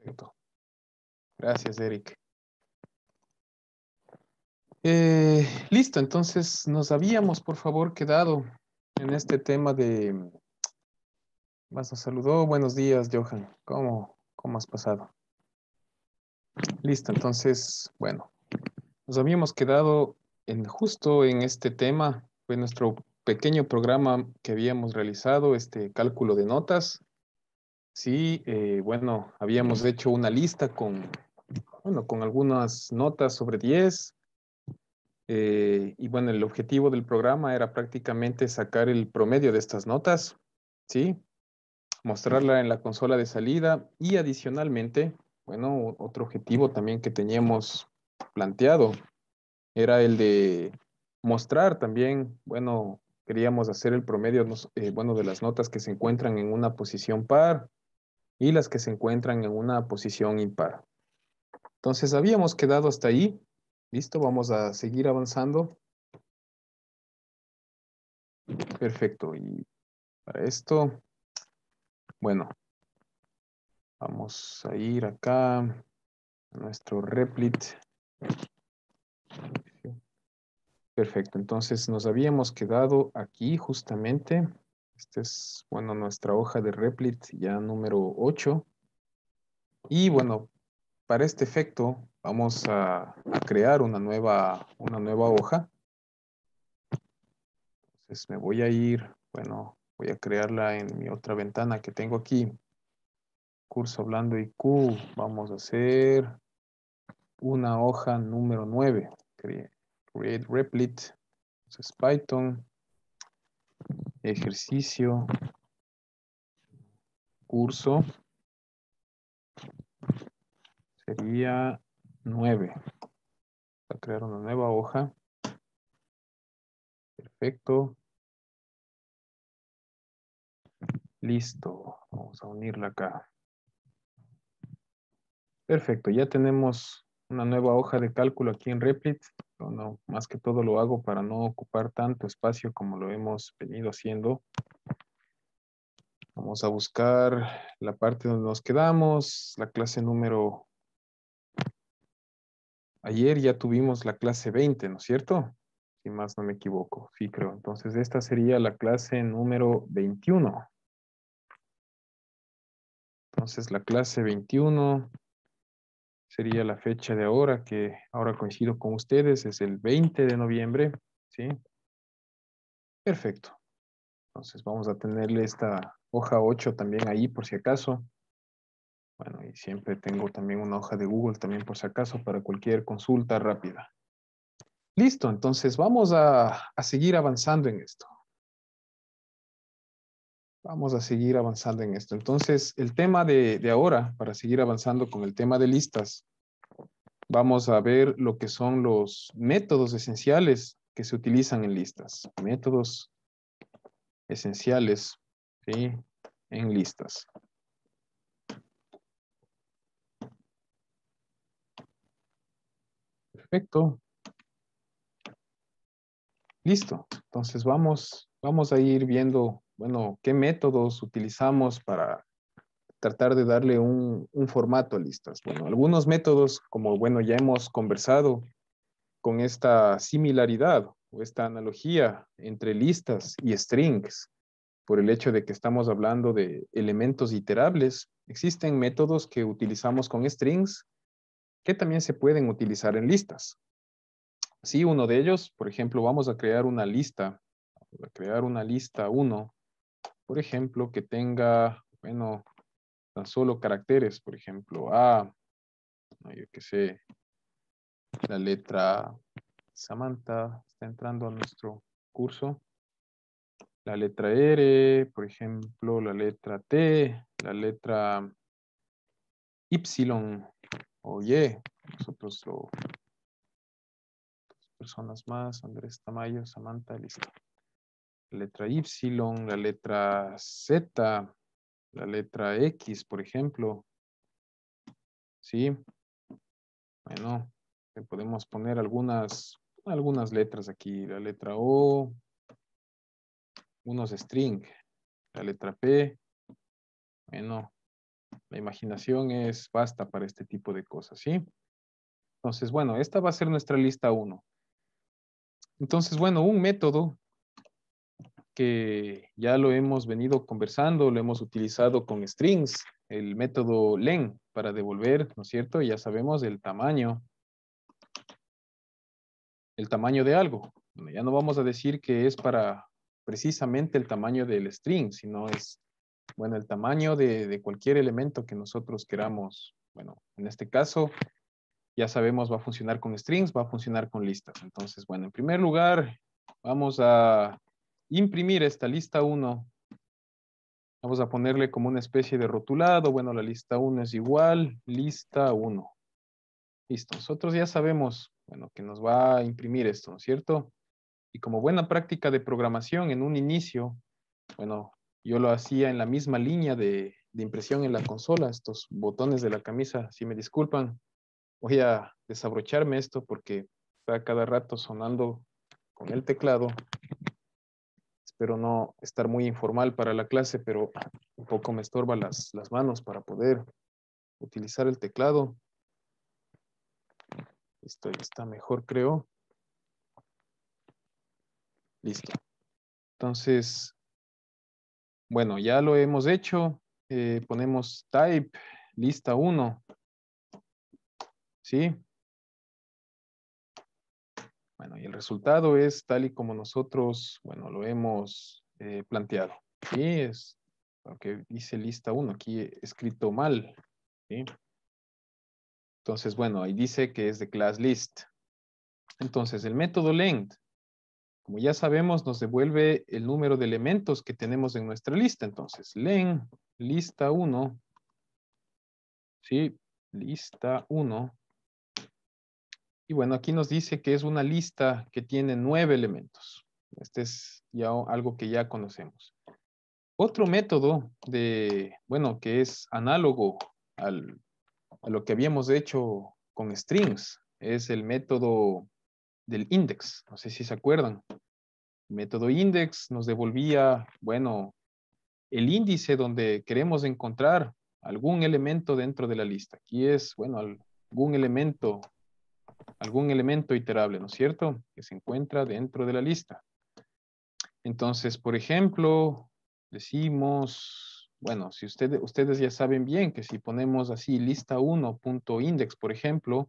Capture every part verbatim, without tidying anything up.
Perfecto. Gracias, Eric. Eh, listo, entonces nos habíamos, por favor, quedado en este tema de... Más nos saludó. Buenos días, Johan. ¿Cómo, cómo has pasado? Listo, entonces, bueno, nos habíamos quedado en justo en este tema. Fue nuestro pequeño programa que habíamos realizado, este cálculo de notas. Sí, eh, bueno, habíamos hecho una lista con, bueno, con algunas notas sobre diez. Eh, y bueno, el objetivo del programa era prácticamente sacar el promedio de estas notas, ¿sí? Mostrarla en la consola de salida y adicionalmente, bueno, otro objetivo también que teníamos planteado era el de mostrar también, bueno, queríamos hacer el promedio, nos- eh, bueno, de las notas que se encuentran en una posición par y las que se encuentran en una posición impar. Entonces, habíamos quedado hasta ahí. Listo, vamos a seguir avanzando. Perfecto. Y para esto, bueno, vamos a ir acá a nuestro Replit. Perfecto. Entonces, nos habíamos quedado aquí justamente. Esta es, bueno, nuestra hoja de Replit ya número ocho. Y bueno, para este efecto vamos a, a crear una nueva, una nueva hoja. Entonces me voy a ir, bueno, voy a crearla en mi otra ventana que tengo aquí. Curso Hablando I Q. Vamos a hacer una hoja número nueve. Create, create Replit. Entonces Python. Ejercicio. Curso. Sería nueve. Voy a crear una nueva hoja. Perfecto. Listo. Vamos a unirla acá. Perfecto. Ya tenemos una nueva hoja de cálculo aquí en Replit. No, no, más que todo lo hago para no ocupar tanto espacio como lo hemos venido haciendo. Vamos a buscar la parte donde nos quedamos, la clase número... Ayer ya tuvimos la clase veinte, ¿no es cierto? Si más no me equivoco, sí creo. Entonces esta sería la clase número veintiuno. Entonces la clase veintiuno sería la fecha de ahora, que ahora coincido con ustedes, es el veinte de noviembre, ¿sí? Perfecto. Entonces vamos a tenerle esta hoja ocho también ahí por si acaso. Bueno, y siempre tengo también una hoja de Google también por si acaso para cualquier consulta rápida. Listo, entonces vamos a, a seguir avanzando en esto. Vamos a seguir avanzando en esto. Entonces, el tema de, de ahora, para seguir avanzando con el tema de listas, vamos a ver lo que son los métodos esenciales que se utilizan en listas. Métodos esenciales, ¿sí? En listas. Perfecto. Listo. Entonces vamos, vamos a ir viendo, bueno, qué métodos utilizamos para tratar de darle un, un formato a listas. Bueno, algunos métodos, como bueno, ya hemos conversado con esta similaridad o esta analogía entre listas y strings, por el hecho de que estamos hablando de elementos iterables, existen métodos que utilizamos con strings que también se pueden utilizar en listas. Sí, uno de ellos, por ejemplo, vamos a crear una lista, vamos a crear una lista uno, por ejemplo, que tenga, bueno, tan solo caracteres, por ejemplo, A, no, yo qué sé, la letra Samantha está entrando a nuestro curso, la letra R, por ejemplo, la letra T, la letra Y o Y, nosotros lo, personas más, Andrés Tamayo, Samantha, listo. La letra Y, la letra Z, la letra X, por ejemplo, ¿sí? Bueno, le podemos poner algunas, algunas letras aquí. La letra O, unos string. La letra P, bueno, La imaginación es vasta para este tipo de cosas, ¿sí? Entonces, bueno, esta va a ser nuestra lista uno. Entonces, bueno, un método que ya lo hemos venido conversando, lo hemos utilizado con strings, el método len para devolver, ¿no es cierto? Ya sabemos el tamaño, el tamaño de algo. Bueno, ya no vamos a decir que es para precisamente el tamaño del string, sino es, bueno, el tamaño de, de cualquier elemento que nosotros queramos. Bueno, en este caso, ya sabemos, va a funcionar con strings, va a funcionar con listas. Entonces, bueno, en primer lugar, vamos a imprimir esta lista uno. Vamos a ponerle como una especie de rotulado. Bueno, la lista uno es igual, lista uno. Listo. Nosotros ya sabemos, bueno, que nos va a imprimir esto, ¿no es cierto? Y como buena práctica de programación en un inicio, bueno, yo lo hacía en la misma línea de, de impresión en la consola. Estos botones de la camisa, si me disculpan, voy a desabrocharme esto porque está cada rato sonando con el teclado. Espero no estar muy informal para la clase, pero un poco me estorba las, las manos para poder utilizar el teclado. Esto ya está mejor, creo. Listo. Entonces, bueno, ya lo hemos hecho. Eh, ponemos type, lista uno. ¿Sí? Bueno, y el resultado es tal y como nosotros, bueno, lo hemos eh, planteado. Sí, es lo que dice lista uno, aquí he escrito mal. ¿Sí? Entonces, bueno, ahí dice que es de class list. Entonces, el método length, como ya sabemos, nos devuelve el número de elementos que tenemos en nuestra lista. Entonces, len, lista uno, ¿sí? Lista uno. Y bueno, aquí nos dice que es una lista que tiene nueve elementos. Este es ya algo que ya conocemos. Otro método de, bueno, que es análogo al, a lo que habíamos hecho con strings, es el método del index. No sé si se acuerdan. El método index nos devolvía, bueno, el índice donde queremos encontrar algún elemento dentro de la lista. Aquí es, bueno, algún elemento, algún elemento iterable, ¿no es cierto? Que se encuentra dentro de la lista. Entonces, por ejemplo, decimos, bueno, si ustedes, ustedes ya saben bien que si ponemos así lista uno punto index, por ejemplo,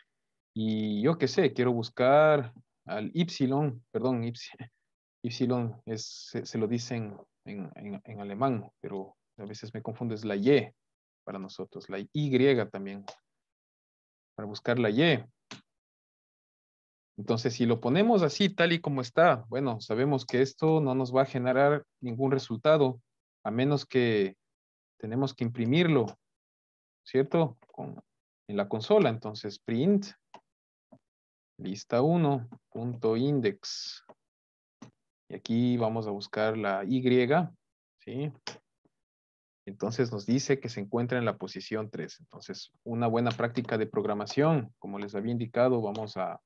y yo qué sé, quiero buscar al y, perdón, y, y es, se, se lo dicen en, en, en alemán, pero a veces me confundo, es la Y para nosotros, la Y también, para buscar la Y. Entonces, si lo ponemos así, tal y como está, bueno, sabemos que esto no nos va a generar ningún resultado, a menos que tenemos que imprimirlo, ¿cierto? Con, en la consola. Entonces, print lista uno punto index. Y aquí vamos a buscar la Y, ¿sí? Entonces nos dice que se encuentra en la posición tres. Entonces, una buena práctica de programación, como les había indicado, vamos a,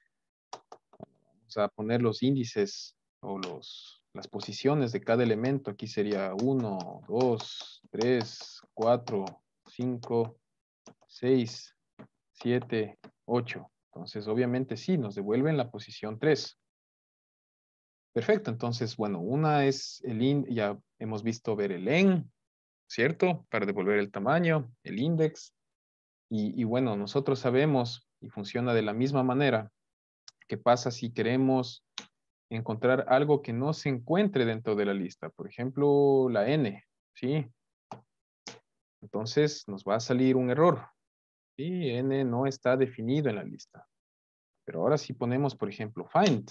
vamos a poner los índices o los, las posiciones de cada elemento. Aquí sería uno, dos, tres, cuatro, cinco, seis, siete, ocho. Entonces, obviamente sí, nos devuelven la posición tres. Perfecto, entonces, bueno, una es el in, ya hemos visto ver el en, ¿cierto? Para devolver el tamaño, el index. Y, y bueno, nosotros sabemos, y funciona de la misma manera, qué pasa si queremos encontrar algo que no se encuentre dentro de la lista. Por ejemplo, la n, ¿sí? Entonces nos va a salir un error. ¿Sí? N no está definido en la lista. Pero ahora si ponemos, por ejemplo, find.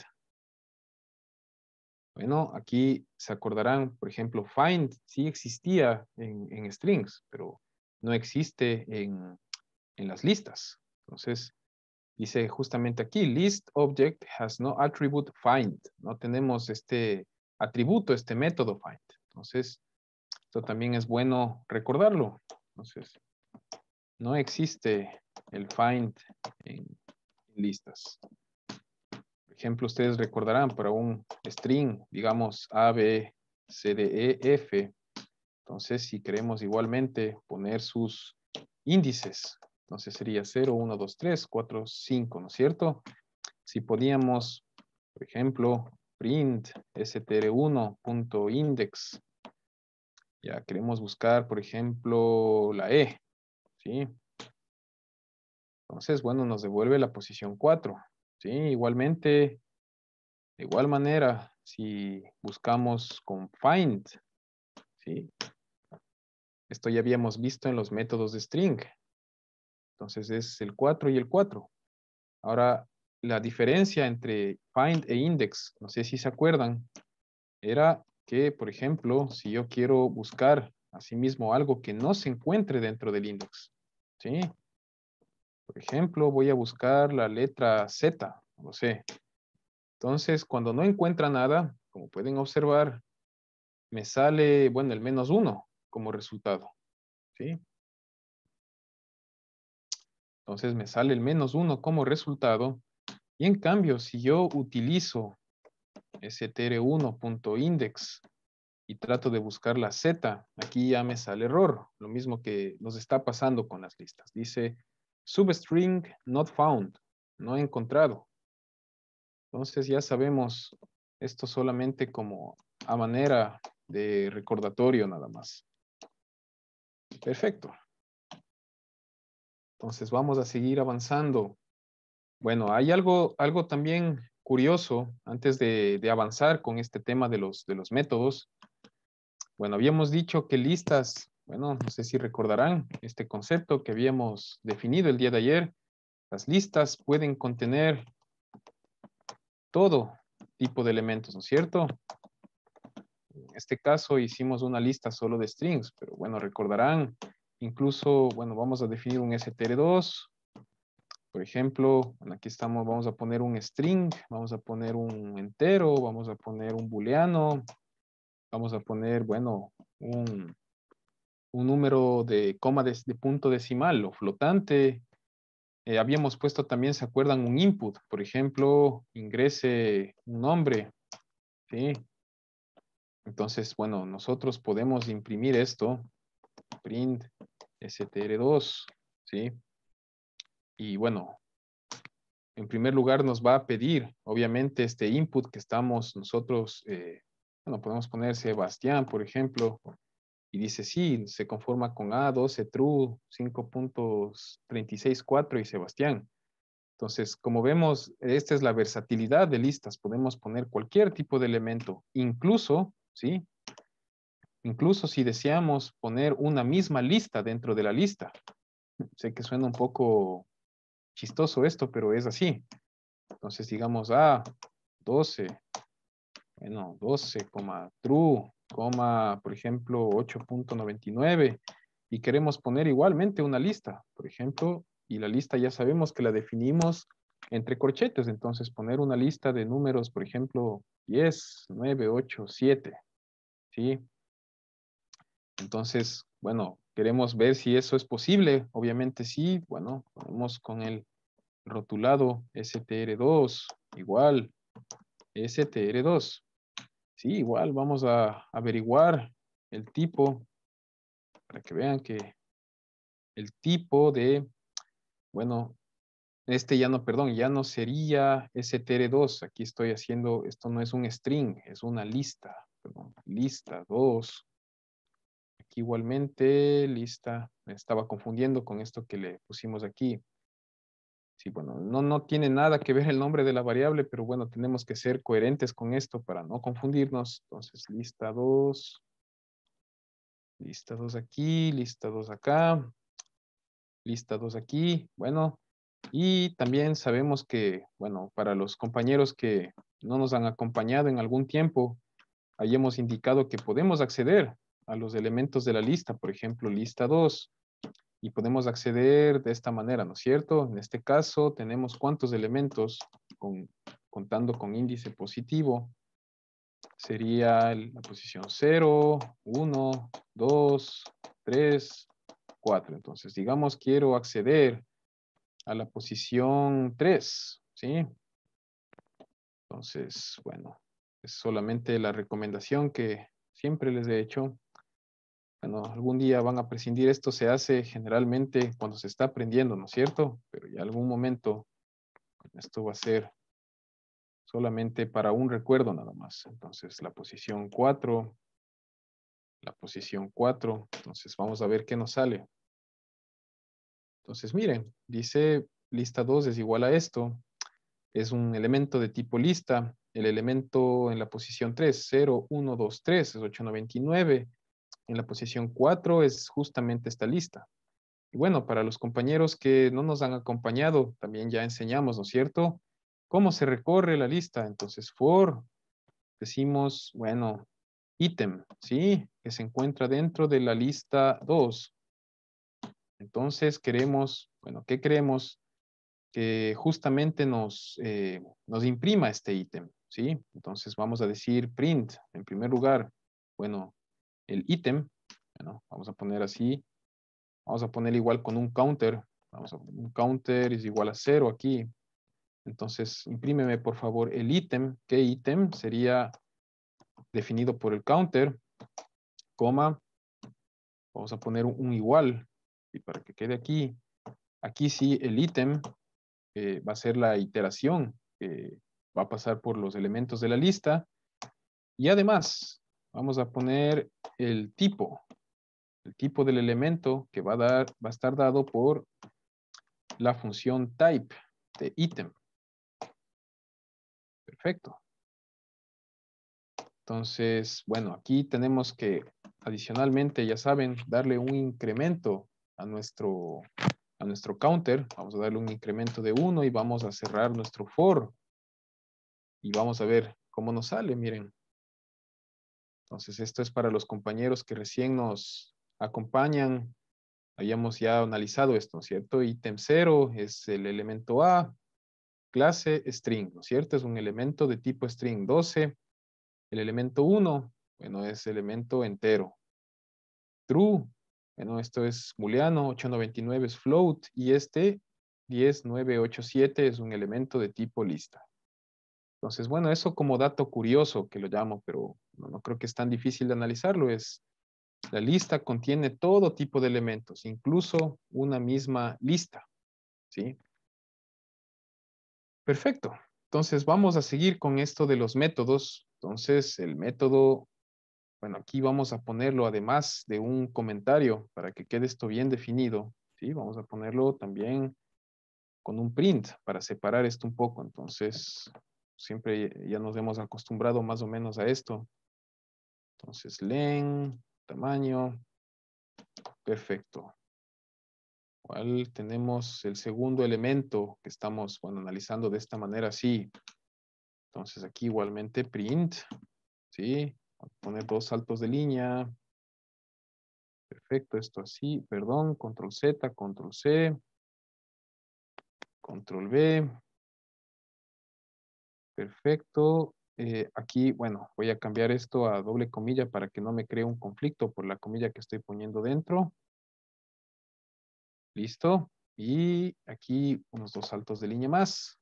Bueno, aquí se acordarán, por ejemplo, find sí existía en, en strings, pero no existe en, en las listas. Entonces, dice justamente aquí, list object has no attribute find. No tenemos este atributo, este método find. Entonces, esto también es bueno recordarlo. Entonces, no existe el find en, en listas. Por ejemplo, ustedes recordarán para un string, digamos A, B, C, D, E, F, Entonces, si queremos igualmente poner sus índices, entonces sería cero, uno, dos, tres, cuatro, cinco, ¿no es cierto? Si poníamos, por ejemplo, print str uno punto index, ya queremos buscar, por ejemplo, la E, ¿sí? Entonces, bueno, nos devuelve la posición cuatro, ¿sí? Igualmente, de igual manera, si buscamos con find, ¿sí? Esto ya habíamos visto en los métodos de string. Entonces es el cuatro y el cuatro. Ahora, la diferencia entre find e index, no sé si se acuerdan, era que, por ejemplo, si yo quiero buscar asimismo algo que no se encuentre dentro del index, ¿sí? Por ejemplo, voy a buscar la letra Z, no sé. Entonces, cuando no encuentra nada, como pueden observar, me sale, bueno, el menos uno como resultado, ¿sí? Entonces me sale el menos uno como resultado. Y en cambio, si yo utilizo str uno punto index y trato de buscar la Z, aquí ya me sale error. Lo mismo que nos está pasando con las listas. Dice substring not found, no encontrado. Entonces ya sabemos esto solamente como a manera de recordatorio nada más. Perfecto. Entonces vamos a seguir avanzando. Bueno, hay algo, algo también curioso antes de, de avanzar con este tema de los, de los métodos. Bueno, habíamos dicho que listas, bueno, no sé si recordarán este concepto que habíamos definido el día de ayer. Las listas pueden contener todo tipo de elementos, ¿no es cierto? En este caso hicimos una lista solo de strings, pero bueno, recordarán, incluso, bueno, vamos a definir un str dos. Por ejemplo, bueno, aquí estamos, vamos a poner un string, vamos a poner un entero, vamos a poner un booleano, vamos a poner, bueno, un, un número de coma de, de punto decimal o flotante. Eh, habíamos puesto también, ¿se acuerdan? Un input, por ejemplo, ingrese un nombre, ¿sí? Entonces, bueno, nosotros podemos imprimir esto, print str dos, ¿sí? Y bueno, en primer lugar nos va a pedir, obviamente, este input que estamos nosotros, eh, bueno, podemos poner Sebastián, por ejemplo, y dice, sí, se conforma con A, doce, true, cinco punto treinta y seis, cuatro y Sebastián. Entonces, como vemos, esta es la versatilidad de listas. Podemos poner cualquier tipo de elemento, incluso, ¿sí? Incluso si deseamos poner una misma lista dentro de la lista. Sé que suena un poco chistoso esto, pero es así. Entonces, digamos, A, doce, bueno, doce, true, coma, por ejemplo, ocho punto noventa y nueve. Y queremos poner igualmente una lista, por ejemplo, y la lista ya sabemos que la definimos entre corchetes. Entonces, poner una lista de números, por ejemplo, diez, nueve, ocho, siete, ¿sí? Entonces, bueno, queremos ver si eso es posible. Obviamente sí, bueno, ponemos con el rotulado str dos, igual, str dos. Sí, igual, vamos a averiguar el tipo, para que vean que el tipo de, bueno, este ya no, perdón, ya no sería str dos. Aquí estoy haciendo, esto no es un string, es una lista, perdón, lista dos. Aquí igualmente, lista, me estaba confundiendo con esto que le pusimos aquí. Sí, bueno, no, no tiene nada que ver el nombre de la variable, pero bueno, tenemos que ser coherentes con esto para no confundirnos. Entonces, lista dos, lista dos aquí, lista dos acá, lista dos aquí. Bueno, y también sabemos que, bueno, para los compañeros que no nos han acompañado en algún tiempo, ahí hemos indicado que podemos acceder a los elementos de la lista, por ejemplo, lista dos, y podemos acceder de esta manera, ¿no es cierto? En este caso, tenemos cuántos elementos con, contando con índice positivo. Sería la posición cero, uno, dos, tres, cuatro. Entonces, digamos, quiero acceder a la posición tres, ¿sí? Entonces, bueno, es solamente la recomendación que siempre les he hecho. Bueno, algún día van a prescindir. Esto se hace generalmente cuando se está aprendiendo, ¿no es cierto? Pero ya algún momento esto va a ser solamente para un recuerdo nada más. Entonces, la posición cuatro, la posición cuatro. Entonces, vamos a ver qué nos sale. Entonces, miren, dice lista dos es igual a esto. Es un elemento de tipo lista. El elemento en la posición tres, cero, uno, dos, tres, es ocho, nueve y nueve. En la posición cuatro es justamente esta lista. Y bueno, para los compañeros que no nos han acompañado, también ya enseñamos, ¿no es cierto? ¿Cómo se recorre la lista? Entonces, for, decimos, bueno, ítem, ¿sí? Que se encuentra dentro de la lista dos. Entonces, queremos, bueno, ¿qué queremos? Que justamente nos, eh, nos imprima este ítem, ¿sí? Entonces, vamos a decir print, en primer lugar, bueno, el ítem, bueno, vamos a poner así, vamos a poner igual con un counter, vamos a poner un counter es igual a cero aquí. Entonces, imprímeme por favor el ítem. ¿Qué ítem? Sería definido por el counter, coma, vamos a poner un, un igual, y para que quede aquí, aquí sí el ítem eh, va a ser la iteración que va a pasar por los elementos de la lista, y además vamos a poner el tipo, el tipo del elemento que va a dar, va a estar dado por la función type de ítem. Perfecto. Entonces, bueno, aquí tenemos que adicionalmente, ya saben, darle un incremento a nuestro, a nuestro counter. Vamos a darle un incremento de uno y vamos a cerrar nuestro for. Y vamos a ver cómo nos sale, miren. Entonces, esto es para los compañeros que recién nos acompañan. Habíamos ya analizado esto, ¿no es cierto? Ítem cero es el elemento A, clase string, ¿no es cierto? Es un elemento de tipo string doce. El elemento uno, bueno, es elemento entero. True, bueno, esto es booleano, ocho noventa y nueve es float, y este diez nueve ocho siete es un elemento de tipo lista. Entonces, bueno, eso como dato curioso que lo llamo, pero no, no creo que es tan difícil de analizarlo, es la lista contiene todo tipo de elementos, incluso una misma lista, ¿sí? Perfecto. Entonces, vamos a seguir con esto de los métodos. Entonces, el método, bueno, aquí vamos a ponerlo además de un comentario para que quede esto bien definido, ¿sí? Vamos a ponerlo también con un print para separar esto un poco. Entonces, siempre ya nos hemos acostumbrado más o menos a esto. Entonces, len, tamaño, perfecto. Igual tenemos el segundo elemento que estamos, bueno, analizando de esta manera así. Entonces, aquí igualmente print, ¿sí? Voy a poner dos saltos de línea. Perfecto, esto así, perdón, control Z, control C, control V. Perfecto. Eh, aquí, bueno, voy a cambiar esto a doble comilla para que no me cree un conflicto por la comilla que estoy poniendo dentro. Listo. Y aquí unos dos saltos de línea más.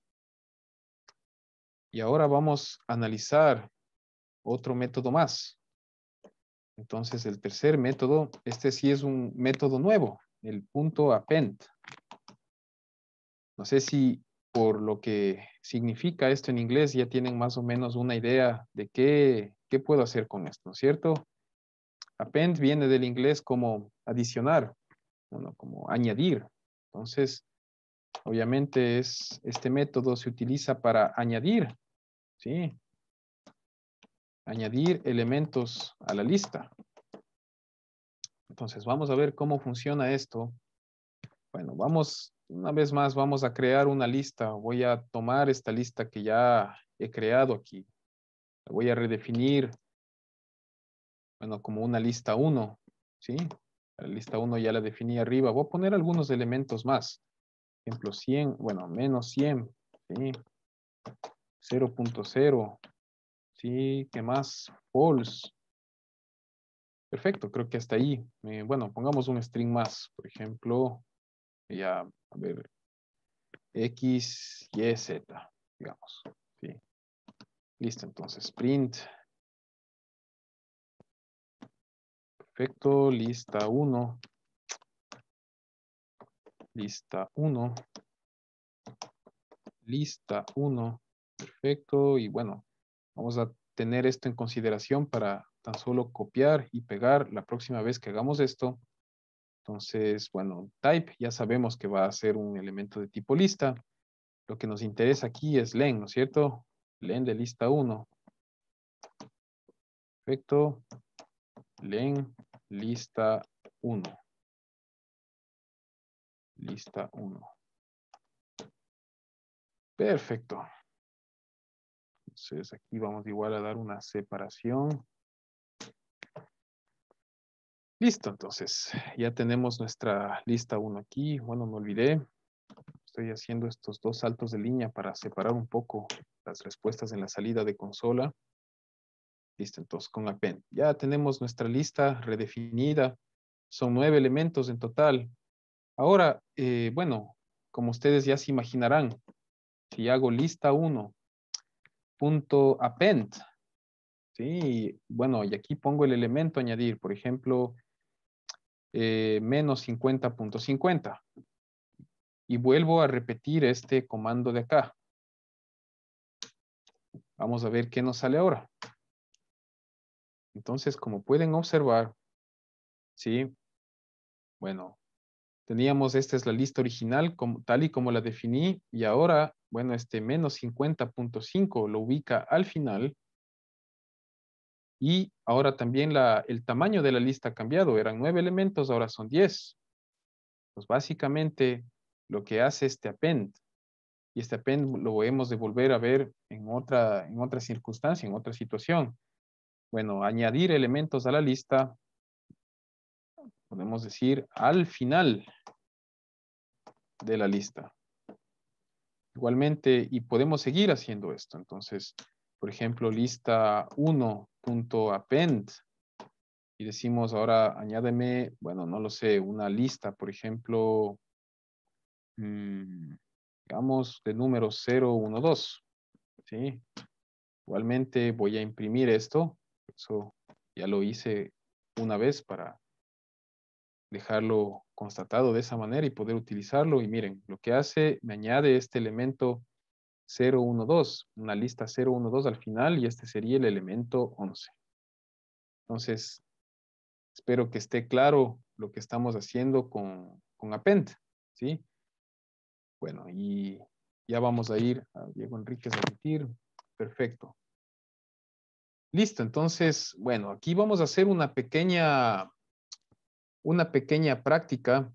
Y ahora vamos a analizar otro método más. Entonces, el tercer método, este sí es un método nuevo, el punto append. No sé si por lo que significa esto en inglés ya tienen más o menos una idea de qué, qué puedo hacer con esto, ¿no es cierto? Append viene del inglés como adicionar, bueno, como añadir. Entonces, obviamente es, este método se utiliza para añadir, ¿sí? Añadir elementos a la lista. Entonces, vamos a ver cómo funciona esto. Bueno, vamos, una vez más, vamos a crear una lista. Voy a tomar esta lista que ya he creado aquí. La voy a redefinir, bueno, como una lista uno, ¿sí? La lista uno ya la definí arriba. Voy a poner algunos elementos más. Por ejemplo, cien, bueno, menos cien, ¿sí? cero punto cero, ¿sí? ¿Qué más? False. Perfecto, creo que hasta ahí. Eh, bueno, pongamos un string más. Por ejemplo, ya, a ver, X, Y, Z, digamos, ¿sí? Listo, entonces print. Perfecto, lista uno. Lista uno. Lista uno. Perfecto. Y bueno, vamos a tener esto en consideración para tan solo copiar y pegar la próxima vez que hagamos esto. Entonces, bueno, type ya sabemos que va a ser un elemento de tipo lista. Lo que nos interesa aquí es len, ¿no es cierto? Len de lista uno. Perfecto. Len lista uno. Lista uno. Perfecto. Entonces aquí vamos igual a dar una separación. Listo, entonces ya tenemos nuestra lista uno aquí. Bueno, me olvidé. Estoy haciendo estos dos saltos de línea para separar un poco las respuestas en la salida de consola. Listo, entonces con append. Ya tenemos nuestra lista redefinida. Son nueve elementos en total. Ahora, eh, bueno, como ustedes ya se imaginarán, si hago lista uno punto append, ¿sí? Bueno, y aquí pongo el elemento añadir, por ejemplo, eh, menos cincuenta punto cincuenta. Y vuelvo a repetir este comando de acá. Vamos a ver qué nos sale ahora. Entonces, como pueden observar, ¿sí? Bueno, teníamos, esta es la lista original, como, tal y como la definí, y ahora, bueno, este menos cincuenta punto cinco lo ubica al final, y ahora también la, el tamaño de la lista ha cambiado, eran nueve elementos, ahora son diez. Pues básicamente, lo que hace este append, y este append lo hemos de volver a ver en otra, en otra circunstancia, en otra situación. Bueno, añadir elementos a la lista, podemos decir al final de la lista. Igualmente, y podemos seguir haciendo esto. Entonces, por ejemplo, lista uno punto append, y decimos ahora, añádeme, bueno, no lo sé, una lista, por ejemplo, mmm, digamos, de número cero uno dos, ¿sí? Igualmente voy a imprimir esto, eso ya lo hice una vez para dejarlo constatado de esa manera y poder utilizarlo. Y miren, lo que hace, me añade este elemento cero uno dos, una lista cero uno dos al final, y este sería el elemento once. Entonces, espero que esté claro lo que estamos haciendo con, con append, ¿sí? Bueno, y ya vamos a ir a Diego Enríquez a repetir. Perfecto. Listo, entonces, bueno, aquí vamos a hacer una pequeña, una pequeña práctica,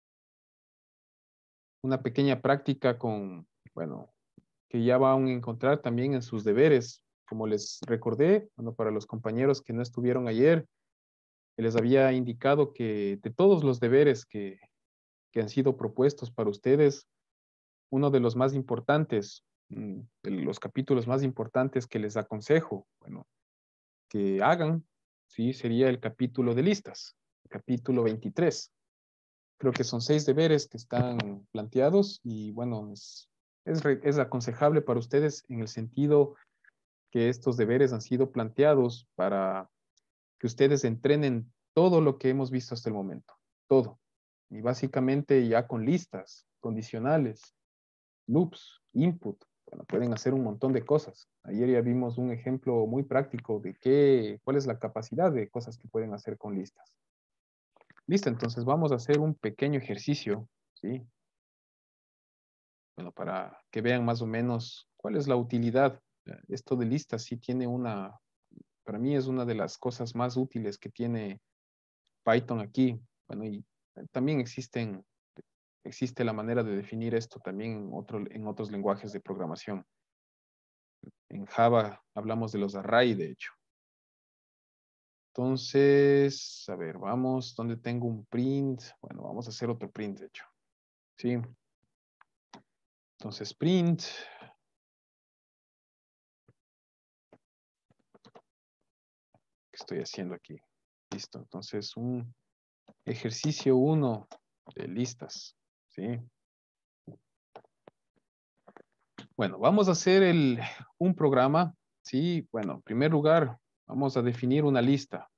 una pequeña práctica con, bueno, que ya van a encontrar también en sus deberes. Como les recordé, bueno, para los compañeros que no estuvieron ayer, les había indicado que de todos los deberes que, que han sido propuestos para ustedes, uno de los más importantes, mm, de los capítulos más importantes que les aconsejo, bueno, que hagan, sí, sería el capítulo de listas, capítulo veintitrés. Creo que son seis deberes que están planteados y bueno, es, es, es aconsejable para ustedes en el sentido que estos deberes han sido planteados para que ustedes entrenen todo lo que hemos visto hasta el momento, todo. Y básicamente ya con listas, condicionales, loops, input, bueno, pueden hacer un montón de cosas. Ayer ya vimos un ejemplo muy práctico de qué, cuál es la capacidad de cosas que pueden hacer con listas. Listo, entonces vamos a hacer un pequeño ejercicio, ¿sí? Bueno, para que vean más o menos cuál es la utilidad. Esto de listas sí tiene una, para mí es una de las cosas más útiles que tiene Python aquí. Bueno, y también existen, existe la manera de definir esto también en, otro, en otros lenguajes de programación. En Java hablamos de los array, de hecho. Entonces, a ver, vamos, ¿dónde tengo un print? Bueno, vamos a hacer otro print, de hecho. Sí. Entonces, print. ¿Qué estoy haciendo aquí? Listo. Entonces, un ejercicio uno de listas. ¿Sí? Bueno, vamos a hacer el, un programa. Sí, bueno, en primer lugar, vamos a definir una lista.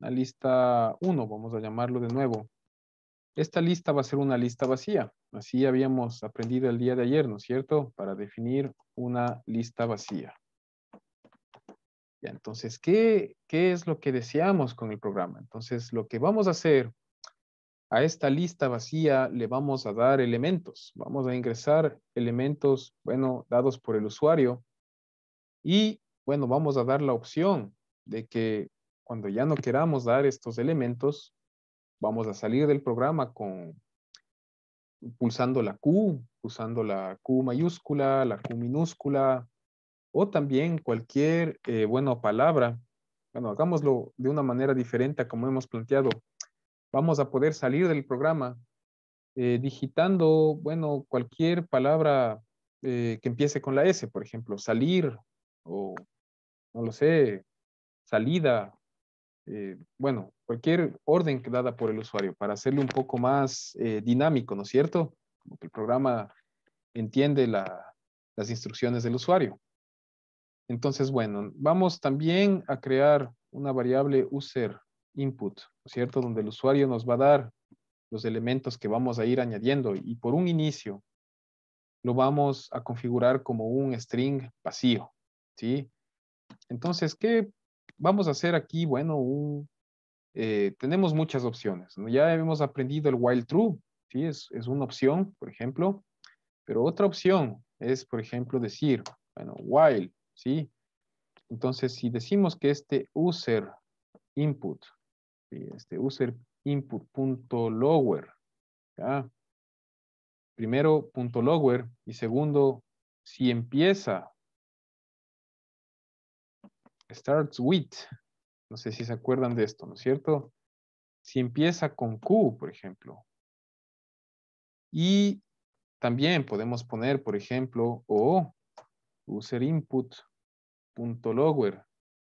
la lista uno, vamos a llamarlo de nuevo. Esta lista va a ser una lista vacía. Así habíamos aprendido el día de ayer, ¿no es cierto? Para definir una lista vacía. Ya, entonces, ¿qué, qué es lo que deseamos con el programa? Entonces, lo que vamos a hacer a esta lista vacía le vamos a dar elementos. Vamos a ingresar elementos, bueno, dados por el usuario. Y, bueno, vamos a dar la opción de que cuando ya no queramos dar estos elementos, vamos a salir del programa con pulsando la Q, usando la Q mayúscula, la Q minúscula, o también cualquier, eh, bueno, palabra. Bueno, hagámoslo de una manera diferente a como hemos planteado. Vamos a poder salir del programa eh, digitando, bueno, cualquier palabra eh, que empiece con la S, por ejemplo, salir, o no lo sé, salida, eh, bueno, cualquier orden que dada por el usuario para hacerlo un poco más eh, dinámico, ¿no es cierto? Como que el programa entiende la- las instrucciones del usuario. Entonces, bueno, vamos también a crear una variable user input, ¿no es cierto? Donde el usuario nos va a dar los elementos que vamos a ir añadiendo y por un inicio lo vamos a configurar como un string vacío, ¿sí? Entonces, ¿qué vamos a hacer aquí? Bueno, un, eh, tenemos muchas opciones, ¿no? Ya hemos aprendido el while true, ¿sí? Es, es una opción, por ejemplo, pero otra opción es, por ejemplo, decir, bueno, while, ¿sí? Entonces, si decimos que este user input, ¿sí? Este user input.lower, ¿ya? Primero, punto lower, y segundo, si empieza, starts with, no sé si se acuerdan de esto, ¿no es cierto? Si empieza con Q, por ejemplo. Y también podemos poner, por ejemplo, o user input.lower,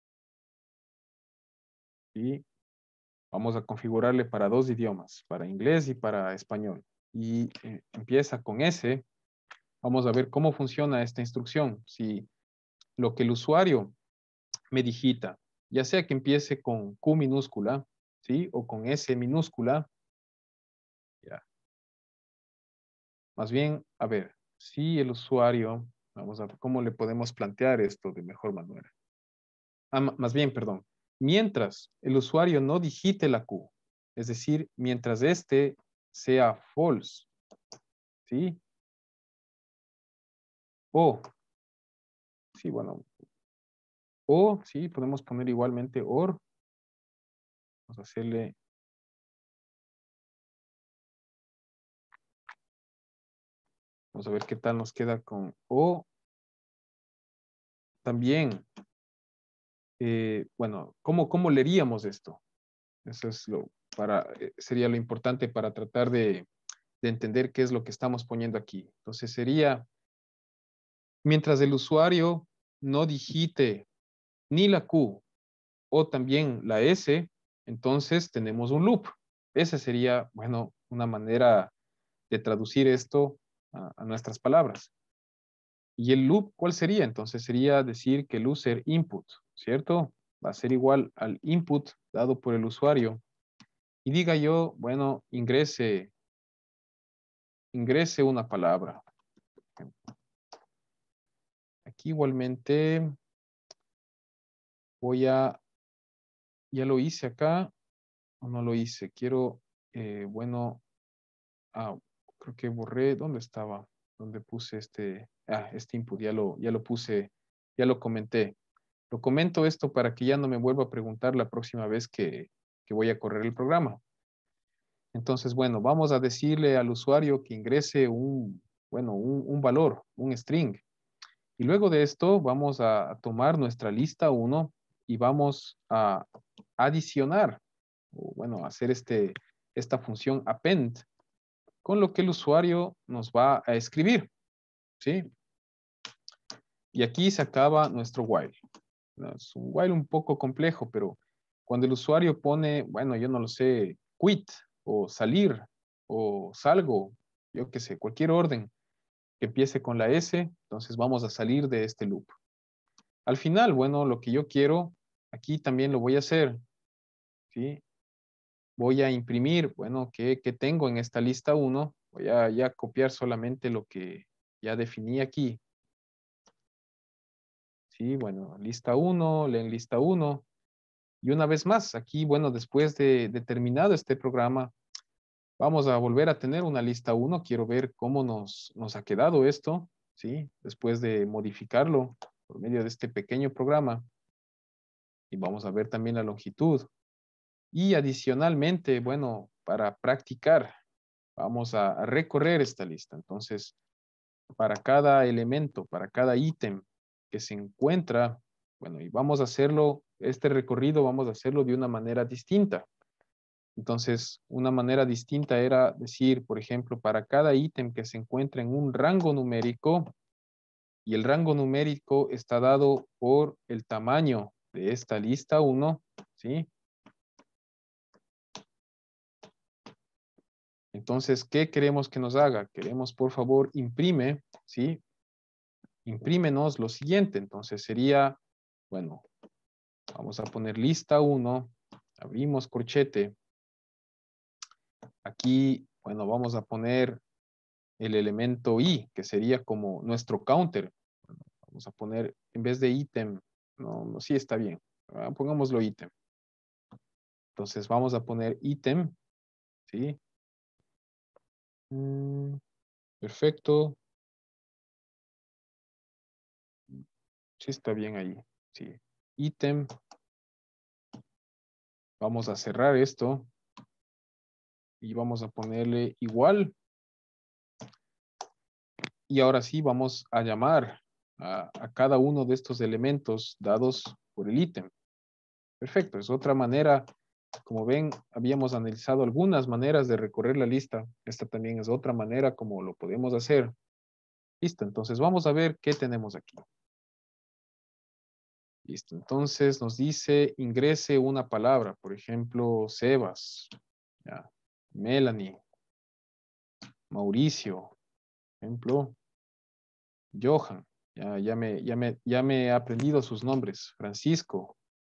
y vamos a configurarle para dos idiomas, para inglés y para español. Y eh, empieza con S. Vamos a ver cómo funciona esta instrucción. Si lo que el usuario me digita, ya sea que empiece con Q minúscula, ¿sí? O con S minúscula, ya. Más bien, a ver, si el usuario, vamos a ver cómo le podemos plantear esto de mejor manera. Ah, más bien, perdón. Mientras el usuario no digite la Q, es decir, mientras este sea false, ¿sí? O, sí, bueno, o, sí, podemos poner igualmente or. Vamos a hacerle, vamos a ver qué tal nos queda con o. También, eh, bueno, ¿cómo, cómo leeríamos esto? Eso es lo, para, eh, sería lo importante para tratar de, de entender qué es lo que estamos poniendo aquí. Entonces sería, mientras el usuario no digite ni la Q o también la S, entonces tenemos un loop. Esa sería, bueno, una manera de traducir esto a, a nuestras palabras. ¿Y el loop cuál sería? Entonces sería decir que el user input, ¿cierto? Va a ser igual al input dado por el usuario. Y diga yo, bueno, ingrese, ingrese una palabra. Aquí igualmente voy a, ya lo hice acá, o no lo hice. Quiero, eh, bueno, ah, creo que borré, ¿dónde estaba? ¿Dónde puse este, ah, este input? Ya lo, ya lo puse, ya lo comenté. Lo comento esto para que ya no me vuelva a preguntar la próxima vez que, que voy a correr el programa. Entonces, bueno, vamos a decirle al usuario que ingrese un, bueno, un, un valor, un string. Y luego de esto vamos a tomar nuestra lista uno y vamos a adicionar, o bueno, hacer este, esta función append con lo que el usuario nos va a escribir, ¿sí? Y aquí se acaba nuestro while. Es un while un poco complejo, pero cuando el usuario pone, bueno, yo no lo sé, quit o salir o salgo, yo qué sé, cualquier orden que empiece con la S, entonces vamos a salir de este loop. Al final, bueno, lo que yo quiero, aquí también lo voy a hacer. ¿sí? Voy a imprimir, bueno, ¿qué, qué tengo en esta lista uno? Voy a ya copiar solamente lo que ya definí aquí. Sí, bueno, lista uno, leen lista uno. Y una vez más, aquí, bueno, después de, de terminado este programa, vamos a volver a tener una lista uno. Quiero ver cómo nos, nos ha quedado esto, ¿sí? Después de modificarlo por medio de este pequeño programa. Y vamos a ver también la longitud. Y adicionalmente, bueno, para practicar, vamos a, a recorrer esta lista. Entonces, para cada elemento, para cada ítem que se encuentra, bueno, y vamos a hacerlo, este recorrido vamos a hacerlo de una manera distinta. Entonces, una manera distinta era decir, por ejemplo, para cada ítem que se encuentra en un rango numérico, y el rango numérico está dado por el tamaño de esta lista uno, ¿sí? Entonces, ¿qué queremos que nos haga? Queremos, por favor, imprime, ¿sí? Imprímenos lo siguiente. Entonces sería, bueno, vamos a poner lista uno, abrimos corchete. Aquí, bueno, vamos a poner el elemento i, que sería como nuestro counter. Vamos a poner, en vez de ítem, no, no, sí está bien. Ah, pongámoslo ítem. Entonces vamos a poner ítem, ¿sí? Mm, perfecto. Sí está bien ahí, sí. Ítem. Vamos a cerrar esto. Y vamos a ponerle igual. Y ahora sí vamos a llamar a, a cada uno de estos elementos dados por el ítem. Perfecto, es otra manera. Como ven, habíamos analizado algunas maneras de recorrer la lista. Esta también es otra manera como lo podemos hacer. Listo, entonces vamos a ver qué tenemos aquí. Listo, entonces nos dice ingrese una palabra. Por ejemplo, Sebas, ya, Melanie, Mauricio, por ejemplo, Johan. Ya, ya, me, ya, me, ya me he aprendido sus nombres. Francisco,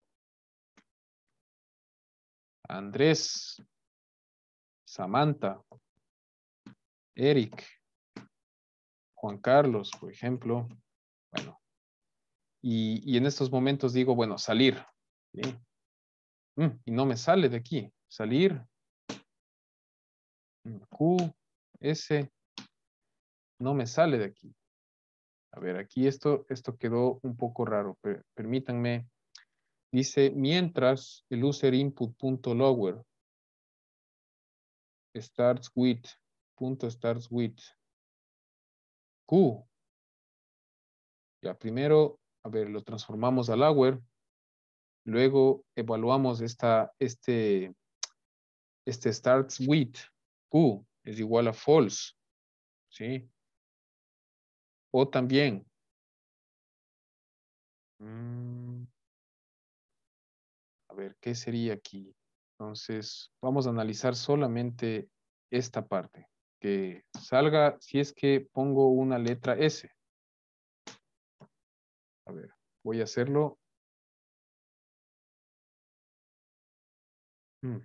Andrés, Samantha, Eric, Juan Carlos, por ejemplo. Bueno, y, y en estos momentos digo, bueno, salir. ¿Sí? Mm, y no me sale de aquí. Salir. Mm, Q, S, no me sale de aquí. A ver, aquí esto, esto quedó un poco raro. Per- permítanme. Dice, mientras el user input.lower starts with, punto starts with Q. Ya, primero, a ver, lo transformamos a lower. Luego evaluamos esta, este, este starts with Q es igual a false, ¿sí? O también, mm, a ver, ¿qué sería aquí? Entonces, vamos a analizar solamente esta parte. Que salga si es que pongo una letra S. A ver, voy a hacerlo. Mm.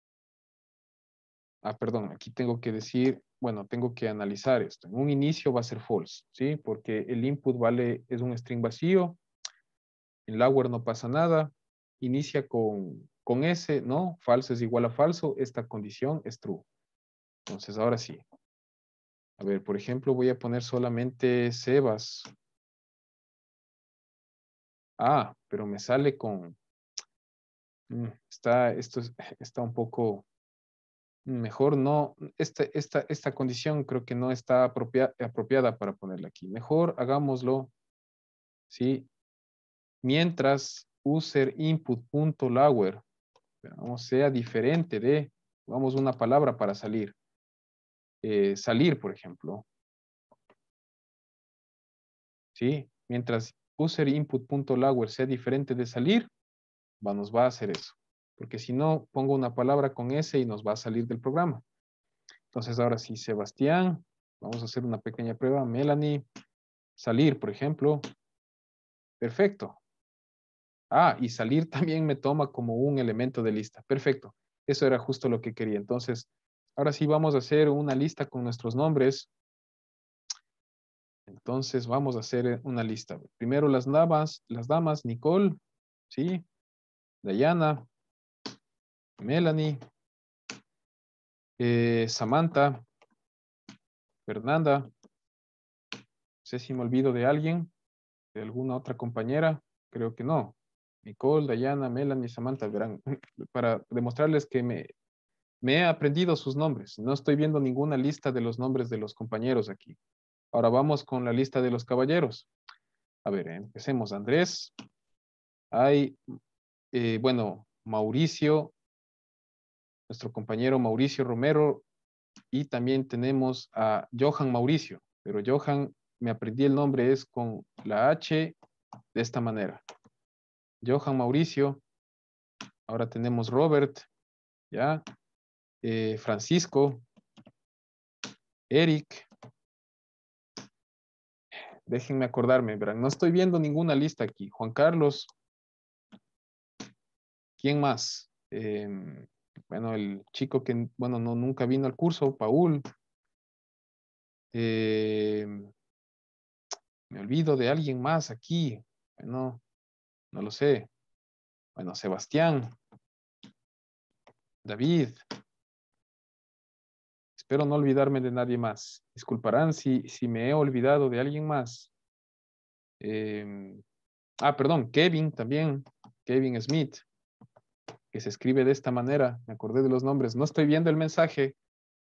Ah, perdón, aquí tengo que decir, bueno, tengo que analizar esto. En un inicio va a ser false, ¿sí? Porque el input vale, es un string vacío. En lower no pasa nada. Inicia con, con S, ¿no? Falso es igual a falso. Esta condición es true. Entonces, ahora sí. A ver, por ejemplo, voy a poner solamente Sebas. Ah, pero me sale con... mm, está, esto es- está un poco... Mejor no, esta, esta, esta condición creo que no está apropia- apropiada para ponerla aquí. Mejor hagámoslo, ¿sí? Mientras user input.lower, vamos, sea diferente de, vamos, una palabra para salir. Eh, salir, por ejemplo, ¿sí? Mientras user input.lower sea diferente de salir, va, nos va a hacer eso. Porque si no, pongo una palabra con S y nos va a salir del programa. Entonces, ahora sí, Sebastián, vamos a hacer una pequeña prueba. Melanie, salir, por ejemplo. Perfecto. Ah, y salir también me toma como un elemento de lista. Perfecto. Eso era justo lo que quería. Entonces, ahora sí vamos a hacer una lista con nuestros nombres. Entonces, vamos a hacer una lista. Primero las damas, las damas, Nicole, ¿sí? Diana, Melanie, eh, Samantha, Fernanda. No sé si me olvido de alguien, de alguna otra compañera. Creo que no. Nicole, Diana, Melanie, Samantha, verán, para demostrarles que me, me he aprendido sus nombres. No estoy viendo ninguna lista de los nombres de los compañeros aquí. Ahora vamos con la lista de los caballeros. A ver, empecemos. Andrés. Hay, eh, bueno, Mauricio, nuestro compañero Mauricio Romero. Y también tenemos a Johan Mauricio. Pero Johan, me aprendí el nombre, es con la H de esta manera. Johan Mauricio. Ahora tenemos Robert, ¿ya? Eh, Francisco, Eric. Déjenme acordarme, verán, no estoy viendo ninguna lista aquí. Juan Carlos. ¿Quién más? Eh, bueno, el chico que, bueno, no, nunca vino al curso, Paul. Eh, me olvido de alguien más aquí. Bueno, no lo sé. Bueno, Sebastián, David. Espero no olvidarme de nadie más. Disculparán si, si me he olvidado de alguien más. Eh, ah, perdón, Kevin también. Kevin Smith, que se escribe de esta manera. Me acordé de los nombres. No estoy viendo el mensaje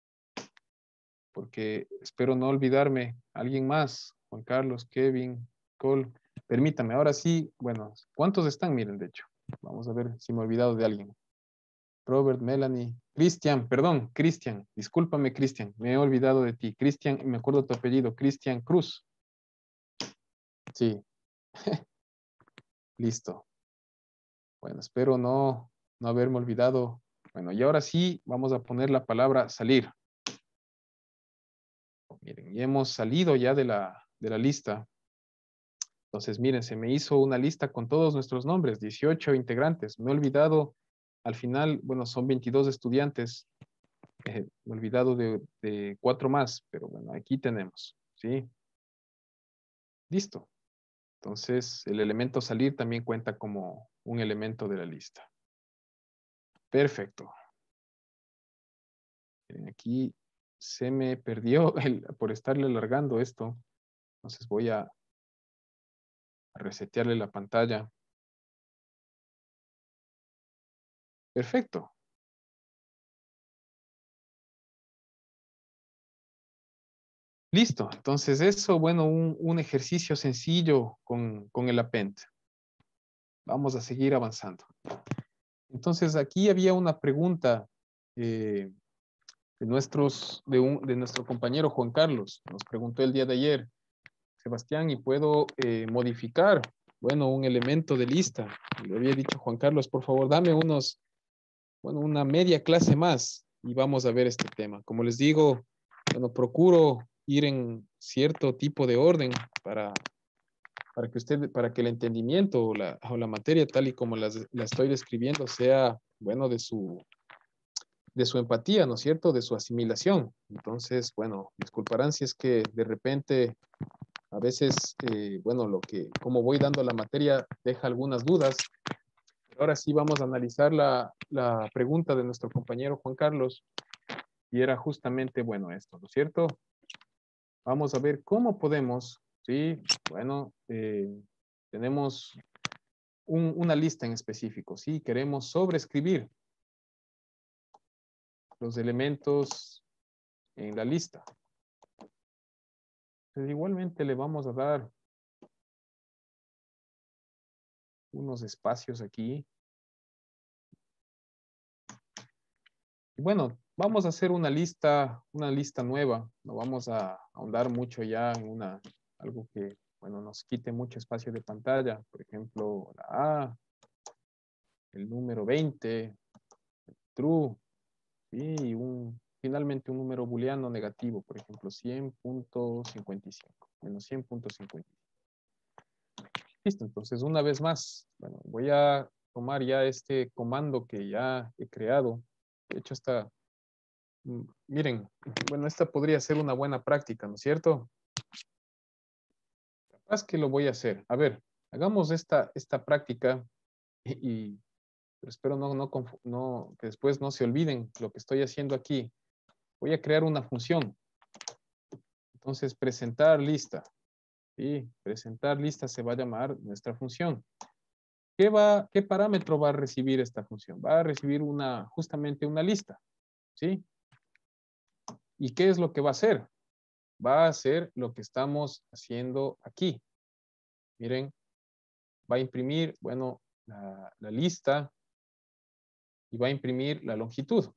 porque espero no olvidarme. Alguien más. Juan Carlos, Kevin, Cole. Permítame, ahora sí. Bueno, ¿cuántos están? Miren, de hecho. Vamos a ver si me he olvidado de alguien. Robert, Melanie, Cristian, perdón, Cristian, discúlpame, Cristian, me he olvidado de ti. Cristian, me acuerdo tu apellido, Cristian Cruz. Sí, listo. Bueno, espero no, no haberme olvidado. Bueno, y ahora sí, vamos a poner la palabra salir. Miren, y hemos salido ya de la, de la lista. Entonces, miren, se me hizo una lista con todos nuestros nombres, dieciocho integrantes. Me he olvidado, al final, bueno, son veintidós estudiantes. Eh, me he olvidado de, de cuatro más, pero bueno, aquí tenemos, ¿sí? Listo. Entonces, el elemento salir también cuenta como un elemento de la lista. Perfecto. Miren, aquí se me perdió el, por estarle alargando esto. Entonces voy a, a resetearle la pantalla. Perfecto. Listo. Entonces eso, bueno, un, un ejercicio sencillo con, con el append. Vamos a seguir avanzando. Entonces aquí había una pregunta eh, de, nuestros, de, un, de nuestro compañero Juan Carlos. Nos preguntó el día de ayer, Sebastián, y puedo eh, modificar, bueno, un elemento de lista. Le había dicho Juan Carlos, por favor, dame unos, bueno, una media clase más y vamos a ver este tema. Como les digo, bueno, procuro ir en cierto tipo de orden para, para que usted, para que el entendimiento o la, o la materia tal y como las, la estoy describiendo sea, bueno, de su, de su empatía, ¿no es cierto? De su asimilación. Entonces, bueno, disculparán si es que de repente a veces, eh, bueno, lo que, como voy dando la materia, deja algunas dudas. Ahora sí vamos a analizar la, la pregunta de nuestro compañero Juan Carlos, y era justamente, bueno, esto, ¿no es cierto? Vamos a ver cómo podemos, ¿sí? Bueno, eh, tenemos un, una lista en específico, ¿sí? Queremos sobreescribir los elementos en la lista. Entonces, igualmente le vamos a dar unos espacios aquí. Y bueno, vamos a hacer una lista, una lista nueva. No vamos a ahondar mucho ya en una, algo que, bueno, nos quite mucho espacio de pantalla. Por ejemplo, la A, el número veinte, true, ¿sí? Y un, finalmente un número booleano negativo, por ejemplo, cien punto cincuenta y cinco, menos cien punto cincuenta y cinco. Listo, entonces una vez más, bueno, voy a tomar ya este comando que ya he creado. De hecho, está, mm, miren, bueno, esta podría ser una buena práctica, ¿no es cierto? Capaz que lo voy a hacer. A ver, hagamos esta, esta práctica y, y- pero espero no, no, confu- no, que después no se olviden lo que estoy haciendo aquí. Voy a crear una función. Entonces, presentar lista. ¿Sí? Presentar lista se va a llamar nuestra función. ¿Qué, va, ¿Qué parámetro va a recibir esta función? Va a recibir una, justamente una lista. ¿Sí? ¿Y qué es lo que va a hacer? Va a hacer lo que estamos haciendo aquí. Miren, va a imprimir, bueno, la, la lista y va a imprimir la longitud.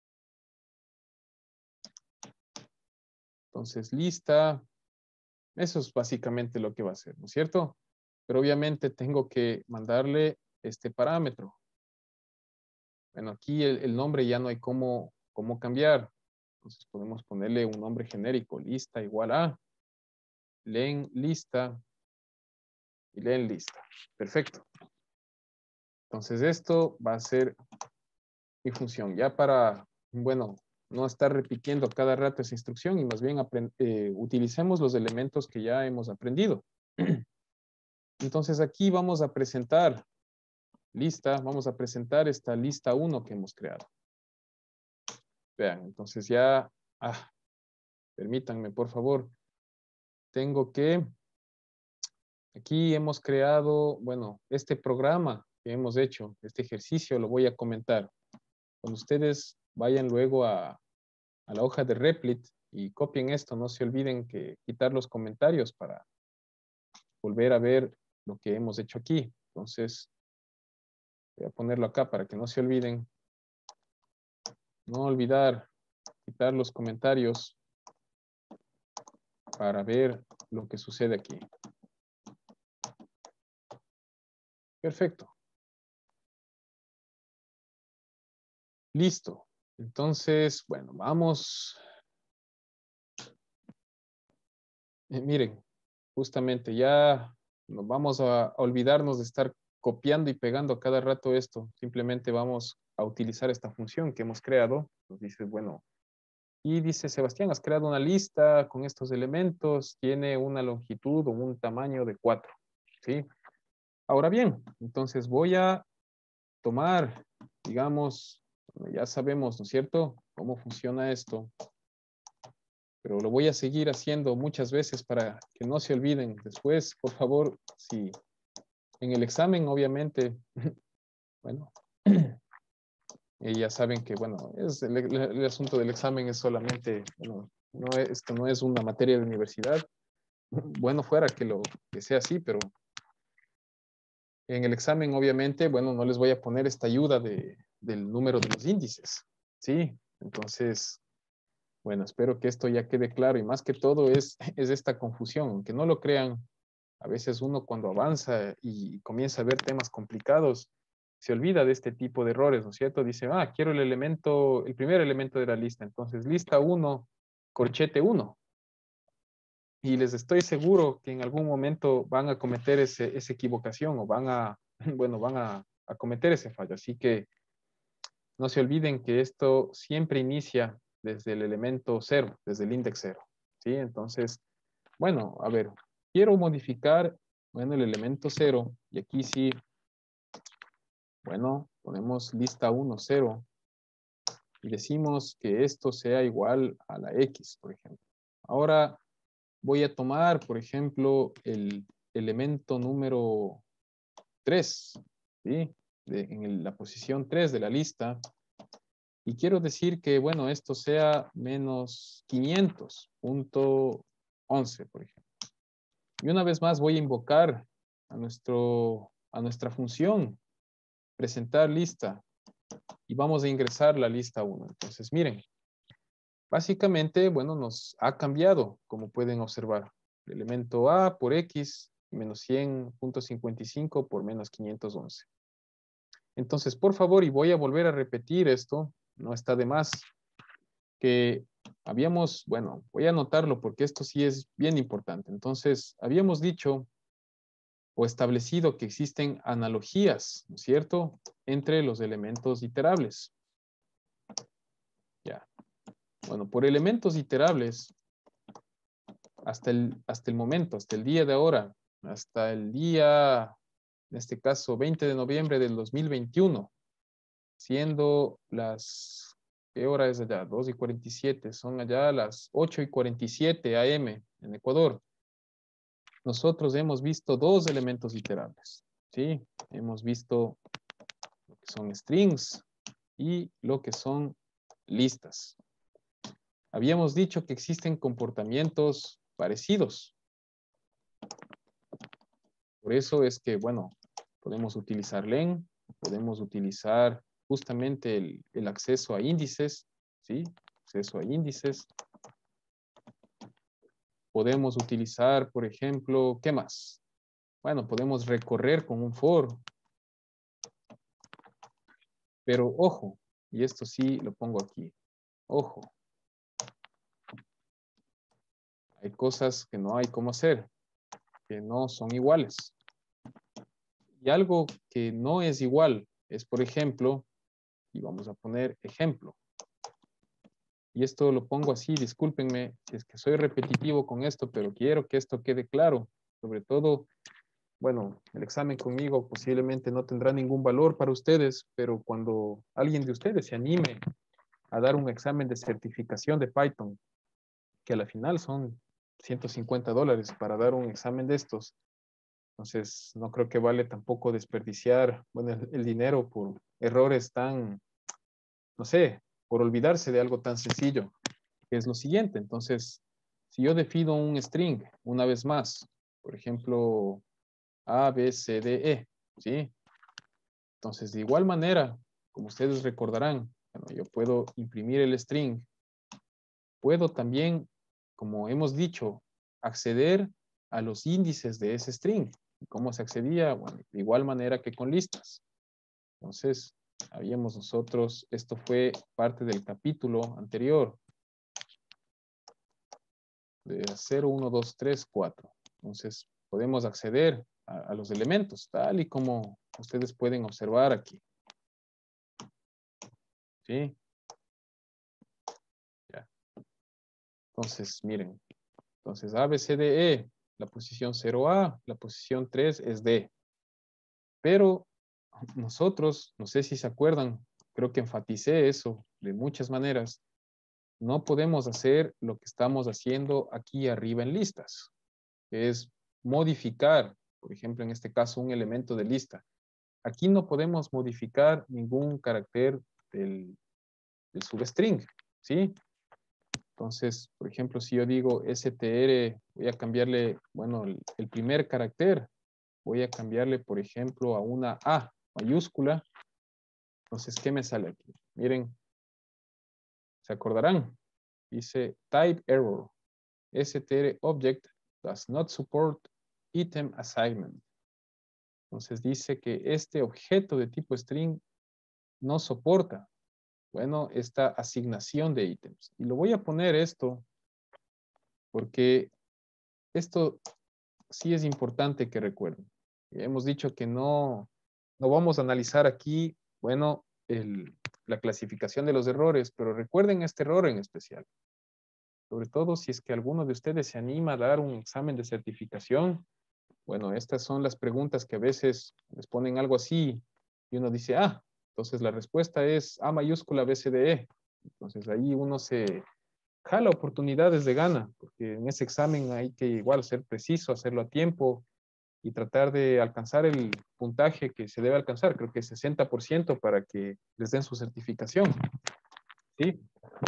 Entonces, lista, eso es básicamente lo que va a hacer, ¿no es cierto? Pero obviamente tengo que mandarle este parámetro. Bueno, aquí el, el nombre ya no hay cómo, cómo cambiar. Entonces podemos ponerle un nombre genérico, lista igual a len lista y len lista. Perfecto. Entonces esto va a ser mi función. Ya para, bueno, no estar repitiendo cada rato esa instrucción y más bien eh, utilicemos los elementos que ya hemos aprendido. Entonces aquí vamos a presentar lista, vamos a presentar esta lista uno que hemos creado. Vean, entonces ya, ah, permítanme por favor, tengo que, aquí hemos creado, bueno, este programa que hemos hecho, este ejercicio lo voy a comentar. Cuando ustedes vayan luego a, a la hoja de Replit y copien esto, no se olviden que quitar los comentarios para volver a ver lo que hemos hecho aquí. Entonces, voy a ponerlo acá para que no se olviden. No olvidar quitar los comentarios para ver lo que sucede aquí. Perfecto. Listo. Entonces, bueno, vamos. Eh, miren, justamente ya nos vamos a, a olvidarnos de estar copiando y pegando a cada rato esto. Simplemente vamos a utilizar esta función que hemos creado. Nos dice, bueno, y dice, Sebastián, has creado una lista con estos elementos, tiene una longitud o un tamaño de cuatro, ¿sí? Ahora bien, entonces voy a tomar, digamos, bueno, ya sabemos, ¿no es cierto?, cómo funciona esto, pero lo voy a seguir haciendo muchas veces para que no se olviden. Después, por favor, si en el examen, obviamente, bueno, y ya saben que, bueno, es el, el, el asunto del examen es solamente, bueno, no es, esto no es una materia de universidad. Bueno, fuera que lo que sea así, pero en el examen, obviamente, bueno, no les voy a poner esta ayuda de, del número de los índices, ¿sí? Entonces, bueno, espero que esto ya quede claro y más que todo es, es esta confusión, aunque no lo crean, a veces uno cuando avanza y comienza a ver temas complicados, se olvida de este tipo de errores, ¿no es cierto? Dice, ah, quiero el elemento, el primer elemento de la lista, entonces lista uno, corchete uno. Y les estoy seguro que en algún momento van a cometer ese, esa equivocación o van a, bueno, van a, a cometer ese fallo. Así que no se olviden que esto siempre inicia desde el elemento cero, desde el índice cero, ¿sí? Entonces, bueno, a ver, quiero modificar, bueno, el elemento cero, y aquí sí, bueno, ponemos lista uno, cero, y decimos que esto sea igual a la X, por ejemplo. Ahora voy a tomar, por ejemplo, el elemento número tres, ¿sí? De, en el, la posición tres de la lista, y quiero decir que, bueno, esto sea menos quinientos punto once, por ejemplo. Y una vez más voy a invocar a, nuestro, a nuestra función, presentar lista, y vamos a ingresar la lista uno. Entonces, miren, básicamente, bueno, nos ha cambiado, como pueden observar. El elemento A por X, menos cien punto cincuenta y cinco por menos quinientos once. Entonces, por favor, y voy a volver a repetir esto, no está de más, que habíamos, bueno, voy a anotarlo porque esto sí es bien importante. Entonces, habíamos dicho o establecido que existen analogías, ¿no es cierto?, entre los elementos iterables. Ya. Bueno, por elementos iterables, hasta el, hasta el momento, hasta el día de ahora, hasta el día, en este caso, veinte de noviembre del dos mil veintiuno, siendo las, ¿qué hora es allá? dos y cuarenta y siete, son allá las ocho y cuarenta y siete A M en Ecuador. Nosotros hemos visto dos elementos iterables, ¿sí? Hemos visto lo que son strings y lo que son listas. Habíamos dicho que existen comportamientos parecidos. Por eso es que, bueno, podemos utilizar len, podemos utilizar justamente el, el acceso a índices, ¿sí? Acceso a índices. Podemos utilizar, por ejemplo, ¿qué más? Bueno, podemos recorrer con un for. Pero ojo, y esto sí lo pongo aquí, ojo. Hay cosas que no hay cómo hacer, que no son iguales. Y algo que no es igual es, por ejemplo, y vamos a poner ejemplo. Y esto lo pongo así, discúlpenme si es que soy repetitivo con esto, pero quiero que esto quede claro. Sobre todo, bueno, el examen conmigo posiblemente no tendrá ningún valor para ustedes, pero cuando alguien de ustedes se anime a dar un examen de certificación de Python, que a la final son ciento cincuenta dólares para dar un examen de estos, entonces no creo que vale tampoco desperdiciar, bueno, el, el dinero por errores tan, no sé, por olvidarse de algo tan sencillo, que es lo siguiente. Entonces, si yo defino un string, una vez más, por ejemplo, A, B, C, D, E, ¿sí? Entonces, de igual manera, como ustedes recordarán, bueno, yo puedo imprimir el string, puedo también, como hemos dicho, acceder a los índices de ese string. ¿Cómo se accedía? Bueno, de igual manera que con listas. Entonces, habíamos nosotros, esto fue parte del capítulo anterior, de cero, uno, dos, tres, cuatro. Entonces, podemos acceder a, a los elementos, tal y como ustedes pueden observar aquí. ¿Sí? Ya. Entonces, miren. Entonces, A, B, C, D, E. La posición cero A, la posición tres es D. Pero nosotros, no sé si se acuerdan, creo que enfaticé eso de muchas maneras. No podemos hacer lo que estamos haciendo aquí arriba en listas, que es modificar, por ejemplo, en este caso, un elemento de lista. Aquí no podemos modificar ningún carácter del, del substring, ¿sí? Entonces, por ejemplo, si yo digo str, voy a cambiarle, bueno, el, el primer carácter, voy a cambiarle, por ejemplo, a una A mayúscula. Entonces, ¿qué me sale aquí? Miren, ¿se acordarán? Dice type error. str object does not support item assignment. Entonces dice que este objeto de tipo string no soporta, bueno, esta asignación de ítems. Y lo voy a poner esto porque esto sí es importante que recuerden. Hemos dicho que no, no vamos a analizar aquí, bueno, el, la clasificación de los errores, pero recuerden este error en especial. Sobre todo si es que alguno de ustedes se anima a dar un examen de certificación. Bueno, estas son las preguntas que a veces les ponen algo así y uno dice, ah, entonces la respuesta es A mayúscula B C D E. Entonces ahí uno se jala oportunidades de gana, porque en ese examen hay que igual ser preciso, hacerlo a tiempo y tratar de alcanzar el puntaje que se debe alcanzar, creo que es sesenta por ciento para que les den su certificación. ¿Sí?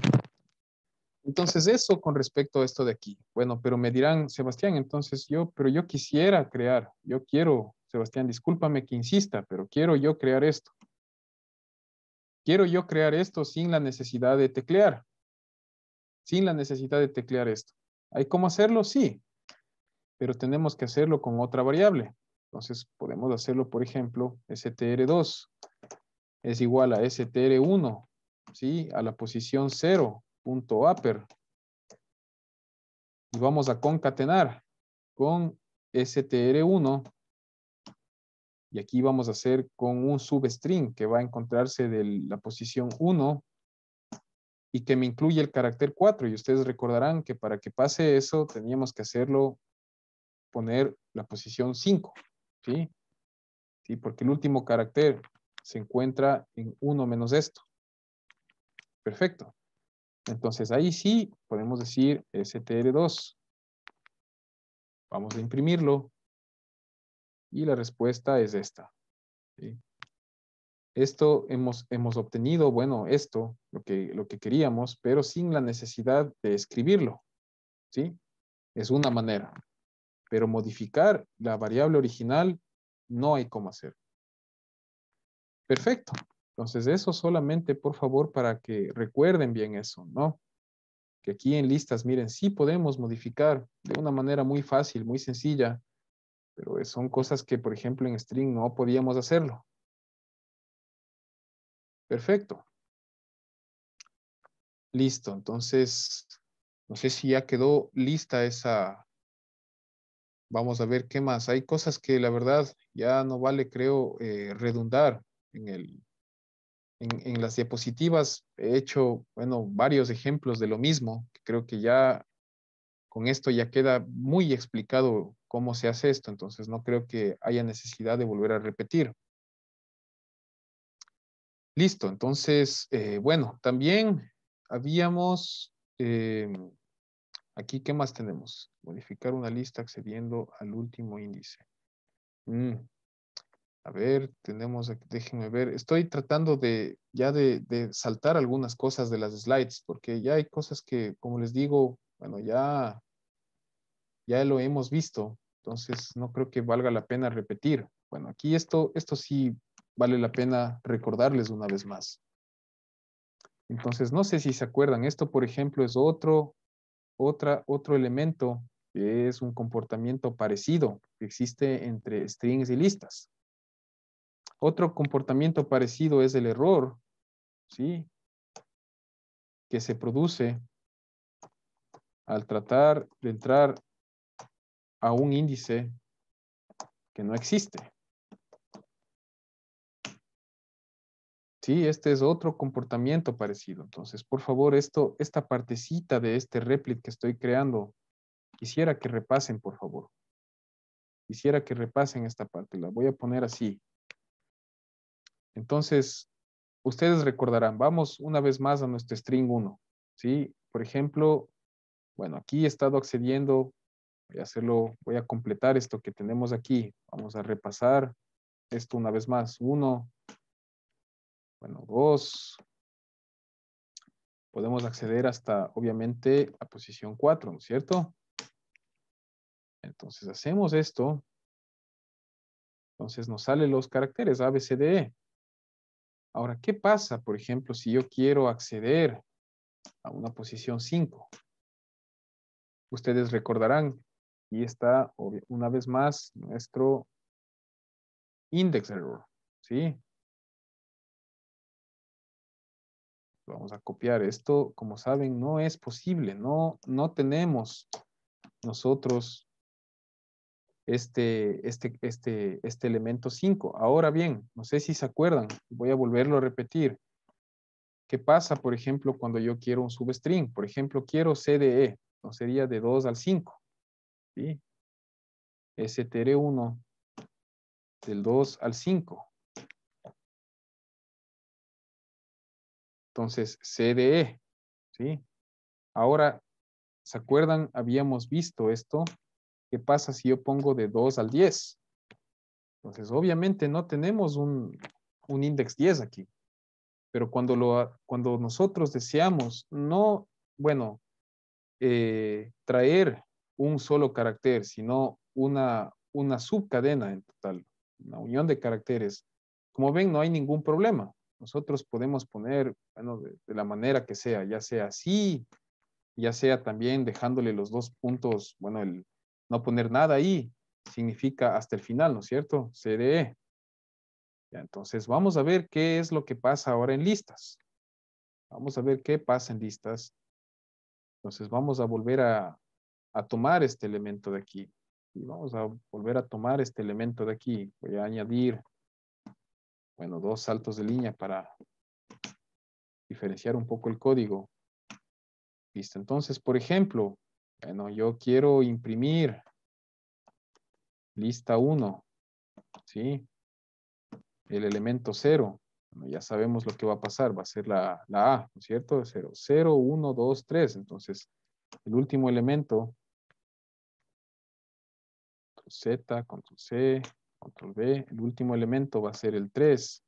Entonces, eso con respecto a esto de aquí. Bueno, pero me dirán, Sebastián, entonces yo, pero yo quisiera crear, yo quiero, Sebastián, discúlpame que insista, pero quiero yo crear esto. Quiero yo crear esto sin la necesidad de teclear, sin la necesidad de teclear esto. ¿Hay cómo hacerlo? Sí, pero tenemos que hacerlo con otra variable. Entonces, podemos hacerlo, por ejemplo, str dos es igual a str uno, ¿sí? A la posición cero, punto upper. Y vamos a concatenar con str uno Y aquí vamos a hacer con un substring que va a encontrarse de la posición uno y que me incluye el carácter cuatro. Y ustedes recordarán que para que pase eso teníamos que hacerlo, poner la posición cinco. ¿Sí? ¿Sí? Porque el último carácter se encuentra en uno menos esto. Perfecto. Entonces ahí sí podemos decir S T R dos. Vamos a imprimirlo. Y la respuesta es esta. ¿Sí? Esto hemos, hemos obtenido, bueno, esto, lo que, lo que queríamos, pero sin la necesidad de escribirlo. ¿Sí? Es una manera. Pero modificar la variable original no hay cómo hacer. Perfecto. Entonces eso solamente, por favor, para que recuerden bien eso, ¿no? Que aquí en listas, miren, sí podemos modificar de una manera muy fácil, muy sencilla, pero son cosas que, por ejemplo, en string no podíamos hacerlo. Perfecto. Listo. Entonces, no sé si ya quedó lista esa. Vamos a ver qué más. Hay cosas que la verdad ya no vale, creo, eh, redundar en el, en, en las diapositivas. He hecho, bueno, varios ejemplos de lo mismo. Creo que ya con esto ya queda muy explicado cómo se hace esto. Entonces, no creo que haya necesidad de volver a repetir. Listo. Entonces, eh, bueno, también habíamos... eh, aquí, ¿qué más tenemos? Modificar una lista accediendo al último índice. Mm, a ver, tenemos, aquí- déjenme ver. Estoy tratando de ya de, de saltar algunas cosas de las slides, porque ya hay cosas que, como les digo, bueno, ya, ya lo hemos visto. Entonces, no creo que valga la pena repetir. Bueno, aquí esto, esto sí vale la pena recordarles una vez más. Entonces, no sé si se acuerdan, esto, por ejemplo, es otro Otra, otro elemento que es un comportamiento parecido que existe entre strings y listas. Otro comportamiento parecido es el error, ¿sí? Que se produce al tratar de entrar a un índice que no existe. Sí, este es otro comportamiento parecido. Entonces, por favor, esto, esta partecita de este replit que estoy creando, quisiera que repasen, por favor. Quisiera que repasen esta parte. La voy a poner así. Entonces, ustedes recordarán, vamos una vez más a nuestro string uno, ¿sí? Por ejemplo, bueno, aquí he estado accediendo, voy a hacerlo, voy a completar esto que tenemos aquí. Vamos a repasar esto una vez más. uno, bueno, dos. Podemos acceder hasta, obviamente, a posición cuatro, ¿no es cierto? Entonces, hacemos esto. Entonces, nos salen los caracteres A, B, C, D, E. Ahora, ¿qué pasa, por ejemplo, si yo quiero acceder a una posición cinco? Ustedes recordarán, y está una vez más nuestro index error, ¿sí? Vamos a copiar esto. Como saben, no es posible, no, no tenemos nosotros este, este, este, este elemento cinco. Ahora bien, no sé si se acuerdan, voy a volverlo a repetir. ¿Qué pasa, por ejemplo, cuando yo quiero un substring? Por ejemplo, quiero C D E, no sería de dos al cinco, ¿sí? S T R uno del dos al cinco. Entonces, C D E, ¿sí? Ahora, ¿se acuerdan? Habíamos visto esto. ¿Qué pasa si yo pongo de dos al diez? Entonces, obviamente no tenemos un, un index diez aquí. Pero cuando, lo, cuando nosotros deseamos no, bueno, eh, traer un solo carácter, sino una, una subcadena en total, una unión de caracteres, como ven, no hay ningún problema. Nosotros podemos poner, bueno, de, de la manera que sea, ya sea así, ya sea también dejándole los dos puntos, bueno, el no poner nada ahí significa hasta el final, ¿no es cierto? C D E. Ya, entonces vamos a ver qué es lo que pasa ahora en listas. Vamos a ver qué pasa en listas. Entonces vamos a volver a, a tomar este elemento de aquí. Y vamos a volver a tomar este elemento de aquí. Voy a añadir, bueno, dos saltos de línea para diferenciar un poco el código. Listo. Entonces, por ejemplo, bueno, yo quiero imprimir lista uno, ¿sí? El elemento cero. Bueno, ya sabemos lo que va a pasar. Va a ser la, la A, ¿no es cierto? cero, cero, uno, dos, tres. Entonces, el último elemento, Z, control C, control V. El último elemento va a ser el tres.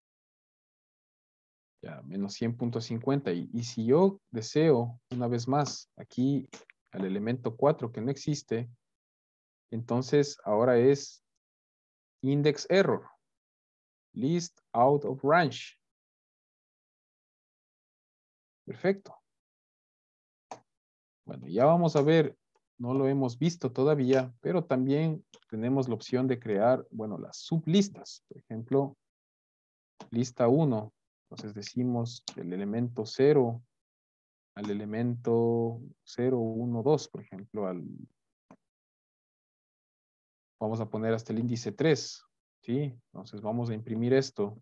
Ya, menos cien punto cincuenta. Y, y si yo deseo, una vez más, aquí al elemento cuatro que no existe, entonces ahora es index error. List out of range. Perfecto. Bueno, ya vamos a ver, no lo hemos visto todavía, pero también tenemos la opción de crear, bueno, las sublistas. Por ejemplo, lista uno. Entonces decimos el elemento cero al elemento cero, uno, dos, por ejemplo, al, vamos a poner hasta el índice tres, ¿sí? Entonces vamos a imprimir esto.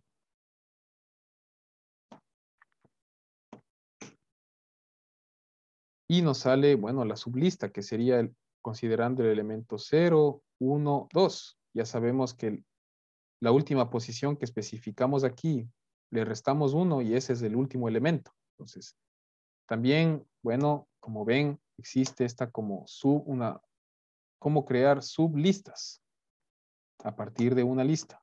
Y nos sale, bueno, la sublista, que sería el, considerando el elemento cero, uno, dos. Ya sabemos que el, la última posición que especificamos aquí, le restamos uno y ese es el último elemento. Entonces, también, bueno, como ven, existe esta como sub, una, cómo crear sublistas a partir de una lista.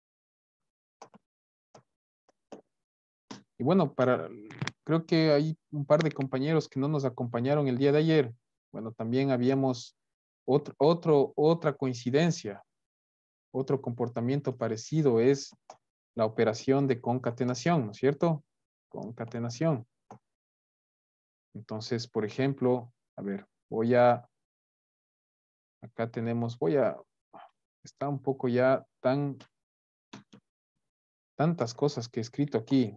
Y bueno, para, creo que hay un par de compañeros que no nos acompañaron el día de ayer. Bueno, también habíamos otro, otro, otra coincidencia, otro comportamiento parecido es la operación de concatenación, ¿no es cierto? Concatenación. Entonces, por ejemplo, a ver, voy a, acá tenemos, voy a, está un poco ya tan, tantas cosas que he escrito aquí.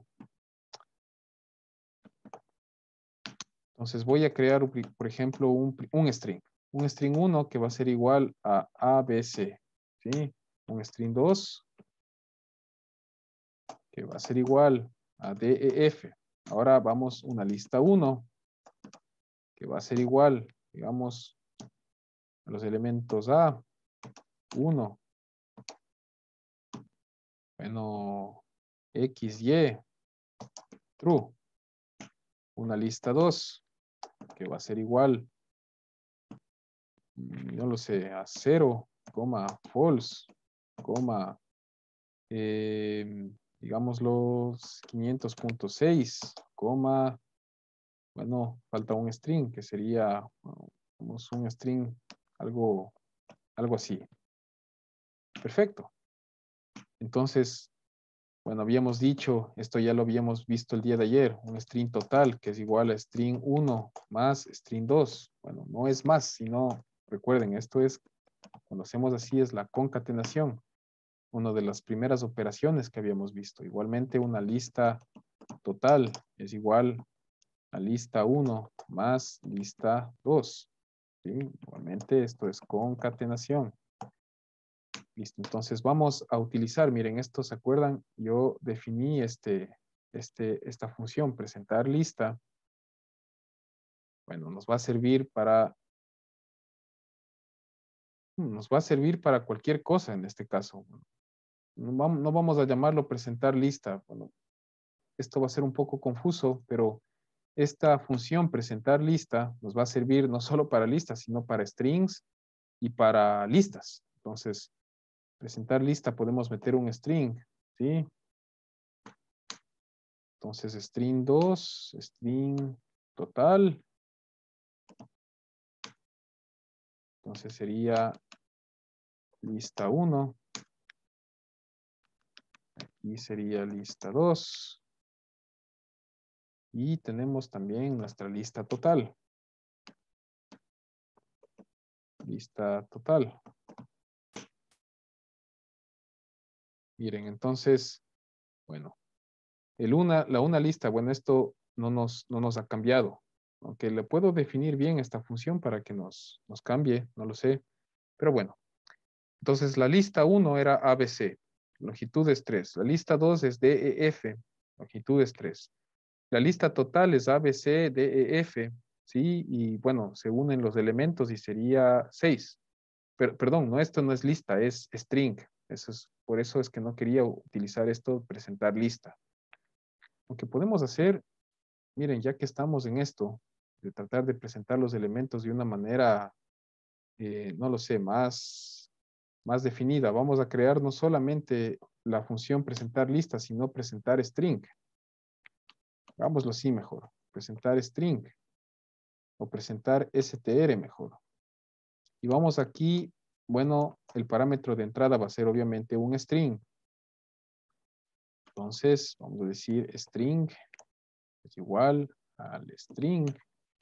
Entonces voy a crear, por ejemplo, un, un string. Un string uno que va a ser igual a A B C. ¿Sí? Un string dos que va a ser igual a D E F. Ahora vamos una lista uno que va a ser igual, digamos, a los elementos A, uno, bueno, X, Y, true. Una lista dos que va a ser igual, no lo sé, a cero, coma, false, coma, eh, digamos los quinientos punto seis, coma, bueno, falta un string que sería, bueno, un string, algo, algo así. Perfecto. Entonces, bueno, habíamos dicho, esto ya lo habíamos visto el día de ayer, un string total que es igual a string uno más string dos. Bueno, no es más, sino, recuerden, esto es, cuando hacemos así es la concatenación, una de las primeras operaciones que habíamos visto. Igualmente una lista total es igual a lista uno más lista dos. ¿Sí? Igualmente esto es concatenación. Listo, entonces vamos a utilizar, miren, esto se acuerdan, yo definí este, este, esta función, presentar lista. Bueno, nos va a servir para, nos va a servir para cualquier cosa en este caso. No vamos, no vamos a llamarlo presentar lista. Bueno, esto va a ser un poco confuso, pero esta función presentar lista nos va a servir no solo para listas, sino para strings y para listas. Entonces, presentar lista podemos meter un string, ¿sí? Entonces, string dos, string total. Entonces sería lista uno. Aquí sería lista dos. Y tenemos también nuestra lista total. Lista total. Miren, entonces, bueno, el una, la una lista, bueno, esto no nos, no nos ha cambiado. Aunque le puedo definir bien esta función para que nos, nos cambie, no lo sé. Pero bueno, entonces la lista uno era A B C, longitud es tres. La lista dos es D E F, longitud es tres. La lista total es A B C, D E F, ¿sí? Y bueno, se unen los elementos y sería seis. Pero, perdón, no, esto no es lista, es string. Eso es, por eso es que no quería utilizar esto, presentar lista. Lo que podemos hacer, miren, ya que estamos en esto, de tratar de presentar los elementos de una manera, eh, no lo sé, más, más definida. Vamos a crear no solamente la función presentar lista, sino presentar string. Hagámoslo así mejor. Presentar string o presentar str mejor. Y vamos aquí, bueno, el parámetro de entrada va a ser obviamente un string. Entonces, vamos a decir string es igual al string.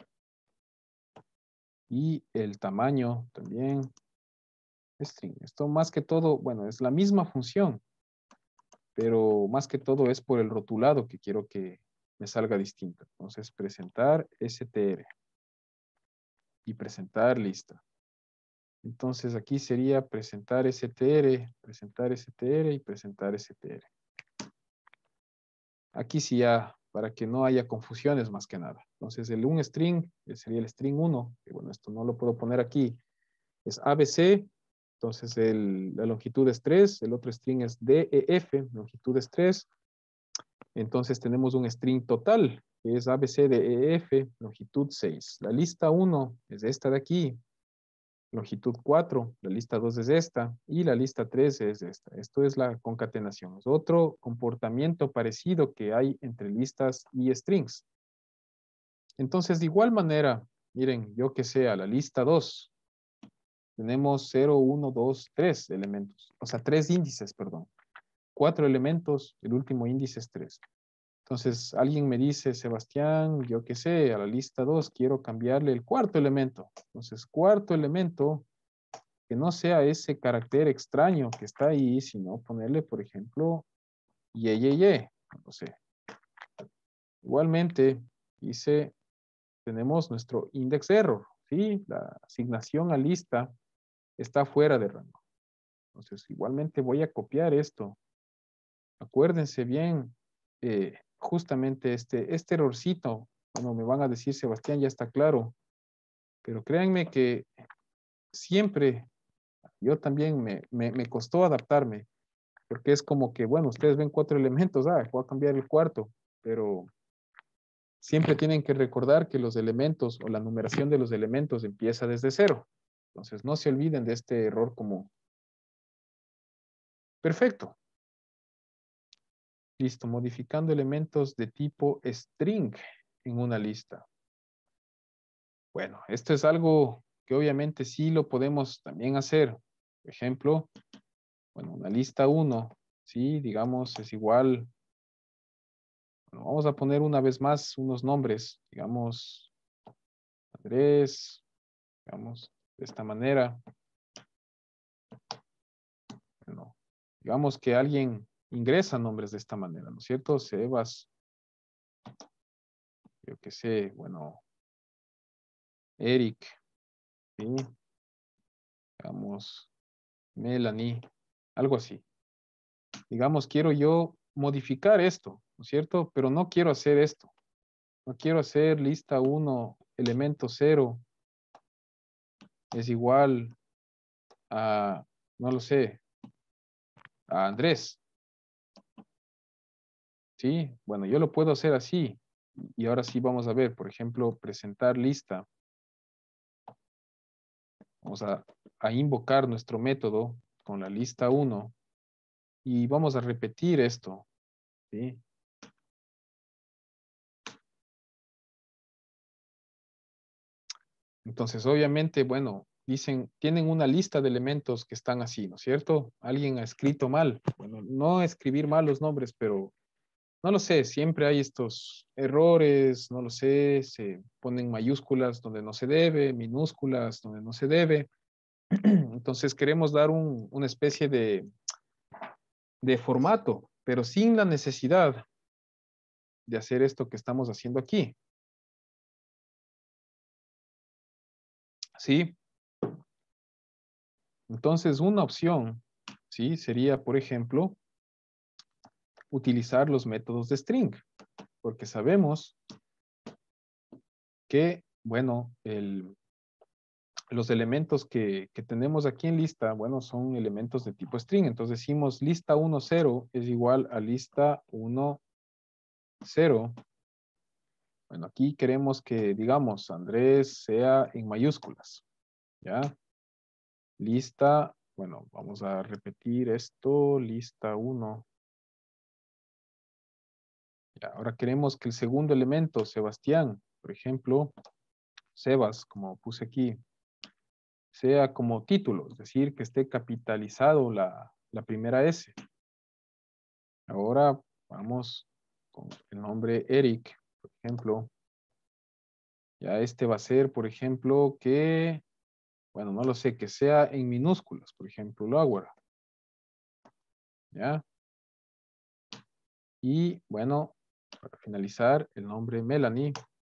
Y el tamaño también string. Esto más que todo, bueno, es la misma función, pero más que todo es por el rotulado que quiero que me salga distinto. Entonces, presentar str y presentar lista. Entonces, aquí sería presentar str, presentar str y presentar str. Aquí sí ya, para que no haya confusiones más que nada. Entonces, el un string sería el string uno, que bueno, esto no lo puedo poner aquí, es A B C. Entonces, el, la longitud es tres, el otro string es D E F, longitud es tres. Entonces, tenemos un string total, que es A B C D E F, longitud seis. La lista uno es esta de aquí, longitud cuatro. La lista dos es esta, y la lista tres es esta. Esto es la concatenación. Es otro comportamiento parecido que hay entre listas y strings. Entonces, de igual manera, miren, yo que sea la lista dos, tenemos cero, uno, dos, tres elementos. O sea, tres índices, perdón. Cuatro elementos, el último índice es tres. Entonces, alguien me dice, Sebastián, yo qué sé, a la lista dos quiero cambiarle el cuarto elemento. Entonces, cuarto elemento, que no sea ese carácter extraño que está ahí, sino ponerle, por ejemplo, ye, ye, ye. No sé. Igualmente, dice, tenemos nuestro index error, ¿sí? La asignación a lista está fuera de rango. Entonces, igualmente voy a copiar esto. Acuérdense bien, eh, justamente este, este errorcito, bueno, me van a decir, Sebastián, ya está claro, pero créanme que siempre, yo también me, me, me costó adaptarme, porque es como que, bueno, ustedes ven cuatro elementos, ah, voy a cambiar el cuarto, pero siempre tienen que recordar que los elementos o la numeración de los elementos empieza desde cero. Entonces, no se olviden de este error común. Perfecto. Listo, modificando elementos de tipo string en una lista. Bueno, esto es algo que obviamente sí lo podemos también hacer. Por ejemplo, bueno, una lista uno, sí, digamos, es igual. Bueno, vamos a poner una vez más unos nombres, digamos, Andrés, digamos, de esta manera. Bueno, digamos que alguien ingresa nombres de esta manera, ¿no es cierto? Sebas, yo qué sé, bueno, Eric, ¿sí? Digamos, Melanie, algo así. Digamos, quiero yo modificar esto, ¿no es cierto? Pero no quiero hacer esto. No quiero hacer lista uno, elemento cero, es igual a, no lo sé, a Andrés. ¿Sí? Bueno, yo lo puedo hacer así. Y ahora sí vamos a ver, por ejemplo, presentar lista. Vamos a, a invocar nuestro método con la lista uno y vamos a repetir esto. ¿Sí? Entonces, obviamente, bueno, dicen, tienen una lista de elementos que están así, ¿no es cierto? Alguien ha escrito mal. Bueno, no escribir mal los nombres, pero no lo sé, siempre hay estos errores, no lo sé, se ponen mayúsculas donde no se debe, minúsculas donde no se debe. Entonces queremos dar un, una especie de, de formato, pero sin la necesidad de hacer esto que estamos haciendo aquí. ¿Sí? Entonces, una opción, ¿sí? Sería, por ejemplo, utilizar los métodos de string, porque sabemos que, bueno, el, los elementos que, que tenemos aquí en lista, bueno, son elementos de tipo string. Entonces decimos lista uno, cero es igual a lista uno, cero. Bueno, aquí queremos que, digamos, Andrés sea en mayúsculas, ¿ya? Lista, bueno, vamos a repetir esto, lista uno. Ya, ahora queremos que el segundo elemento, Sebastián, por ejemplo, Sebas, como puse aquí, sea como título, es decir, que esté capitalizado la, la primera S. Ahora vamos con el nombre Eric, por ejemplo. Ya este va a ser, por ejemplo, que, bueno, no lo sé, que sea en minúsculas, por ejemplo, Lower. ¿Ya? Y, bueno, para finalizar, el nombre Melanie.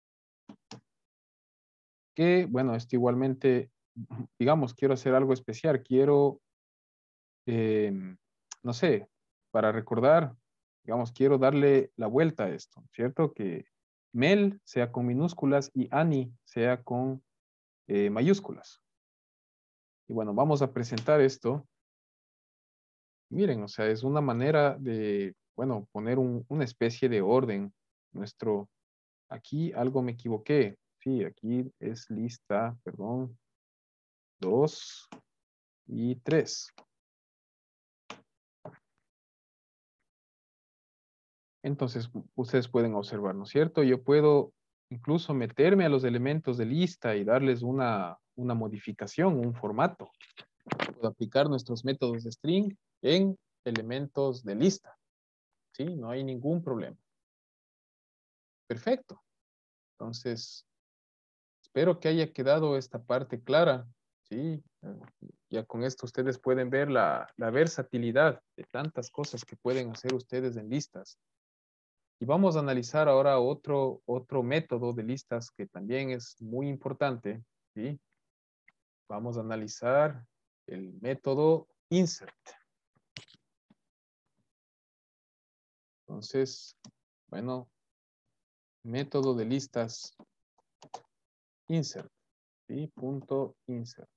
Que, bueno, esto igualmente, digamos, quiero hacer algo especial. Quiero, eh, no sé, para recordar, digamos, quiero darle la vuelta a esto, ¿cierto? Que Mel sea con minúsculas y Annie sea con eh, mayúsculas. Y bueno, vamos a presentar esto. Miren, o sea, es una manera de, bueno, poner un- una especie de orden. Nuestro, aquí algo me equivoqué. Sí, aquí es lista, perdón, dos y tres. Entonces, ustedes pueden observar, ¿no es cierto? Yo puedo incluso meterme a los elementos de lista y darles una, una modificación, un formato. Puedo aplicar nuestros métodos de string en elementos de lista, ¿sí? No hay ningún problema. Perfecto. Entonces, espero que haya quedado esta parte clara, ¿sí? Eh, Ya con esto ustedes pueden ver la, la versatilidad de tantas cosas que pueden hacer ustedes en listas. Y vamos a analizar ahora otro, otro método de listas que también es muy importante, ¿sí? Vamos a analizar el método insert. Entonces, bueno, método de listas insert, ¿sí? Punto insert.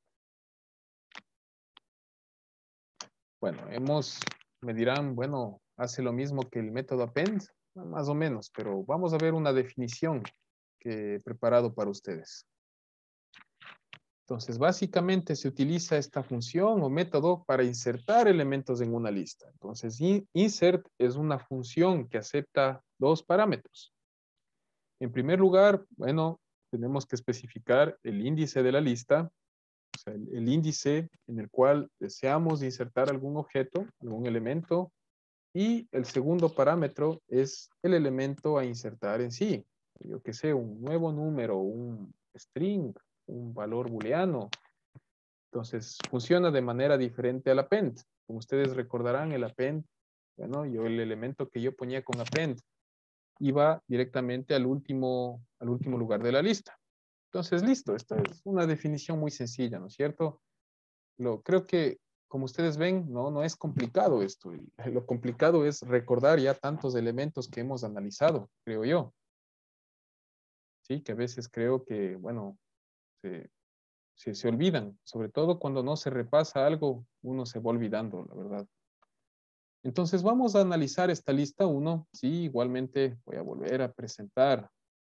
Bueno, hemos, me dirán, bueno, hace lo mismo que el método append, más o menos, pero vamos a ver una definición que he preparado para ustedes. Entonces, básicamente se utiliza esta función o método para insertar elementos en una lista. Entonces, insert es una función que acepta dos parámetros. En primer lugar, bueno, tenemos que especificar el índice de la lista, o sea, el, el índice en el cual deseamos insertar algún objeto, algún elemento, y el segundo parámetro es el elemento a insertar en sí. Yo que sé, un nuevo número, un string, un valor booleano. Entonces, funciona de manera diferente al append. Como ustedes recordarán, el append, bueno, yo el elemento que yo ponía con append iba directamente al último, al último lugar de la lista. Entonces, listo, esta es una definición muy sencilla, ¿no es cierto? Lo, creo que, como ustedes ven, no, no es complicado esto. Lo complicado es recordar ya tantos elementos que hemos analizado, creo yo. Sí, que a veces creo que, bueno, se, se, se olvidan, sobre todo cuando no se repasa algo, uno se va olvidando, la verdad. Entonces vamos a analizar esta lista uno. Sí, igualmente voy a volver a presentar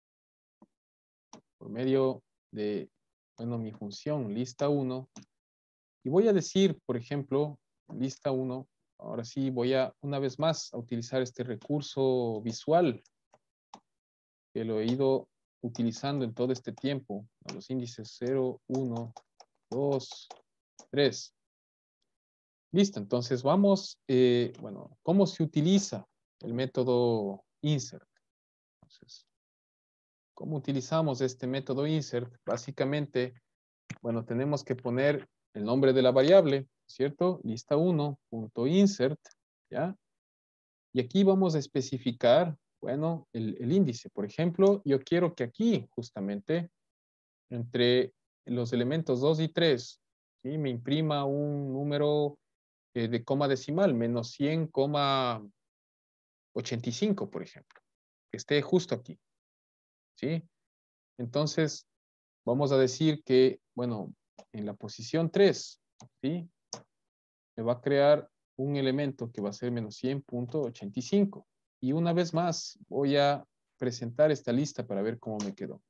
por medio de, bueno, mi función lista uno. Y voy a decir, por ejemplo, lista uno. Ahora sí voy a, una vez más, a utilizar este recurso visual que lo he ido utilizando en todo este tiempo. A los índices cero, uno, dos, tres. Listo, entonces vamos, eh, bueno, ¿cómo se utiliza el método insert? Entonces, ¿cómo utilizamos este método insert? Básicamente, bueno, tenemos que poner el nombre de la variable, ¿cierto? Lista uno punto insert, ¿ya? Y aquí vamos a especificar, bueno, el, el índice. Por ejemplo, yo quiero que aquí, justamente, entre los elementos dos y tres, ¿sí? Me imprima un número eh, de coma decimal, menos cien coma ochenta y cinco, por ejemplo, que esté justo aquí, ¿sí? Entonces, vamos a decir que, bueno, en la posición tres, ¿sí? Me va a crear un elemento que va a ser menos cien punto ochenta y cinco. Y una vez más, voy a presentar esta lista para ver cómo me quedó.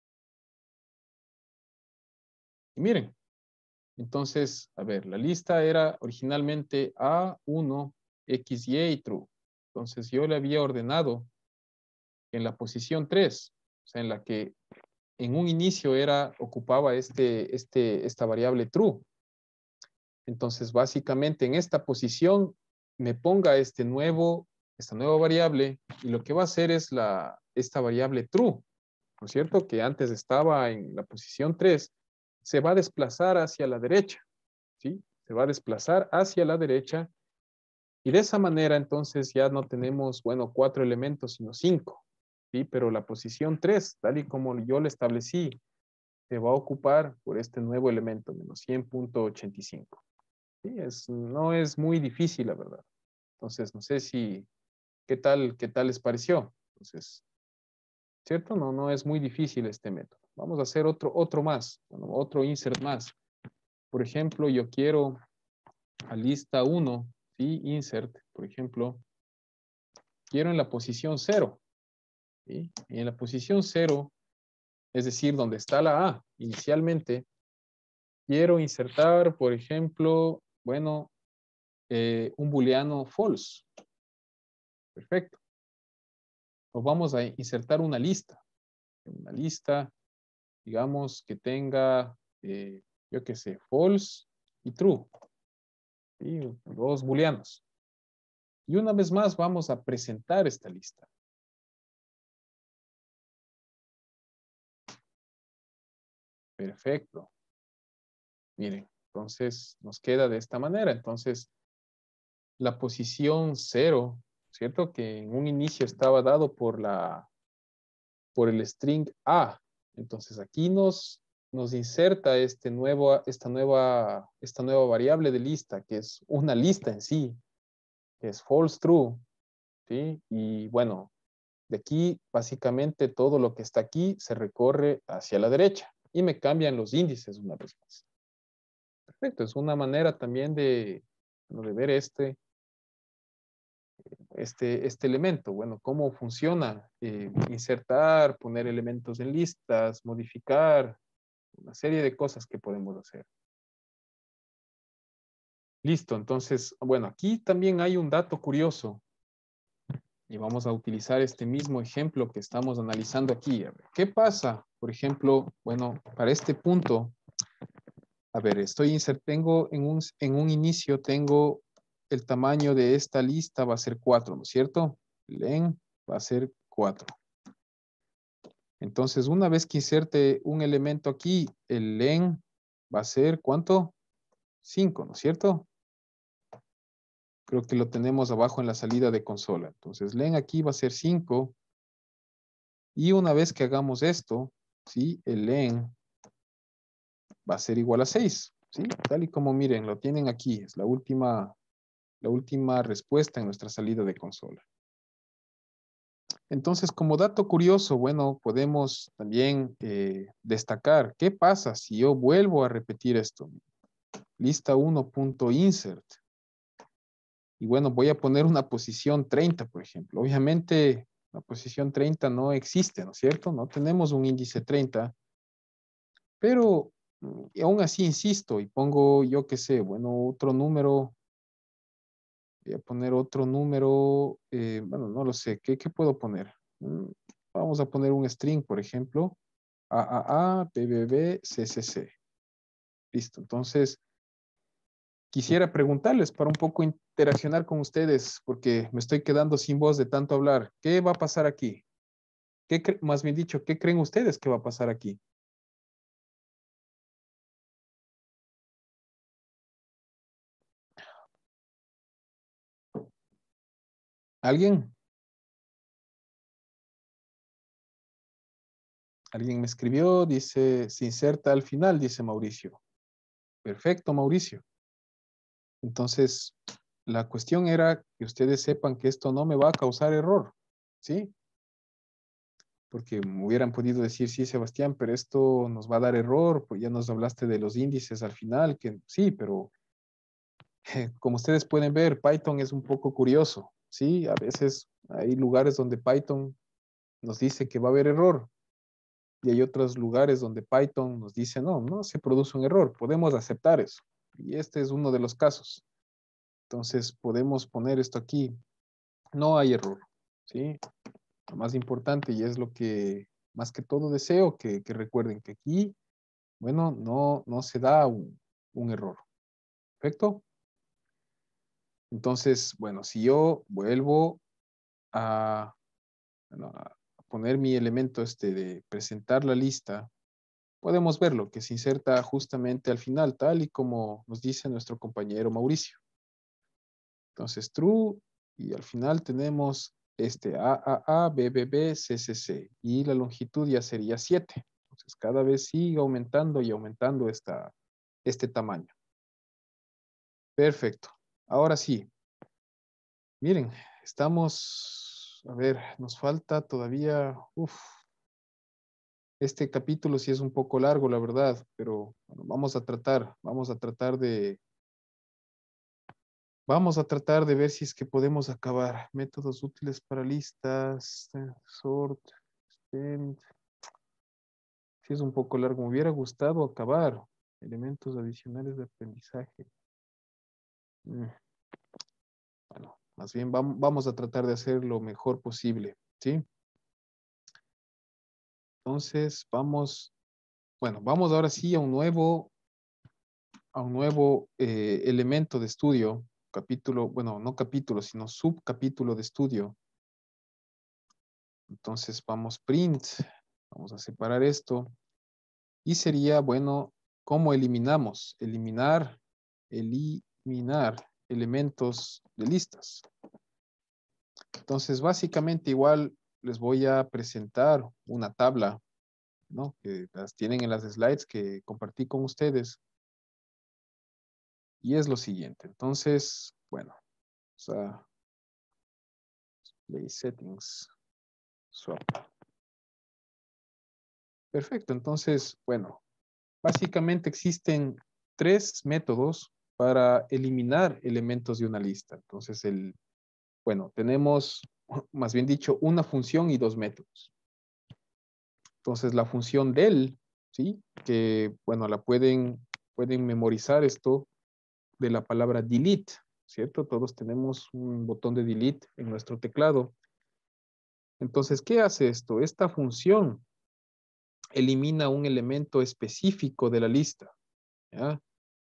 Y miren, entonces, a ver, la lista era originalmente A uno, X, Y y True. Entonces, yo le había ordenado en la posición tres, o sea, en la que en un inicio era, ocupaba este, este, esta variable true. Entonces, básicamente en esta posición me ponga este nuevo, esta nueva variable y lo que va a hacer es la, esta variable true, ¿no es cierto? Que antes estaba en la posición tres, se va a desplazar hacia la derecha, ¿sí? Se va a desplazar hacia la derecha y de esa manera entonces ya no tenemos, bueno, cuatro elementos, sino cinco, ¿sí? Pero la posición tres, tal y como yo le establecí, se va a ocupar por este nuevo elemento, menos cien punto ochenta y cinco. ¿Sí? Es, no es muy difícil, la verdad. Entonces, no sé si, ¿qué tal, qué tal les pareció? Entonces, ¿cierto? No, no es muy difícil este método. Vamos a hacer otro, otro más, bueno, otro insert más. Por ejemplo, yo quiero a lista uno, ¿sí? Insert, por ejemplo, quiero en la posición cero, ¿sí? Y en la posición cero, es decir, donde está la A inicialmente, quiero insertar, por ejemplo, bueno, eh, un booleano false. Perfecto. Pues vamos a insertar una lista. Una lista, digamos, que tenga, eh, yo qué sé, false y true. ¿Sí? Dos booleanos. Y una vez más vamos a presentar esta lista. Perfecto. Miren, entonces nos queda de esta manera. Entonces, la posición cero, ¿cierto? Que en un inicio estaba dado por la, por el string A. Entonces aquí nos, nos inserta este nuevo, esta, nueva, esta nueva variable de lista, que es una lista en sí, que es false true, ¿sí? Y bueno, de aquí básicamente todo lo que está aquí se recorre hacia la derecha y me cambian los índices una vez más. Perfecto, es una manera también de, de ver este, este, este elemento. Bueno, cómo funciona, eh, insertar, poner elementos en listas, modificar, una serie de cosas que podemos hacer. Listo, entonces, bueno, aquí también hay un dato curioso y vamos a utilizar este mismo ejemplo que estamos analizando aquí. A ver, ¿qué pasa? Por ejemplo, bueno, para este punto, a ver, estoy insert, tengo en un, en un inicio, tengo el tamaño de esta lista va a ser cuatro, ¿no es cierto? Len va a ser cuatro. Entonces, una vez que inserte un elemento aquí, el len va a ser, ¿cuánto? cinco, ¿no es cierto? Creo que lo tenemos abajo en la salida de consola. Entonces, len aquí va a ser cinco. Y una vez que hagamos esto, ¿sí? El len va a ser igual a seis, ¿sí? Tal y como miren, lo tienen aquí. Es la última, la última respuesta en nuestra salida de consola. Entonces, como dato curioso, bueno, podemos también eh, destacar qué pasa si yo vuelvo a repetir esto. Lista uno.insert. Y bueno, voy a poner una posición treinta, por ejemplo. Obviamente, la posición treinta no existe, ¿no es cierto? No tenemos un índice treinta, pero mm, y aún así insisto y pongo, yo qué sé, bueno, otro número. Voy a poner otro número, eh, bueno, no lo sé, ¿qué, qué puedo poner? Mm, Vamos a poner un string, por ejemplo, A A A, B B B, C C C. Listo, entonces quisiera preguntarles para un poco interaccionar con ustedes, porque me estoy quedando sin voz de tanto hablar. ¿Qué va a pasar aquí? ¿Qué más bien dicho, ¿qué creen ustedes que va a pasar aquí? ¿Alguien? Alguien me escribió, dice, se inserta al final, dice Mauricio. Perfecto, Mauricio. Entonces, la cuestión era que ustedes sepan que esto no me va a causar error, ¿sí? Porque me hubieran podido decir, sí, Sebastián, pero esto nos va a dar error, pues ya nos hablaste de los índices al final, que sí, pero como ustedes pueden ver, Python es un poco curioso, ¿sí? A veces hay lugares donde Python nos dice que va a haber error y hay otros lugares donde Python nos dice, no, no se produce un error, podemos aceptar eso. Y este es uno de los casos. Entonces podemos poner esto aquí, no hay error, ¿sí? Lo más importante y es lo que más que todo deseo que, que recuerden que aquí, bueno, no, no se da un, un error. ¿Perfecto? Entonces, bueno, si yo vuelvo a, bueno, a poner mi elemento este de presentar la lista, podemos verlo que se inserta justamente al final, tal y como nos dice nuestro compañero Mauricio. Entonces, true, y al final tenemos este A A A, B B B, C C C, y la longitud ya sería siete. Entonces, cada vez sigue aumentando y aumentando esta, este tamaño. Perfecto. Ahora sí, miren, estamos, a ver, nos falta todavía, uff, este capítulo sí es un poco largo, la verdad, pero bueno, vamos a tratar, vamos a tratar de, vamos a tratar de ver si es que podemos acabar. Métodos útiles para listas, eh, sort, extend. Sí es un poco largo, me hubiera gustado acabar. Elementos adicionales de aprendizaje. Mm, Bueno, más bien vam- vamos a tratar de hacer lo mejor posible, ¿sí? Entonces, vamos, bueno, vamos ahora sí a un nuevo, a un nuevo eh, elemento de estudio, capítulo, bueno, no capítulo, sino subcapítulo de estudio. Entonces, vamos print, vamos a separar esto. Y sería, bueno, ¿cómo eliminamos? Eliminar, eliminar elementos de listas. Entonces, básicamente igual les voy a presentar una tabla, ¿no? Que las tienen en las slides que compartí con ustedes. Y es lo siguiente. Entonces, bueno, o sea, play settings, swap. Perfecto. Entonces, bueno, básicamente existen tres métodos para eliminar elementos de una lista. Entonces, el, bueno, tenemos, más bien dicho, una función y dos métodos. Entonces, la función del, ¿sí? Que, bueno, la pueden, pueden memorizar esto de la palabra delete, ¿cierto? Todos tenemos un botón de delete en nuestro teclado. Entonces, ¿qué hace esto? Esta función elimina un elemento específico de la lista, ¿ya?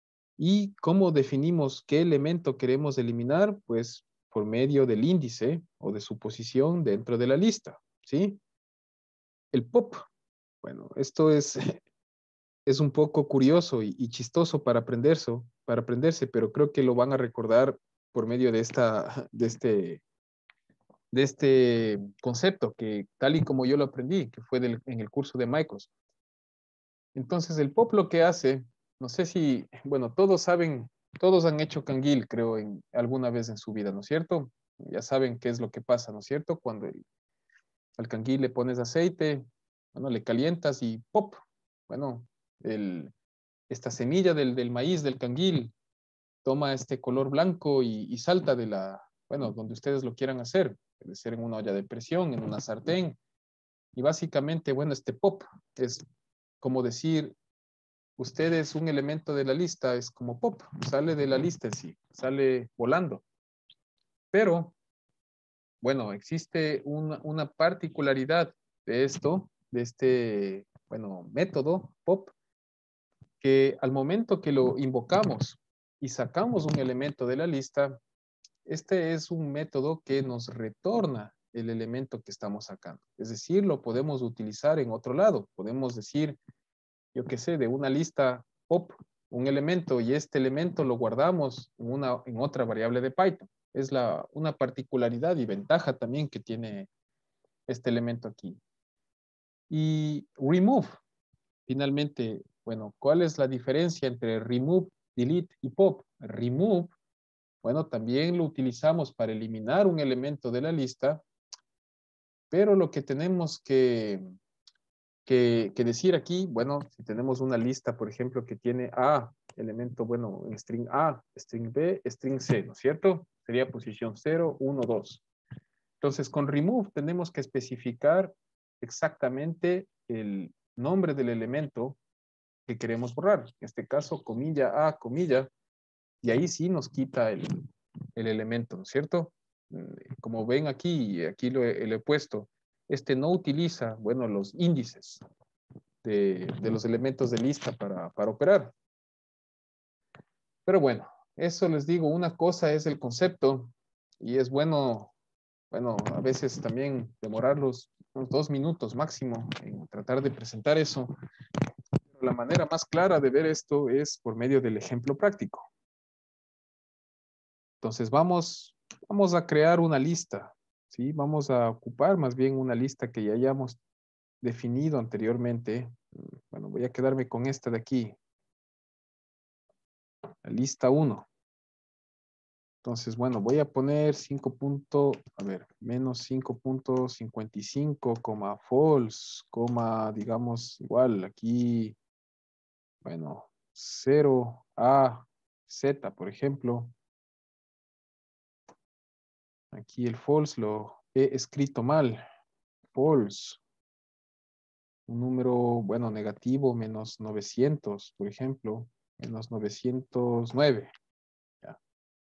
¿Y cómo definimos qué elemento queremos eliminar? Pues por medio del índice o de su posición dentro de la lista, ¿sí? El pop. Bueno, esto es, es un poco curioso y, y chistoso para aprenderse, para aprenderse, pero creo que lo van a recordar por medio de, esta, de, este, de este concepto, que tal y como yo lo aprendí, que fue del, en el curso de Microsoft. Entonces, el pop lo que hace, no sé si, bueno, todos saben, todos han hecho canguil, creo, en, alguna vez en su vida, ¿no es cierto? Ya saben qué es lo que pasa, ¿no es cierto? Cuando el, al canguil le pones aceite, bueno, le calientas y pop, bueno, el, esta semilla del, del maíz, del canguil, toma este color blanco y, y salta de la, bueno, donde ustedes lo quieran hacer, puede ser en una olla de presión, en una sartén, y básicamente, bueno, este pop es como decir, usted es un elemento de la lista, es como pop, sale de la lista en sí, sale volando. Pero, bueno, existe una, una particularidad de esto, de este, bueno, método pop, que al momento que lo invocamos y sacamos un elemento de la lista, este es un método que nos retorna el elemento que estamos sacando. Es decir, lo podemos utilizar en otro lado. Podemos decir, yo qué sé, de una lista pop, un elemento y este elemento lo guardamos en, una, en otra variable de Python. Es la, una particularidad y ventaja también que tiene este elemento aquí. Y remove, finalmente, Bueno, ¿cuál es la diferencia entre remove, delete y pop? Remove, bueno, también lo utilizamos para eliminar un elemento de la lista, pero lo que tenemos que, que, que decir aquí, bueno, si tenemos una lista, por ejemplo, que tiene A, elemento, bueno, en string A, string B, string C, ¿no es cierto? Sería posición cero, uno, dos. Entonces, con remove tenemos que especificar exactamente el nombre del elemento que queremos borrar. En este caso, comilla A, comilla, y ahí sí nos quita el, el elemento, ¿no es cierto? Como ven aquí, aquí lo he, lo he puesto, este no utiliza, bueno, los índices de, de los elementos de lista para, para operar. Pero bueno, eso les digo, una cosa es el concepto y es bueno, bueno, a veces también demorarlos unos dos minutos máximo en tratar de presentar eso. Pero la manera más clara de ver esto es por medio del ejemplo práctico. Entonces vamos, vamos a crear una lista, ¿sí? Vamos a ocupar más bien una lista que ya hayamos definido anteriormente. Bueno, voy a quedarme con esta de aquí, la lista uno. Entonces, bueno, voy a poner cinco punto, a ver, menos cinco punto cincuenta y cinco, coma false, coma, digamos, igual, aquí, bueno, cero a z, por ejemplo. Aquí el false lo he escrito mal. False. Un número, bueno, negativo, menos novecientos, por ejemplo. Menos novecientos nueve. Ya.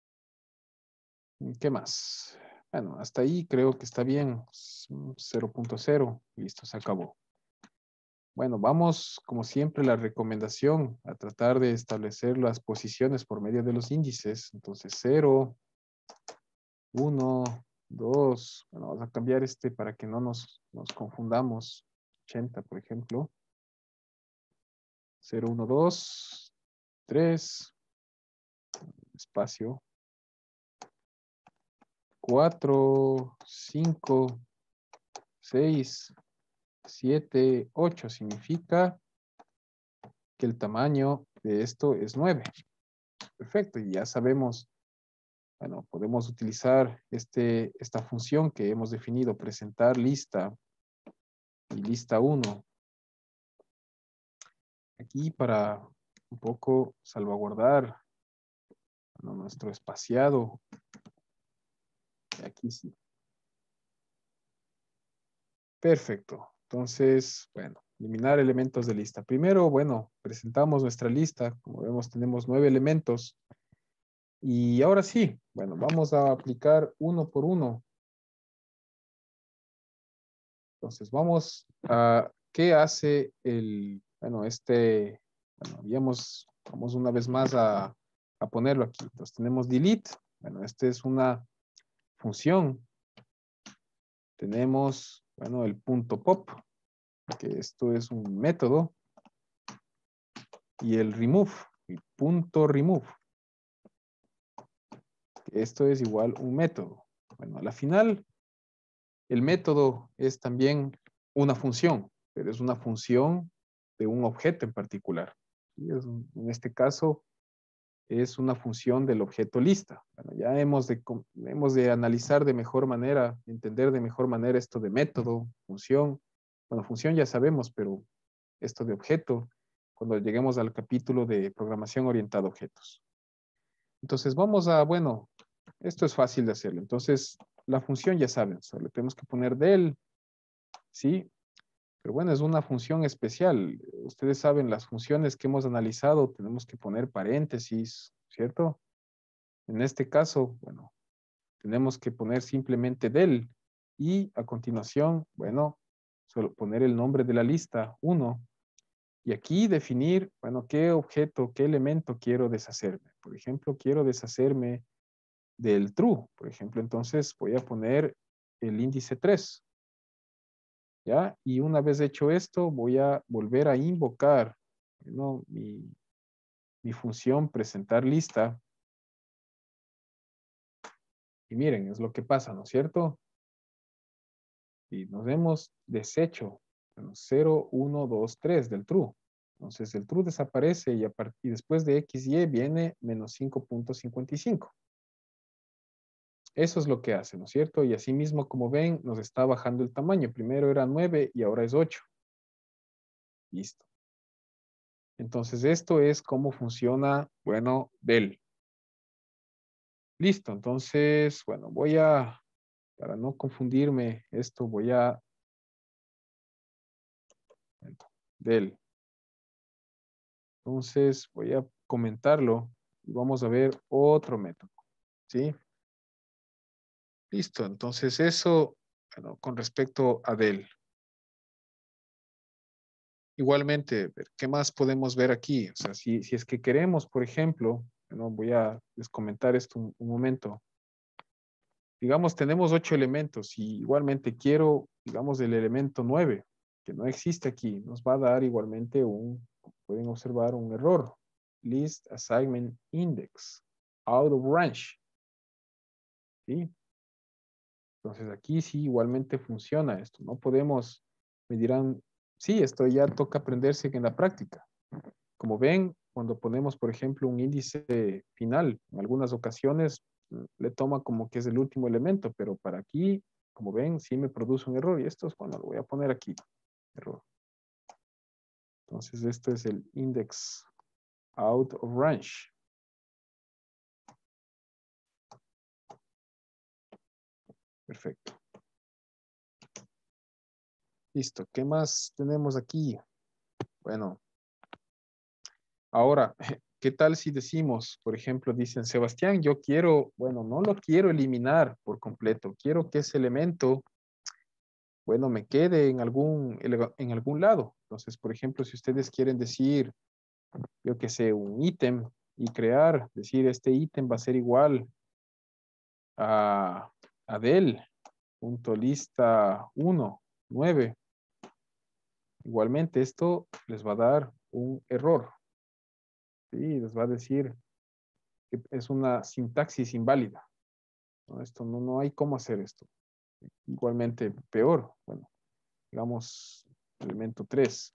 ¿Qué más? Bueno, hasta ahí creo que está bien. cero punto cero. Listo, se acabó. Bueno, vamos, como siempre, la recomendación a tratar de establecer las posiciones por medio de los índices. Entonces, cero, uno, dos. Bueno, vamos a cambiar este para que no nos, nos confundamos. ochenta, por ejemplo. cero, uno, dos, tres. Espacio. cuatro, cinco, seis, siete, ocho. Significa que el tamaño de esto es nueve. Perfecto, y ya sabemos, bueno, podemos utilizar este, esta función que hemos definido, presentar lista y lista uno. Aquí para un poco salvaguardar, bueno, nuestro espaciado. Aquí sí. Perfecto. Entonces, bueno, eliminar elementos de lista. Primero, bueno, presentamos nuestra lista. Como vemos, tenemos nueve elementos. Y ahora sí, bueno, vamos a aplicar uno por uno. Entonces, vamos a, ¿qué hace el, bueno, este, bueno, habíamos, vamos una vez más a, a ponerlo aquí. Entonces, tenemos delete. Bueno, esta es una función. Tenemos, bueno, el punto pop, que esto es un método. Y el remove, el punto remove. Esto es igual un método. Bueno, a la final, el método es también una función, pero es una función de un objeto en particular. ¿Sí? Es un, en este caso, es una función del objeto lista. Bueno, ya hemos de, hemos de analizar de mejor manera, entender de mejor manera esto de método, función. Bueno, función ya sabemos, pero esto de objeto, cuando lleguemos al capítulo de programación orientada a objetos. Entonces vamos a, bueno, esto es fácil de hacerlo. Entonces, la función ya saben, solo tenemos que poner del, ¿sí? Pero bueno, es una función especial. Ustedes saben, las funciones que hemos analizado, tenemos que poner paréntesis, ¿cierto? En este caso, bueno, tenemos que poner simplemente del y a continuación, bueno, solo poner el nombre de la lista, uno. Y aquí definir, bueno, qué objeto, qué elemento quiero deshacerme. Por ejemplo, quiero deshacerme del true, por ejemplo, entonces voy a poner el índice tres, ¿ya? Y una vez hecho esto, voy a volver a invocar, ¿no? mi, mi función presentar lista. Y miren, es lo que pasa, ¿no es cierto? Y nos hemos deshecho bueno, cero, uno, dos, tres del true. Entonces el true desaparece y, a y después de X Y viene menos cinco punto cincuenta y cinco. Eso es lo que hace, ¿no es cierto? Y asimismo, como ven, nos está bajando el tamaño. Primero era nueve y ahora es ocho. Listo. Entonces esto es cómo funciona, bueno, del. Listo, entonces, bueno, voy a, para no confundirme esto, voy a, del. Entonces voy a comentarlo y vamos a ver otro método, ¿sí? Listo, entonces eso, bueno, con respecto a del. Igualmente, ¿qué más podemos ver aquí? O sea, si, si es que queremos, por ejemplo, bueno, voy a descomentar esto un, un momento. Digamos, tenemos ocho elementos y igualmente quiero, digamos, el elemento nueve, que no existe aquí. Nos va a dar igualmente un, pueden observar, un error. List assignment index, out of range. ¿Sí? Entonces aquí sí igualmente funciona esto. No podemos, me dirán, sí, esto ya toca aprenderse en la práctica. Como ven, cuando ponemos, por ejemplo, un índice final, en algunas ocasiones mm, le toma como que es el último elemento, pero para aquí, como ven, sí me produce un error. Y esto es cuando lo voy a poner aquí, error. Entonces, esto es el index out of range. Perfecto. Listo. ¿Qué más tenemos aquí? Bueno, ahora, ¿qué tal si decimos, por ejemplo, dicen, Sebastián, yo quiero, bueno, no lo quiero eliminar por completo, quiero que ese elemento, bueno, me quede en algún, en algún lado. Entonces, por ejemplo, si ustedes quieren decir, yo qué sé, un ítem y crear, decir, este ítem va a ser igual a, a del, punto lista uno, nueve. Igualmente, esto les va a dar un error. ¿Sí? Les va a decir que es una sintaxis inválida. ¿No? Esto no, no hay cómo hacer esto. Igualmente, peor. Bueno, digamos, elemento tres.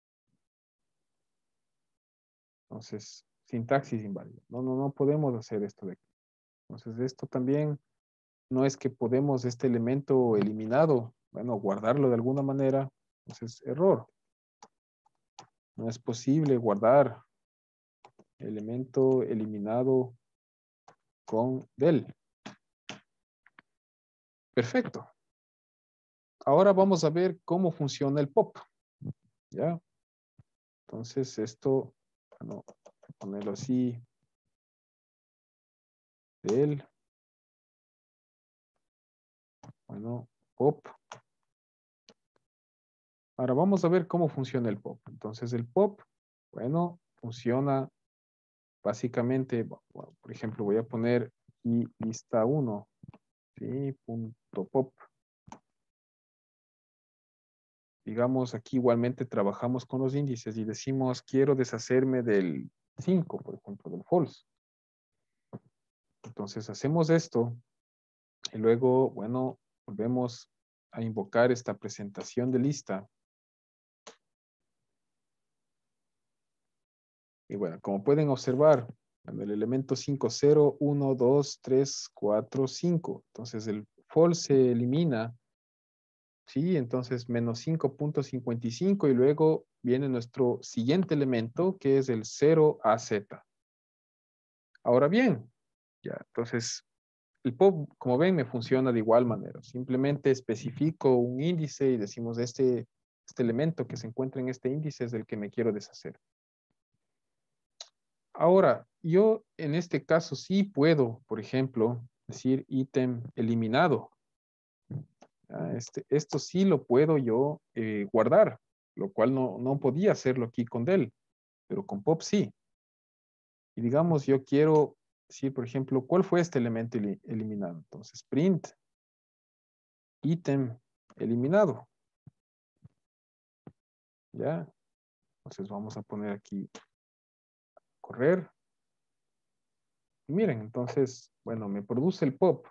Entonces, sintaxis inválida. No, no, no podemos hacer esto de aquí. Entonces, esto también no es que podemos este elemento eliminado, bueno, guardarlo de alguna manera. Entonces, error. No es posible guardar elemento eliminado con del. Perfecto. Ahora vamos a ver cómo funciona el pop. ¿Ya? Entonces, esto, bueno, ponerlo así, del, bueno, pop. Ahora vamos a ver cómo funciona el pop. Entonces, el pop, bueno, funciona básicamente, bueno, por ejemplo, voy a poner aquí lista uno, ¿sí? Punto pop. Digamos, aquí igualmente trabajamos con los índices y decimos, quiero deshacerme del cinco, por ejemplo, del false. Entonces, hacemos esto y luego, bueno, volvemos a invocar esta presentación de lista. Y bueno, como pueden observar, en el elemento cinco, cero, uno, dos, tres, cuatro, cinco. Entonces el false se elimina. Sí, entonces menos cinco punto cincuenta y cinco y luego viene nuestro siguiente elemento que es el cero a z. Ahora bien, ya, entonces el pop, como ven, me funciona de igual manera. Simplemente especifico un índice y decimos este, este elemento que se encuentra en este índice es el que me quiero deshacer. Ahora, yo en este caso sí puedo, por ejemplo, decir ítem eliminado. Este, esto sí lo puedo yo eh, guardar, lo cual no, no podía hacerlo aquí con del, pero con pop sí. Y digamos, yo quiero decir, por ejemplo, ¿cuál fue este elemento eli- eliminado? Entonces, print ítem eliminado. ¿Ya? Entonces vamos a poner aquí correr. Y miren, entonces, bueno, me produce el pop.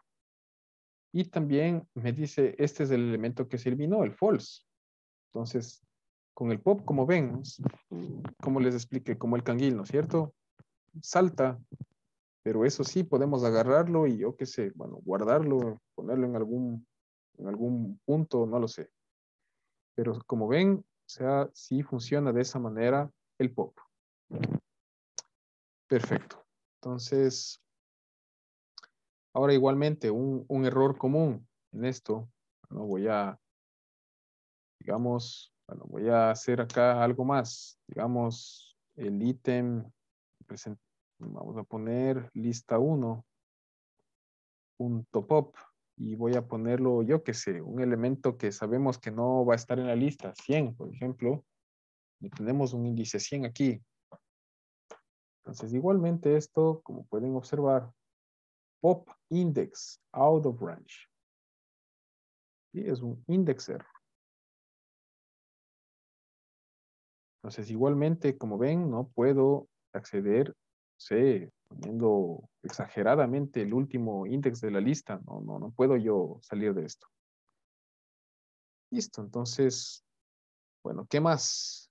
Y también me dice, este es el elemento que se eliminó, el false. Entonces, con el pop, como ven, como les expliqué, como el canguil, ¿no es cierto? Salta, pero eso sí, podemos agarrarlo y yo qué sé, bueno, guardarlo, ponerlo en algún, en algún punto, no lo sé. Pero como ven, o sea, sí funciona de esa manera el pop. Perfecto. Entonces, ahora igualmente, un, un error común en esto, no voy a, digamos, bueno, voy a hacer acá algo más. Digamos, el ítem, present- vamos a poner lista uno, punto pop, y voy a ponerlo, yo qué sé, un elemento que sabemos que no va a estar en la lista, cien, por ejemplo, y tenemos un índice cien aquí. Entonces, igualmente esto, como pueden observar, pop index out of range. Y es un indexer. Entonces, igualmente, como ven, no puedo acceder, no sé, poniendo exageradamente el último índice de la lista. No, no, no puedo yo salir de esto. Listo, entonces, bueno, ¿qué más?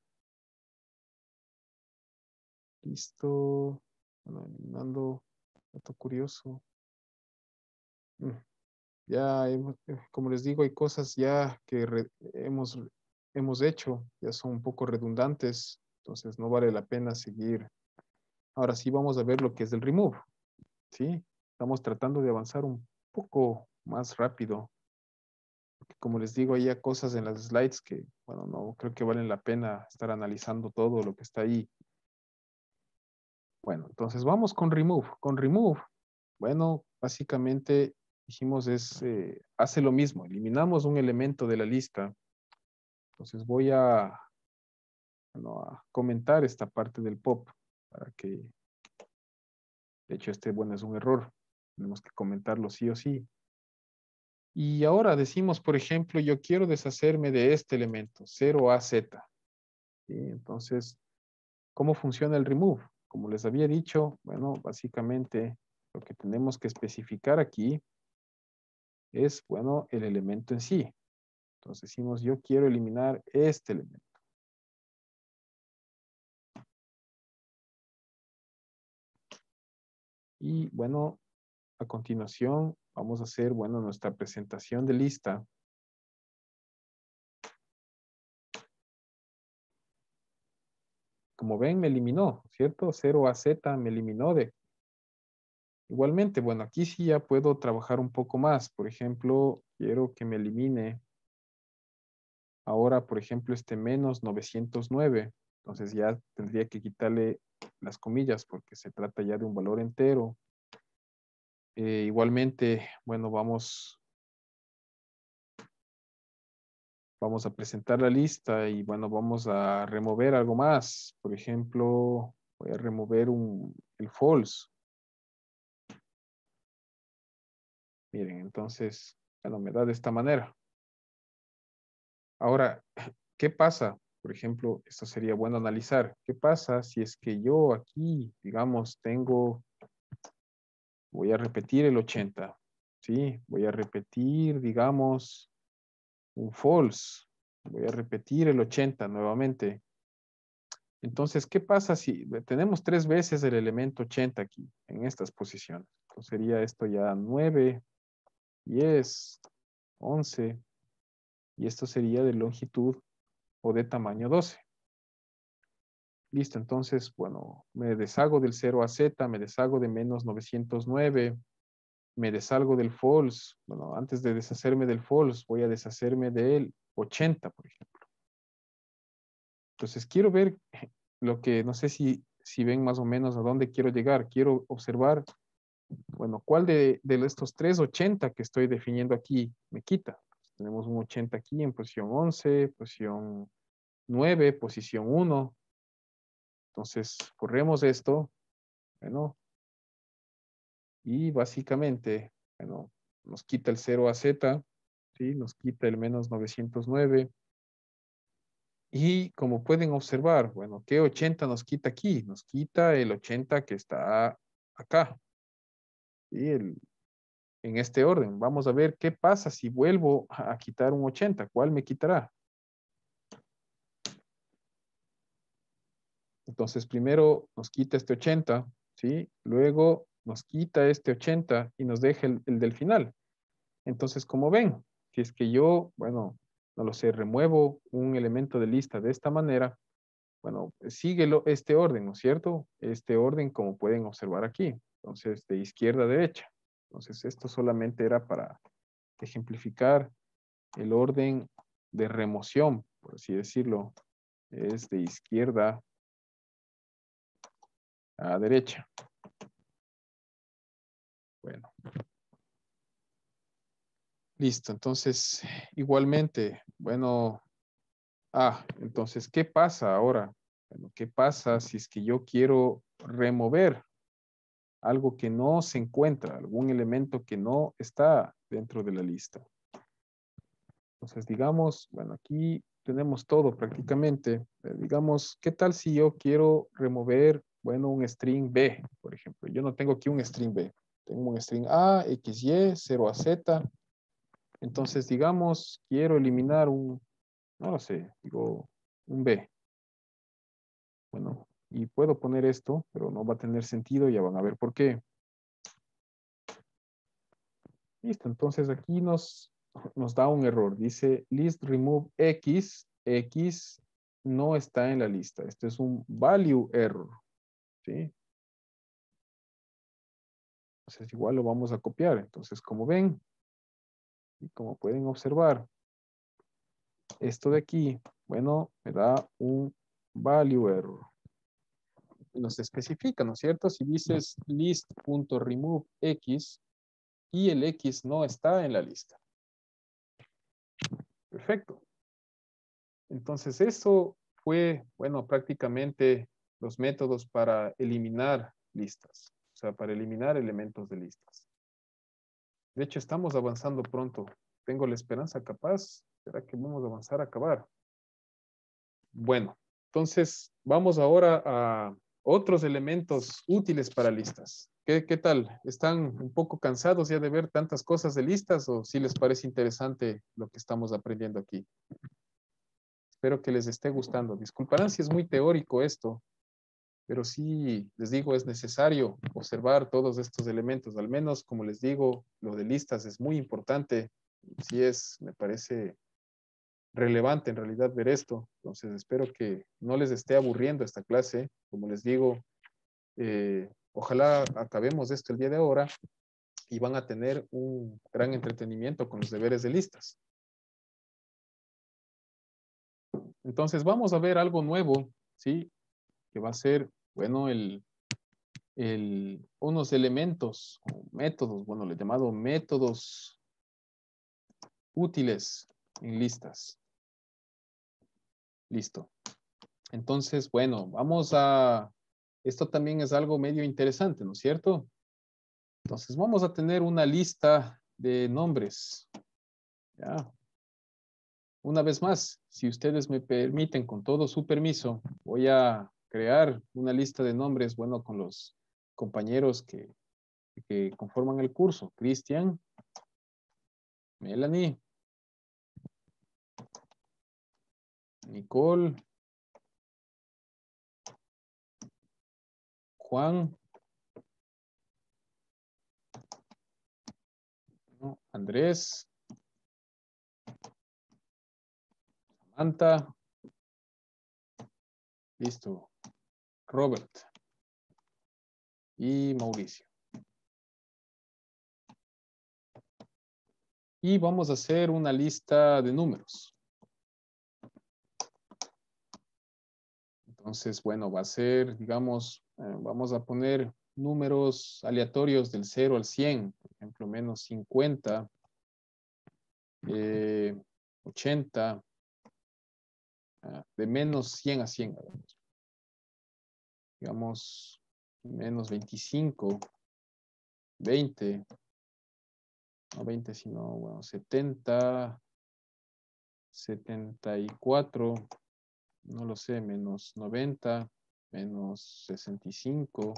Listo. Bueno, eliminando dato curioso. Mm, Ya, hemos- eh, como les digo, hay cosas ya que re- hemos, hemos hecho, ya son un poco redundantes, entonces no vale la pena seguir. Ahora sí vamos a ver lo que es el remove, ¿sí? Estamos tratando de avanzar un poco más rápido. Porque como les digo, hay ya cosas en las slides que, bueno, no creo que valen la pena estar analizando todo lo que está ahí. Bueno, entonces vamos con remove. Con remove, bueno, básicamente dijimos es, eh, hace lo mismo, eliminamos un elemento de la lista. Entonces voy a, bueno, a comentar esta parte del pop para que, de hecho, este, bueno, es un error. Tenemos que comentarlo sí o sí. Y ahora decimos, por ejemplo, yo quiero deshacerme de este elemento, cero a zeta. ¿Sí? Entonces, ¿cómo funciona el remove? Como les había dicho, bueno, básicamente lo que tenemos que especificar aquí es, bueno, el elemento en sí. Entonces decimos, yo quiero eliminar este elemento. Y bueno, a continuación vamos a hacer, bueno, nuestra presentación de lista. Como ven, me eliminó, ¿cierto? cero a zeta me eliminó de. Igualmente, bueno, aquí sí ya puedo trabajar un poco más. Por ejemplo, quiero que me elimine ahora, por ejemplo, este menos novecientos nueve. Entonces ya tendría que quitarle las comillas porque se trata ya de un valor entero. Eh, igualmente, bueno, vamos, vamos a presentar la lista y bueno, vamos a remover algo más. Por ejemplo, voy a remover un, el false. Miren, entonces, bueno, me da de esta manera. Ahora, ¿qué pasa? Por ejemplo, esto sería bueno analizar. ¿Qué pasa si es que yo aquí, digamos, tengo, voy a repetir el ochenta, ¿sí? Voy a repetir, digamos, un false. Voy a repetir el ochenta nuevamente. Entonces, ¿qué pasa si tenemos tres veces el elemento ochenta aquí, en estas posiciones? Entonces sería esto ya nueve, diez, once, y esto sería de longitud o de tamaño doce. Listo, entonces, bueno, me deshago del cero a zeta, me deshago de menos novecientos nueve, me deshago del false. Bueno, antes de deshacerme del false, voy a deshacerme del ochenta, por ejemplo. Entonces, quiero ver lo que, no sé si, si ven más o menos a dónde quiero llegar. Quiero observar, bueno, cuál de, de estos tres ochenta que estoy definiendo aquí me quita. Pues tenemos un ochenta aquí en posición once, posición nueve, posición uno. Entonces, corremos esto, bueno, y básicamente, bueno, nos quita el cero a zeta, ¿sí? Nos quita el menos novecientos nueve. Y como pueden observar, bueno, ¿qué ochenta nos quita aquí? Nos quita el ochenta que está acá, ¿sí? El, en este orden. Vamos a ver qué pasa si vuelvo a quitar un ochenta. ¿Cuál me quitará? Entonces, primero nos quita este ochenta, ¿sí? Luego nos quita este ochenta y nos deja el, el del final. Entonces, como ven, si es que yo, bueno, no lo sé, remuevo un elemento de lista de esta manera, bueno, sigue lo- este orden, ¿no es cierto? Este orden, como pueden observar aquí. Entonces, de izquierda a derecha. Entonces, esto solamente era para ejemplificar el orden de remoción, por así decirlo, es de izquierda a derecha. Bueno, listo. Entonces, igualmente, bueno, ah, entonces, ¿qué pasa ahora? Bueno, ¿qué pasa si es que yo quiero remover algo que no se encuentra, algún elemento que no está dentro de la lista? Entonces, digamos, bueno, aquí tenemos todo prácticamente. Eh, digamos, ¿qué tal si yo quiero remover, bueno, un string B, por ejemplo? Yo no tengo aquí un string B. Tengo un string A, X Y, cero a Z. Entonces, digamos, quiero eliminar un, no lo sé, digo, un B. Bueno, y puedo poner esto, pero no va a tener sentido, ya van a ver por qué. Listo, entonces aquí nos, nos da un error. Dice list remove X, X no está en la lista. Este es un value error, ¿sí? Entonces igual lo vamos a copiar. Entonces, como ven, y como pueden observar, esto de aquí, bueno, me da un value error. Y nos especifica, ¿no es cierto? Si dices list.remove X y el X no está en la lista. Perfecto. Entonces, eso fue, bueno, prácticamente los métodos para eliminar listas, o sea, para eliminar elementos de listas. De hecho, estamos avanzando pronto. Tengo la esperanza capaz. ¿Será que vamos a avanzar a acabar? Bueno, entonces vamos ahora a otros elementos útiles para listas. ¿Qué, qué tal? ¿Están un poco cansados ya de ver tantas cosas de listas o si les parece interesante lo que estamos aprendiendo aquí? Espero que les esté gustando. Disculparán si es muy teórico esto, pero sí, les digo, es necesario observar todos estos elementos. Al menos, como les digo, lo de listas es muy importante. Sí es, me parece relevante en realidad ver esto. Entonces, espero que no les esté aburriendo esta clase. Como les digo, eh, ojalá acabemos esto el día de ahora y van a tener un gran entretenimiento con los deberes de listas. Entonces, vamos a ver algo nuevo, ¿sí? Que va a ser, bueno, el, el, unos elementos o métodos, bueno, le he llamado métodos útiles en listas. Listo. Entonces, bueno, vamos a, esto también es algo medio interesante, ¿no es cierto? Entonces, vamos a tener una lista de nombres. Ya. Una vez más, si ustedes me permiten, con todo su permiso, voy a crear una lista de nombres, bueno, con los compañeros que, que conforman el curso. Cristian, Melanie, Nicole, Juan, ¿no? Andrés, Samantha, listo, Robert y Mauricio. Y vamos a hacer una lista de números. Entonces, bueno, va a ser, digamos, eh, vamos a poner números aleatorios del cero al cien, por ejemplo, menos cincuenta, eh, ochenta, ah, de menos cien a cien, digamos, menos veinticinco, veinte, no veinte, sino, bueno, setenta, setenta y cuatro, no lo sé, menos noventa, menos sesenta y cinco,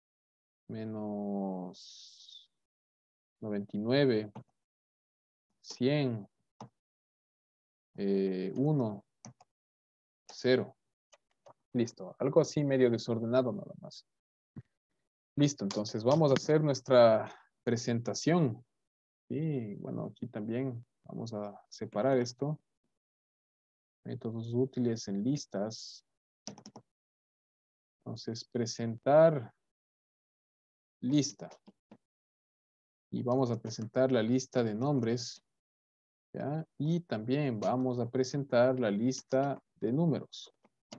menos noventa y nueve, cien, eh, uno, cero. Listo, algo así medio desordenado nada más. Listo, entonces vamos a hacer nuestra presentación. Y bueno, aquí también vamos a separar esto. Métodos útiles en listas. Entonces, presentar lista. Y vamos a presentar la lista de nombres. ¿Ya? Y también vamos a presentar la lista de números.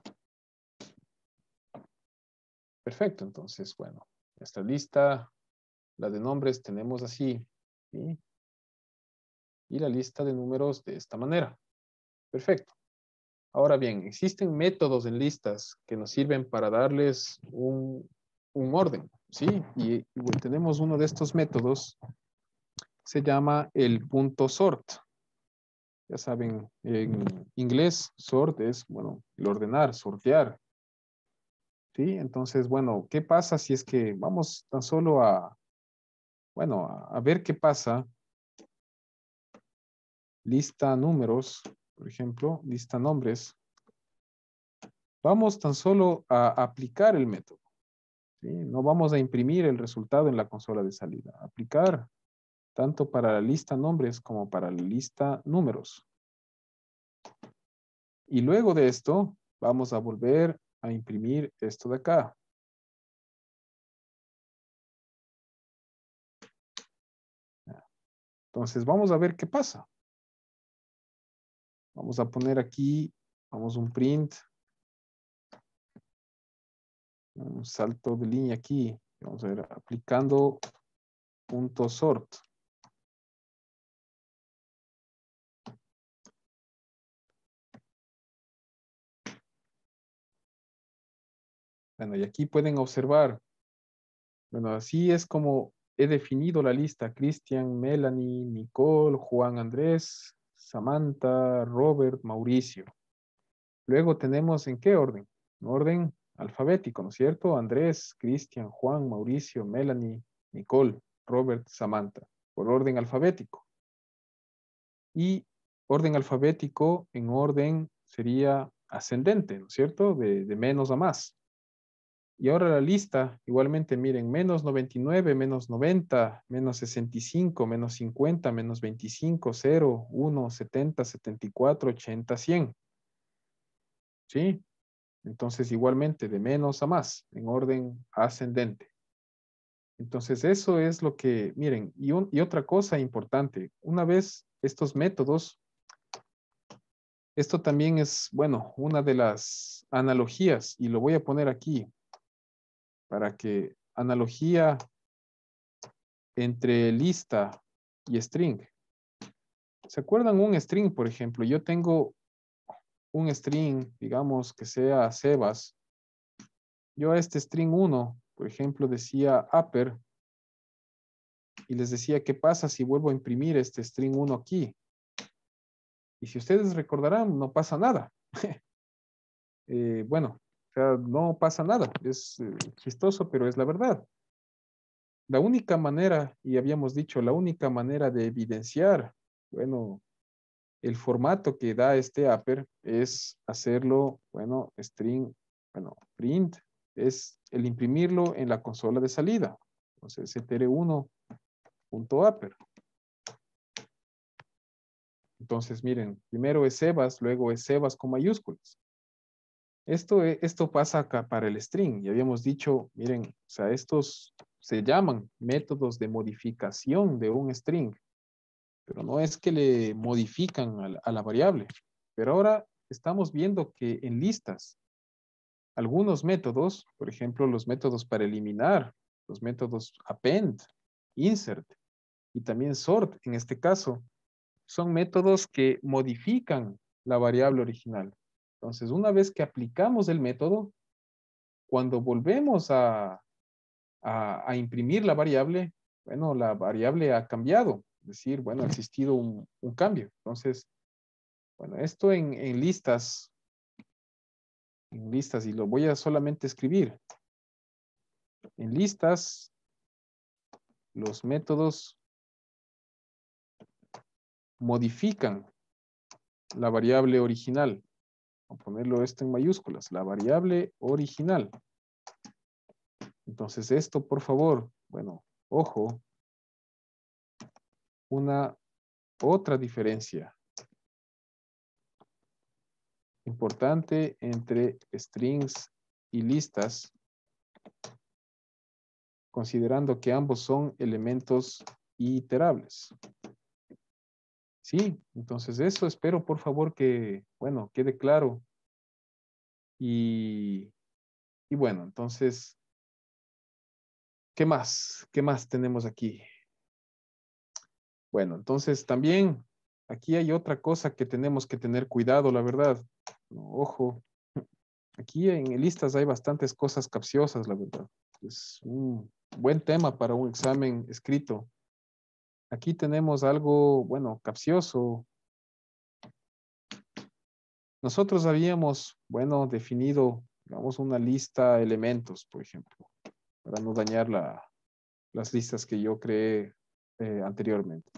Perfecto, entonces, bueno, esta lista, la de nombres tenemos así. ¿Sí? Y la lista de números de esta manera. Perfecto. Ahora bien, existen métodos en listas que nos sirven para darles un, un orden, ¿sí? Y, y tenemos uno de estos métodos, se llama el punto sort. Ya saben, en inglés, sort es, bueno, el ordenar, sortear, ¿sí? Entonces, bueno, ¿qué pasa si es que vamos tan solo a, bueno, a, a ver qué pasa? Lista números, por ejemplo, lista nombres. Vamos tan solo a aplicar el método. ¿Sí? No vamos a imprimir el resultado en la consola de salida. Aplicar tanto para la lista nombres como para la lista números. Y luego de esto, vamos a volver a imprimir esto de acá. Entonces, vamos a ver qué pasa. Vamos a poner aquí, vamos a un print, un salto de línea aquí. Vamos a ver, aplicando punto sort. Bueno, y aquí pueden observar, bueno, así es como he definido la lista. Cristian, Melanie, Nicole, Juan Andrés, Samantha, Robert, Mauricio. Luego tenemos en qué orden? En orden alfabético, ¿no es cierto? Andrés, Cristian, Juan, Mauricio, Melanie, Nicole, Robert, Samantha. Por orden alfabético. Y orden alfabético en orden sería ascendente, ¿no es cierto? De, de menos a más. Y ahora la lista, igualmente miren, menos noventa y nueve, menos noventa, menos sesenta y cinco, menos cincuenta, menos veinticinco, cero, uno, setenta, setenta y cuatro, ochenta, cien. ¿Sí? Entonces igualmente de menos a más, en orden ascendente. Entonces eso es lo que, miren, y, un, y otra cosa importante, una vez estos métodos, esto también es, bueno, una de las analogías, y lo voy a poner aquí, para que analogía entre lista y string. ¿Se acuerdan un string, por ejemplo? Yo tengo un string, digamos que sea Sebas. Yo a este string uno, por ejemplo, decía upper, y les decía, ¿qué pasa si vuelvo a imprimir este string uno aquí? Y si ustedes recordarán, no pasa nada. eh, bueno, o sea, no pasa nada. Es eh, chistoso, pero es la verdad. La única manera, y habíamos dicho, la única manera de evidenciar, bueno, el formato que da este upper es hacerlo, bueno, string, bueno, print, es el imprimirlo en la consola de salida. Entonces, str uno punto upper. Entonces, miren, primero es Sebas, luego es Sebas con mayúsculas. Esto, e- esto pasa acá para el string. Ya habíamos dicho, miren, o sea, estos se llaman métodos de modificación de un string, pero no es que le modifican a la, a la variable. Pero ahora estamos viendo que en listas, algunos métodos, por ejemplo, los métodos para eliminar, los métodos append, insert y también sort, en este caso, son métodos que modifican la variable original. Entonces, una vez que aplicamos el método, cuando volvemos a, a, a imprimir la variable, bueno, la variable ha cambiado. Es decir, bueno, ha existido un, un cambio. Entonces, bueno, esto en, en listas, en listas, y lo voy a solamente escribir. En listas, los métodos modifican la variable original. Vamos a ponerlo esto en mayúsculas, la variable original. Entonces esto, por favor, bueno, ojo, una otra diferencia importante entre strings y listas, considerando que ambos son elementos iterables. Sí, entonces eso espero por favor que, bueno, quede claro. Y, y bueno, entonces, ¿qué más? ¿Qué más tenemos aquí? Bueno, entonces también aquí hay otra cosa que tenemos que tener cuidado, la verdad. No, ojo, aquí en listas hay bastantes cosas capciosas, la verdad. Es un buen tema para un examen escrito. Aquí tenemos algo, bueno, capcioso. Nosotros habíamos, bueno, definido, digamos, una lista de elementos, por ejemplo, para no dañar la, las listas que yo creé eh, anteriormente.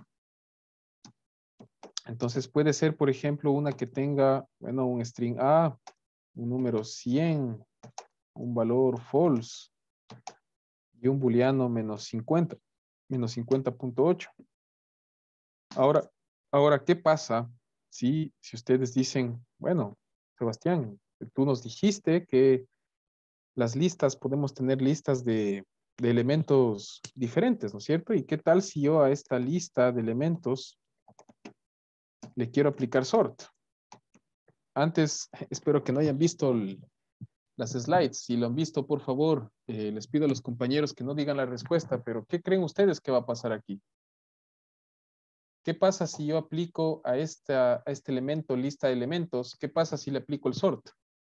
Entonces puede ser, por ejemplo, una que tenga, bueno, un string A, un número cien, un valor false y un booleano menos cincuenta, menos cincuenta punto ocho. Ahora, ahora, ¿qué pasa si, si ustedes dicen, bueno, Sebastián, tú nos dijiste que las listas, podemos tener listas de, de elementos diferentes, ¿no es cierto? ¿Y qué tal si yo a esta lista de elementos le quiero aplicar sort? Antes, espero que no hayan visto el, las slides. Si lo han visto, por favor, eh, les pido a los compañeros que no digan la respuesta, pero ¿qué creen ustedes que va a pasar aquí? ¿Qué pasa si yo aplico a, esta, a este elemento lista de elementos? ¿Qué pasa si le aplico el sort?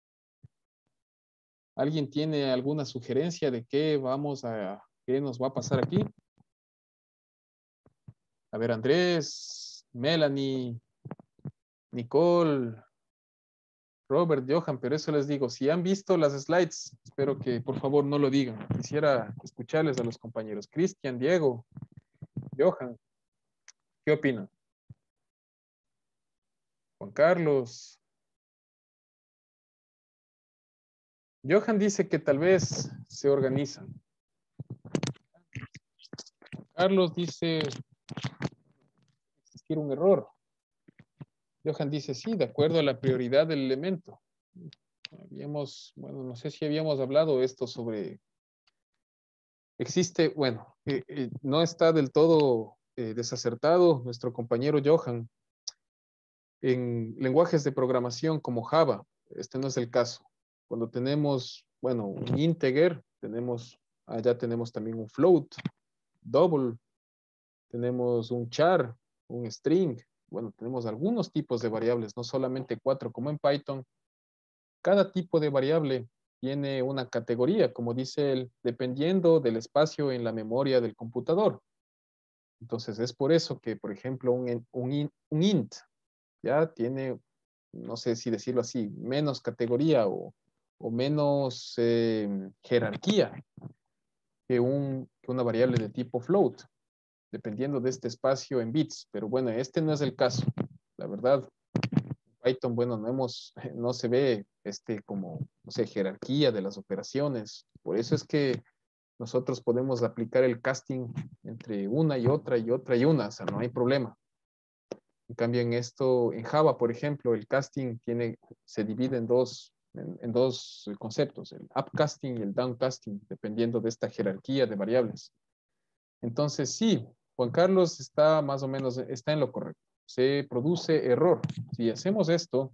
¿Alguien tiene alguna sugerencia de qué vamos a, qué nos va a pasar aquí? A ver, Andrés, Melanie, Nicole, Robert, Johan, pero eso les digo, si han visto las slides, espero que por favor no lo digan. Quisiera escucharles a los compañeros. Cristian, Diego, Johan, ¿qué opinan? Juan Carlos. Johan dice que tal vez se organizan. Carlos dice existir un error. Johan dice sí, de acuerdo a la prioridad del elemento. Habíamos, bueno, no sé si habíamos hablado esto sobre, existe, bueno, eh, eh, no está del todo eh, desacertado nuestro compañero Johan en lenguajes de programación como Java. Este no es el caso. Cuando tenemos, bueno, un integer, tenemos, allá tenemos también un float, double, tenemos un char, un string. Bueno, tenemos algunos tipos de variables, no solamente cuatro como en Python. Cada tipo de variable tiene una categoría, como dice él, dependiendo del espacio en la memoria del computador. Entonces, es por eso que, por ejemplo, un, un, un int ya tiene, no sé si decirlo así, menos categoría o, o menos eh, jerarquía que, un, que una variable de tipo float, dependiendo de este espacio en bits. Pero bueno, este no es el caso. La verdad, Python, bueno, no hemos, no se ve este como, no sé, jerarquía de las operaciones. Por eso es que nosotros podemos aplicar el casting entre una y otra y otra y una, o sea, no hay problema. En cambio, en esto, en Java, por ejemplo, el casting tiene, se divide en dos, en, en dos conceptos, el upcasting y el downcasting, dependiendo de esta jerarquía de variables. Entonces, sí, Juan Carlos está más o menos, está en lo correcto. Se produce error. Si hacemos esto,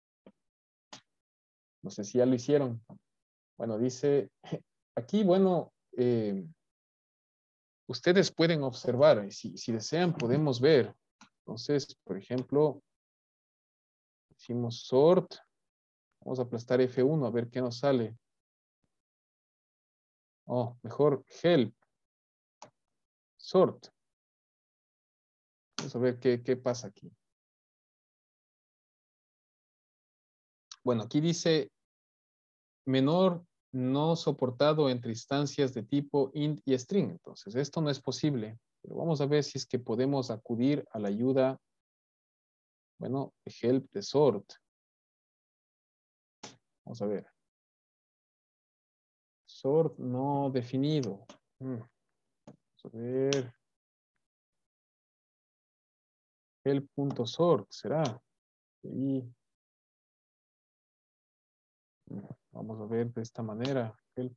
no sé si ya lo hicieron. Bueno, dice, aquí, bueno, eh, ustedes pueden observar, si, si desean podemos ver. Entonces, por ejemplo, hicimos sort, vamos a aplastar F uno a ver qué nos sale. Oh, mejor help, sort. Vamos a ver qué, qué pasa aquí. Bueno, aquí dice menor no soportado entre instancias de tipo int y string. Entonces, esto no es posible. Pero vamos a ver si es que podemos acudir a la ayuda, bueno, de help, de sort. Vamos a ver. Sort no definido. Mm, Vamos a ver. Help.sort, ¿será? Y mm, vamos a ver de esta manera. Help.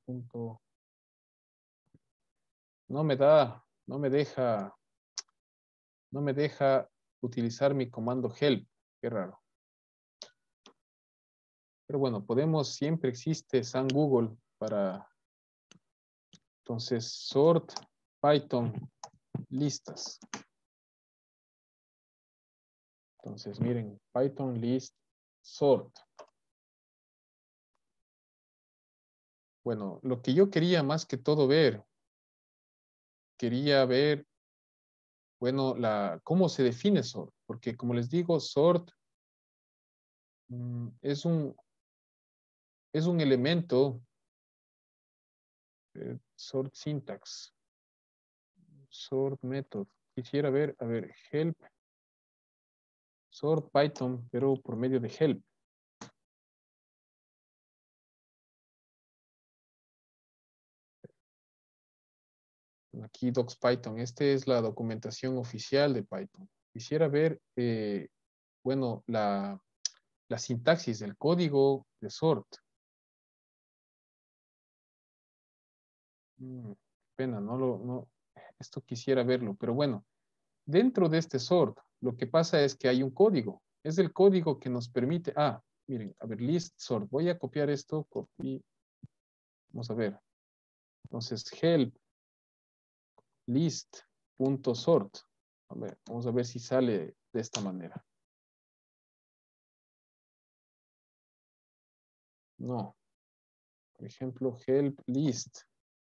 No me da, no me deja, no me deja utilizar mi comando help. Qué raro. Pero bueno, podemos, siempre existe San Google para, entonces, sort Python listas. Entonces, miren, Python list sort. Bueno, lo que yo quería más que todo ver, quería ver, bueno, la, cómo se define sort, porque como les digo, sort mm, es un, es un elemento, eh, sort syntax, sort method. Quisiera ver, a ver, help, sort Python, pero por medio de help. Aquí docs Python, esta es la documentación oficial de Python. Quisiera ver, eh, bueno, la, la sintaxis del código de sort. Mm, pena, no lo, no, esto quisiera verlo, pero bueno, dentro de este sort, lo que pasa es que hay un código. Es el código que nos permite, ah, miren, a ver, list sort. Voy a copiar esto, copy, vamos a ver. Entonces, help list.sort. A ver, vamos a ver si sale de esta manera. No. Por ejemplo, help list.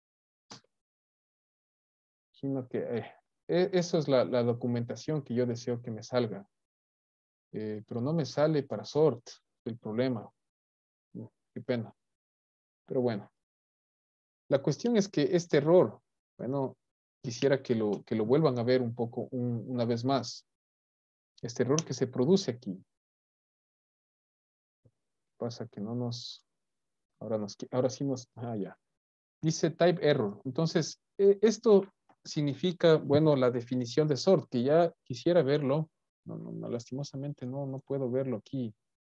Sino que eh, e- eso es la, la documentación que yo deseo que me salga. Eh, pero no me sale para sort, el problema. Mm, Qué pena. Pero bueno, la cuestión es que este error, bueno, quisiera que lo, que lo vuelvan a ver un poco, un- una vez más. Este error que se produce aquí. Pasa que no nos, ahora nos, ahora sí nos, ah, ya. Dice type error. Entonces, eh, esto significa, bueno, la definición de sort, que ya quisiera verlo. No, no, no, lastimosamente no, no puedo verlo aquí.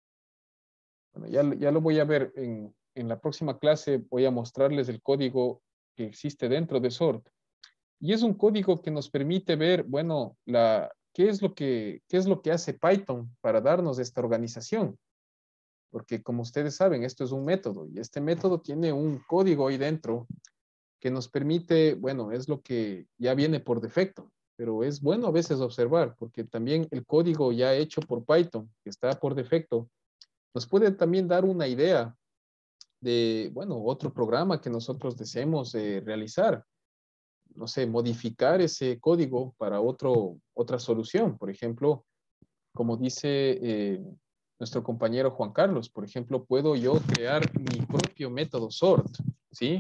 Bueno, ya, ya lo voy a ver en, en la próxima clase. Voy a mostrarles el código que existe dentro de sort. Y es un código que nos permite ver, bueno, la, qué es lo que, qué es lo que hace Python para darnos esta organización. Porque como ustedes saben, esto es un método y este método tiene un código ahí dentro que nos permite, bueno, es lo que ya viene por defecto, pero es bueno a veces observar, porque también el código ya hecho por Python, que está por defecto, nos puede también dar una idea de, bueno, otro programa que nosotros deseemos eh, realizar. No sé, modificar ese código para otro, otra solución. Por ejemplo, como dice eh, nuestro compañero Juan Carlos, por ejemplo, puedo yo crear mi propio método sort, ¿sí?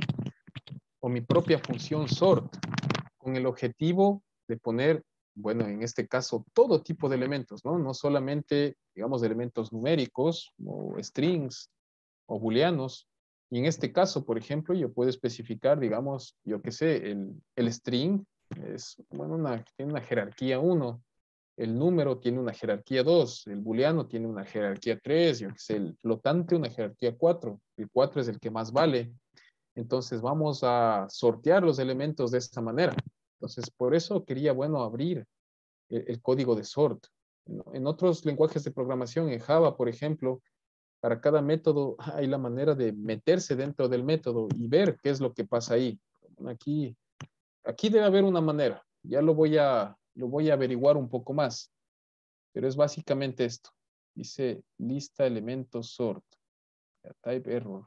O mi propia función sort, con el objetivo de poner, bueno, en este caso, todo tipo de elementos, ¿no? No solamente, digamos, elementos numéricos o strings o booleanos. Y en este caso, por ejemplo, yo puedo especificar, digamos, yo qué sé, el, el string es, bueno, una, tiene una jerarquía uno, el número tiene una jerarquía dos, el booleano tiene una jerarquía tres, yo qué sé, el flotante una jerarquía cuatro, el cuatro es el que más vale. Entonces vamos a sortear los elementos de esta manera. Entonces, por eso quería, bueno, abrir el, el código de sort. En otros lenguajes de programación, en Java, por ejemplo, para cada método hay la manera de meterse dentro del método y ver qué es lo que pasa ahí. Aquí, aquí debe haber una manera. Ya lo voy a, lo voy a averiguar un poco más, pero es básicamente esto. Dice lista elementos sort. Type error.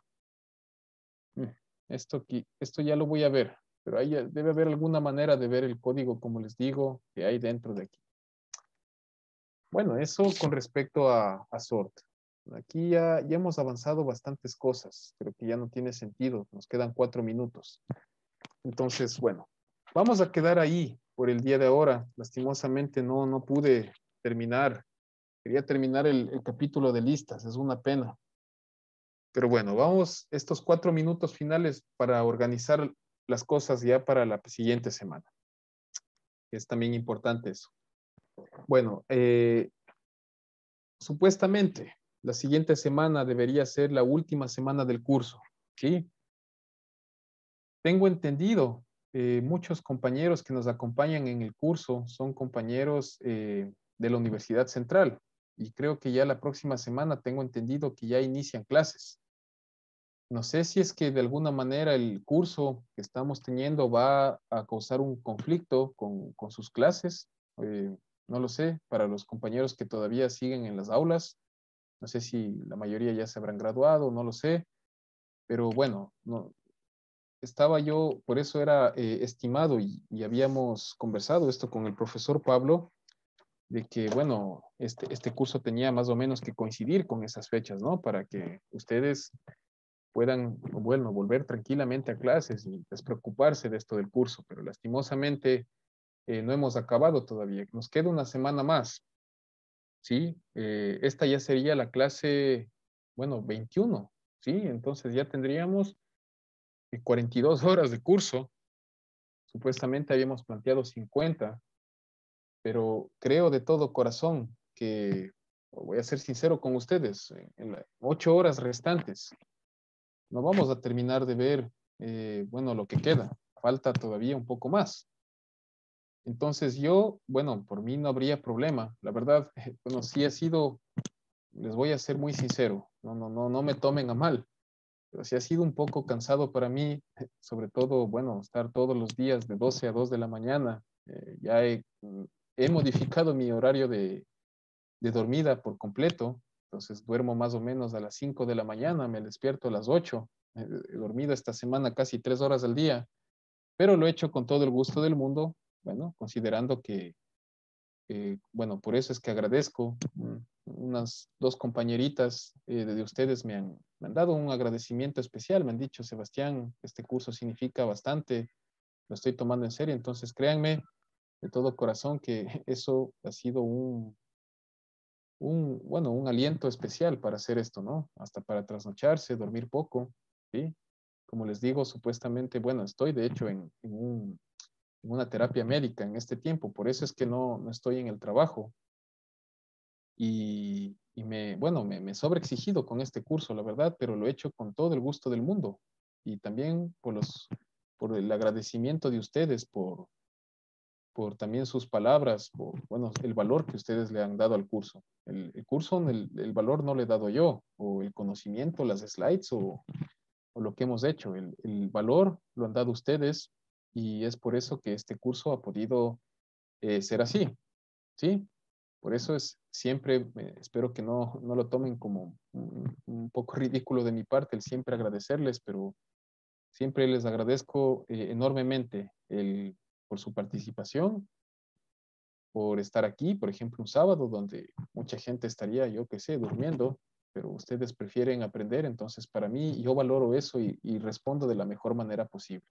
Mm, Esto, aquí, esto ya lo voy a ver, pero ahí debe haber alguna manera de ver el código, como les digo, que hay dentro de aquí. Bueno, eso con respecto a, a sort. Aquí ya, ya hemos avanzado bastantes cosas, creo que ya no tiene sentido, nos quedan cuatro minutos. Entonces, bueno, vamos a quedar ahí por el día de ahora. Lastimosamente no, no pude terminar, quería terminar el, el capítulo de listas, es una pena. Pero bueno, vamos estos cuatro minutos finales para organizar las cosas ya para la siguiente semana. Es también importante eso. Bueno, eh, supuestamente la siguiente semana debería ser la última semana del curso, ¿sí? Tengo entendido, eh, muchos compañeros que nos acompañan en el curso son compañeros eh, de la Universidad Central y creo que ya la próxima semana tengo entendido que ya inician clases. No sé si es que de alguna manera el curso que estamos teniendo va a causar un conflicto con, con sus clases. Eh, no lo sé, para los compañeros que todavía siguen en las aulas. No sé si la mayoría ya se habrán graduado, no lo sé. Pero bueno, no, estaba yo, por eso era eh, estimado y, y habíamos conversado esto con el profesor Pablo, de que, bueno, este, este curso tenía más o menos que coincidir con esas fechas, ¿no? Para que ustedes puedan, bueno, volver tranquilamente a clases y despreocuparse de esto del curso, pero lastimosamente eh, no hemos acabado todavía. Nos queda una semana más, ¿sí? Eh, esta ya sería la clase, bueno, veintiuno, ¿sí? Entonces ya tendríamos eh, cuarenta y dos horas de curso. Supuestamente habíamos planteado cincuenta, pero creo de todo corazón que, voy a ser sincero con ustedes, en las ocho horas restantes no vamos a terminar de ver, eh, bueno, lo que queda. Falta todavía un poco más. Entonces yo, bueno, por mí no habría problema. La verdad, eh, bueno, sí ha sido, les voy a ser muy sincero, no, no, no, no me tomen a mal, pero sí ha sido un poco cansado para mí, eh, sobre todo, bueno, estar todos los días de doce a dos de la mañana. Eh, ya he, mm, he modificado mi horario de, de dormida por completo. Entonces duermo más o menos a las cinco de la mañana, me despierto a las ocho. He dormido esta semana casi tres horas al día, pero lo he hecho con todo el gusto del mundo, bueno, considerando que, eh, bueno, por eso es que agradezco. Mm, unas dos compañeritas eh, de ustedes me han, me han dado un agradecimiento especial, me han dicho, Sebastián, este curso significa bastante, lo estoy tomando en serio, entonces créanme de todo corazón que eso ha sido un, un, bueno, un aliento especial para hacer esto, ¿no? Hasta para trasnocharse, dormir poco, ¿sí? Como les digo, supuestamente, bueno, estoy de hecho en, en, un, en una terapia médica en este tiempo, por eso es que no, no estoy en el trabajo y, y me, bueno, me, me sobreexigido con este curso, la verdad, pero lo he hecho con todo el gusto del mundo y también por los, por el agradecimiento de ustedes, por, por también sus palabras, por, bueno, el valor que ustedes le han dado al curso. El, el curso, el, el, valor no le he dado yo, o el conocimiento, las slides, o, o lo que hemos hecho. El, el, valor lo han dado ustedes y es por eso que este curso ha podido eh, ser así, ¿sí? Por eso es siempre, eh, espero que no, no lo tomen como un, un, poco ridículo de mi parte el siempre agradecerles, pero siempre les agradezco eh, enormemente el, por su participación, por estar aquí, por ejemplo, un sábado donde mucha gente estaría, yo qué sé, durmiendo, pero ustedes prefieren aprender, entonces para mí yo valoro eso y, y respondo de la mejor manera posible.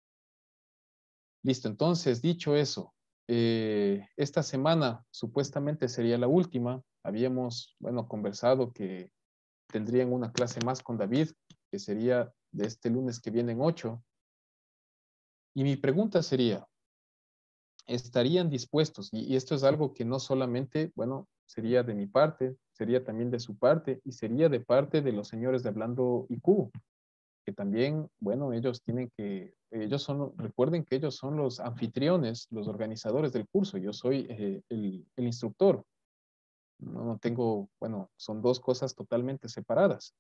Listo, entonces, dicho eso, eh, esta semana supuestamente sería la última. Habíamos, bueno, conversado que tendrían una clase más con David, que sería de este lunes que viene en ocho. Y mi pregunta sería, estarían dispuestos, y, y esto es algo que no solamente, bueno, sería de mi parte, sería también de su parte y sería de parte de los señores de Hablando I Q, que también, bueno, ellos tienen que, ellos son, recuerden que ellos son los anfitriones, los organizadores del curso, yo soy eh, el, el instructor, no, no tengo, bueno, son dos cosas totalmente separadas.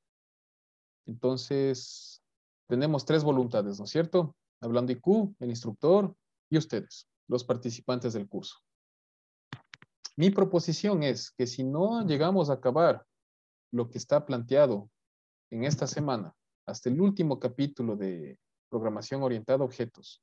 Entonces, tenemos tres voluntades, ¿no es cierto? Hablando I Q, el instructor y ustedes, los participantes del curso. Mi proposición es que si no llegamos a acabar lo que está planteado en esta semana, hasta el último capítulo de programación orientada a objetos,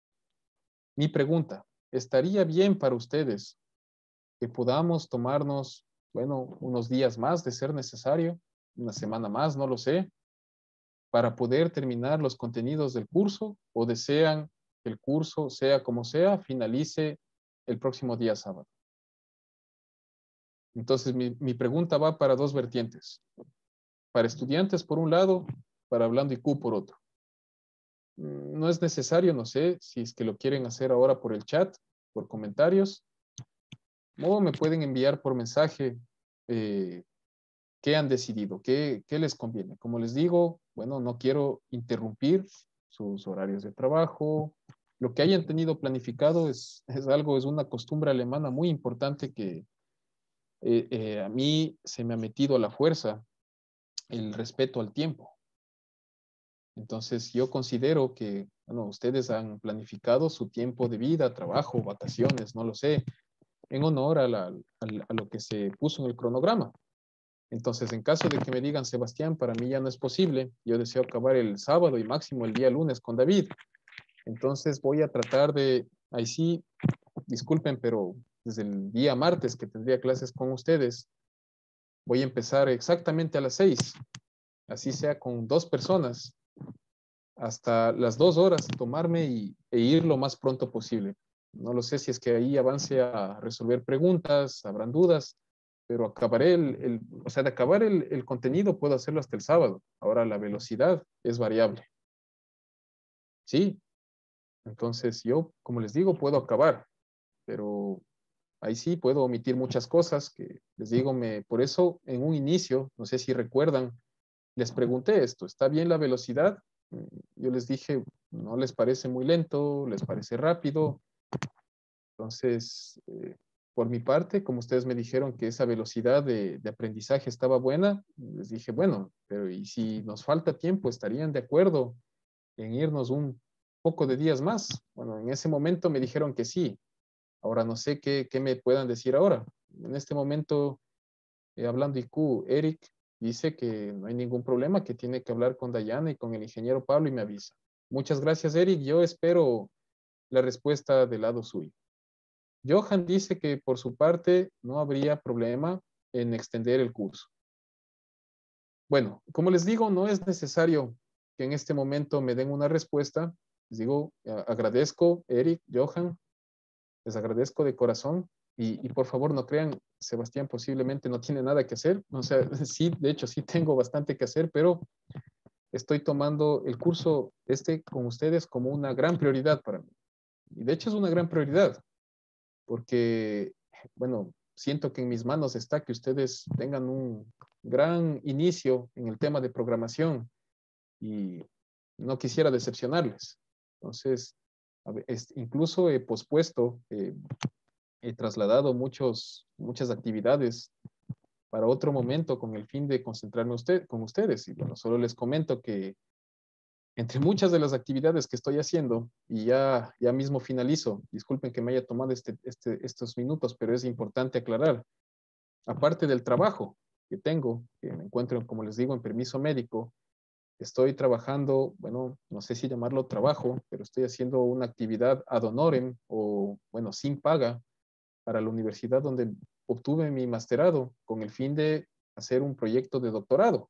mi pregunta, ¿estaría bien para ustedes que podamos tomarnos, bueno, unos días más de ser necesario, una semana más, no lo sé, para poder terminar los contenidos del curso o desean que el curso, sea como sea, finalice el próximo día sábado? Entonces, mi, mi pregunta va para dos vertientes. para estudiantes por un lado, para Hablando I Q por otro. No es necesario, no sé, si es que lo quieren hacer ahora por el chat, por comentarios, o me pueden enviar por mensaje eh, qué han decidido, qué, qué les conviene. Como les digo, bueno, no quiero interrumpir sus horarios de trabajo. Lo que hayan tenido planificado es, es algo, es una costumbre alemana muy importante que eh, eh, a mí se me ha metido a la fuerza, el respeto al tiempo. Entonces, yo considero que, bueno, ustedes han planificado su tiempo de vida, trabajo, vacaciones, no lo sé, en honor a, la, a, a lo que se puso en el cronograma. Entonces, en caso de que me digan, Sebastián, para mí ya no es posible, yo deseo acabar el sábado y máximo el día lunes con David. Entonces, voy a tratar de, ahí sí, disculpen, pero desde el día martes que tendría clases con ustedes, voy a empezar exactamente a las seis, así sea con dos personas, hasta las dos horas, tomarme y, e ir lo más pronto posible. No lo sé si es que ahí avance a resolver preguntas, habrán dudas, pero acabaré el, el o sea, de acabar el, el contenido puedo hacerlo hasta el sábado. Ahora la velocidad es variable. Sí, entonces yo, como les digo, puedo acabar, pero ahí sí puedo omitir muchas cosas que les digo, me, por eso en un inicio, no sé si recuerdan, les pregunté esto, ¿está bien la velocidad? Yo les dije, ¿no les parece muy lento? ¿Les parece rápido? Entonces, eh, por mi parte, como ustedes me dijeron que esa velocidad de, de aprendizaje estaba buena, les dije, bueno, pero ¿y si nos falta tiempo, estarían de acuerdo en irnos un poco de días más? Bueno, en ese momento me dijeron que sí. Ahora no sé qué, qué me puedan decir ahora. En este momento, eh, Hablando I Q, Eric dice que no hay ningún problema, que tiene que hablar con Dayana y con el ingeniero Pablo y me avisa. Muchas gracias, Eric. Yo espero la respuesta del lado suyo. Johan dice que por su parte no habría problema en extender el curso. Bueno, como les digo, no es necesario que en este momento me den una respuesta. Les digo, agradezco, Eric, Johan, les agradezco de corazón y, y por favor no crean, Sebastián posiblemente no tiene nada que hacer. O sea, sí, de hecho sí tengo bastante que hacer, pero estoy tomando el curso este con ustedes como una gran prioridad para mí. Y de hecho es una gran prioridad, porque, bueno, siento que en mis manos está que ustedes tengan un gran inicio en el tema de programación y no quisiera decepcionarles. Entonces, incluso he pospuesto, eh, he trasladado muchos, muchas actividades para otro momento con el fin de concentrarme usted, con ustedes. Y bueno, solo les comento que entre muchas de las actividades que estoy haciendo, y ya, ya mismo finalizo, disculpen que me haya tomado este, este, estos minutos, pero es importante aclarar, aparte del trabajo que tengo, que me encuentro, como les digo, en permiso médico, estoy trabajando, bueno, no sé si llamarlo trabajo, pero estoy haciendo una actividad ad honorem o, bueno, sin paga para la universidad donde obtuve mi masterado con el fin de hacer un proyecto de doctorado.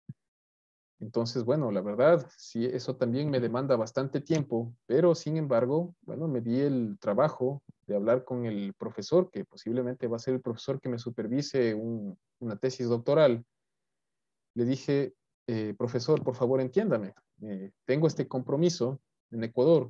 Entonces, bueno, la verdad, sí, eso también me demanda bastante tiempo, pero sin embargo, bueno, me di el trabajo de hablar con el profesor, que posiblemente va a ser el profesor que me supervise un, una tesis doctoral. Le dije, eh, profesor, por favor, entiéndame, eh, tengo este compromiso en Ecuador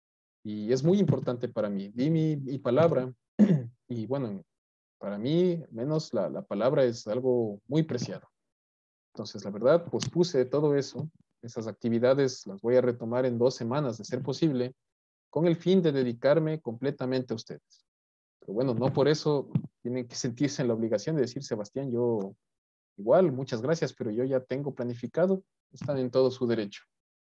y es muy importante para mí. Di mi, mi palabra y bueno, para mí, menos la, la palabra es algo muy preciado. Entonces, la verdad, pospuse todo eso. Esas actividades las voy a retomar en dos semanas, de ser posible, con el fin de dedicarme completamente a ustedes. Pero bueno, no por eso tienen que sentirse en la obligación de decir, Sebastián, yo igual, muchas gracias, pero yo ya tengo planificado, están en todo su derecho.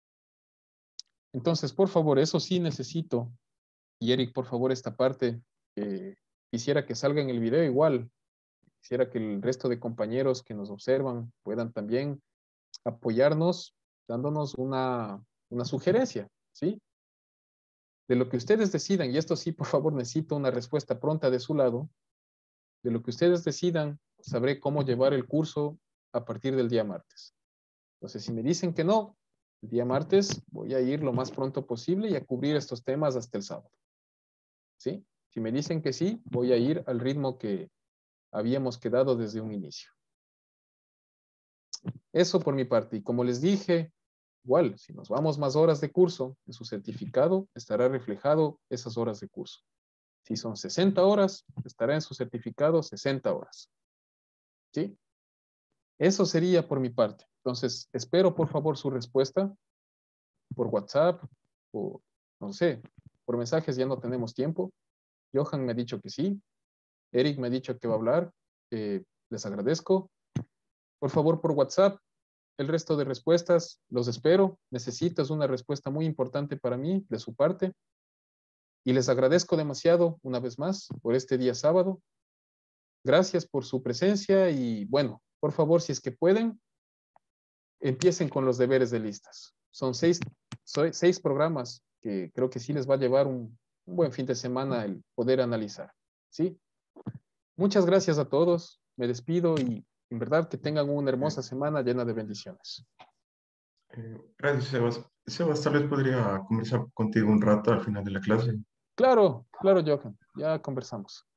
Entonces, por favor, eso sí necesito. Y Eric, por favor, esta parte, eh, quisiera que salga en el video igual. Quisiera que el resto de compañeros que nos observan puedan también apoyarnos dándonos una, una sugerencia, ¿sí? De lo que ustedes decidan, y esto sí, por favor, necesito una respuesta pronta de su lado, de lo que ustedes decidan, sabré cómo llevar el curso a partir del día martes. Entonces, si me dicen que no, el día martes voy a ir lo más pronto posible y a cubrir estos temas hasta el sábado, ¿sí? Si me dicen que sí, voy a ir al ritmo que habíamos quedado desde un inicio. Eso por mi parte. Y como les dije, igual, si nos vamos más horas de curso, en su certificado estará reflejado esas horas de curso. Si son sesenta horas, estará en su certificado sesenta horas. ¿Sí? Eso sería por mi parte. Entonces, espero por favor su respuesta por WhatsApp o, no sé, por mensajes ya no tenemos tiempo. Johan me ha dicho que sí. Eric me ha dicho que va a hablar. Eh, les agradezco. Por favor, por WhatsApp, el resto de respuestas los espero. Necesitas una respuesta muy importante para mí de su parte. Y les agradezco demasiado una vez más por este día sábado. Gracias por su presencia y bueno, por favor, si es que pueden, empiecen con los deberes de listas. Son seis, seis programas que creo que sí les va a llevar un, un buen fin de semana el poder analizar. ¿Sí? Muchas gracias a todos. Me despido y en verdad que tengan una hermosa Eh, semana llena de bendiciones. eh, gracias, Sebas. Sebas, tal vez podría conversar contigo un rato al final de la clase. Claro, claro, Johan. Ya conversamos.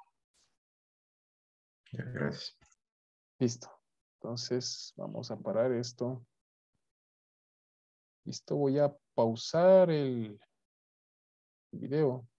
Ya, gracias. Listo. Entonces, vamos a parar esto. Listo, voy a pausar el video.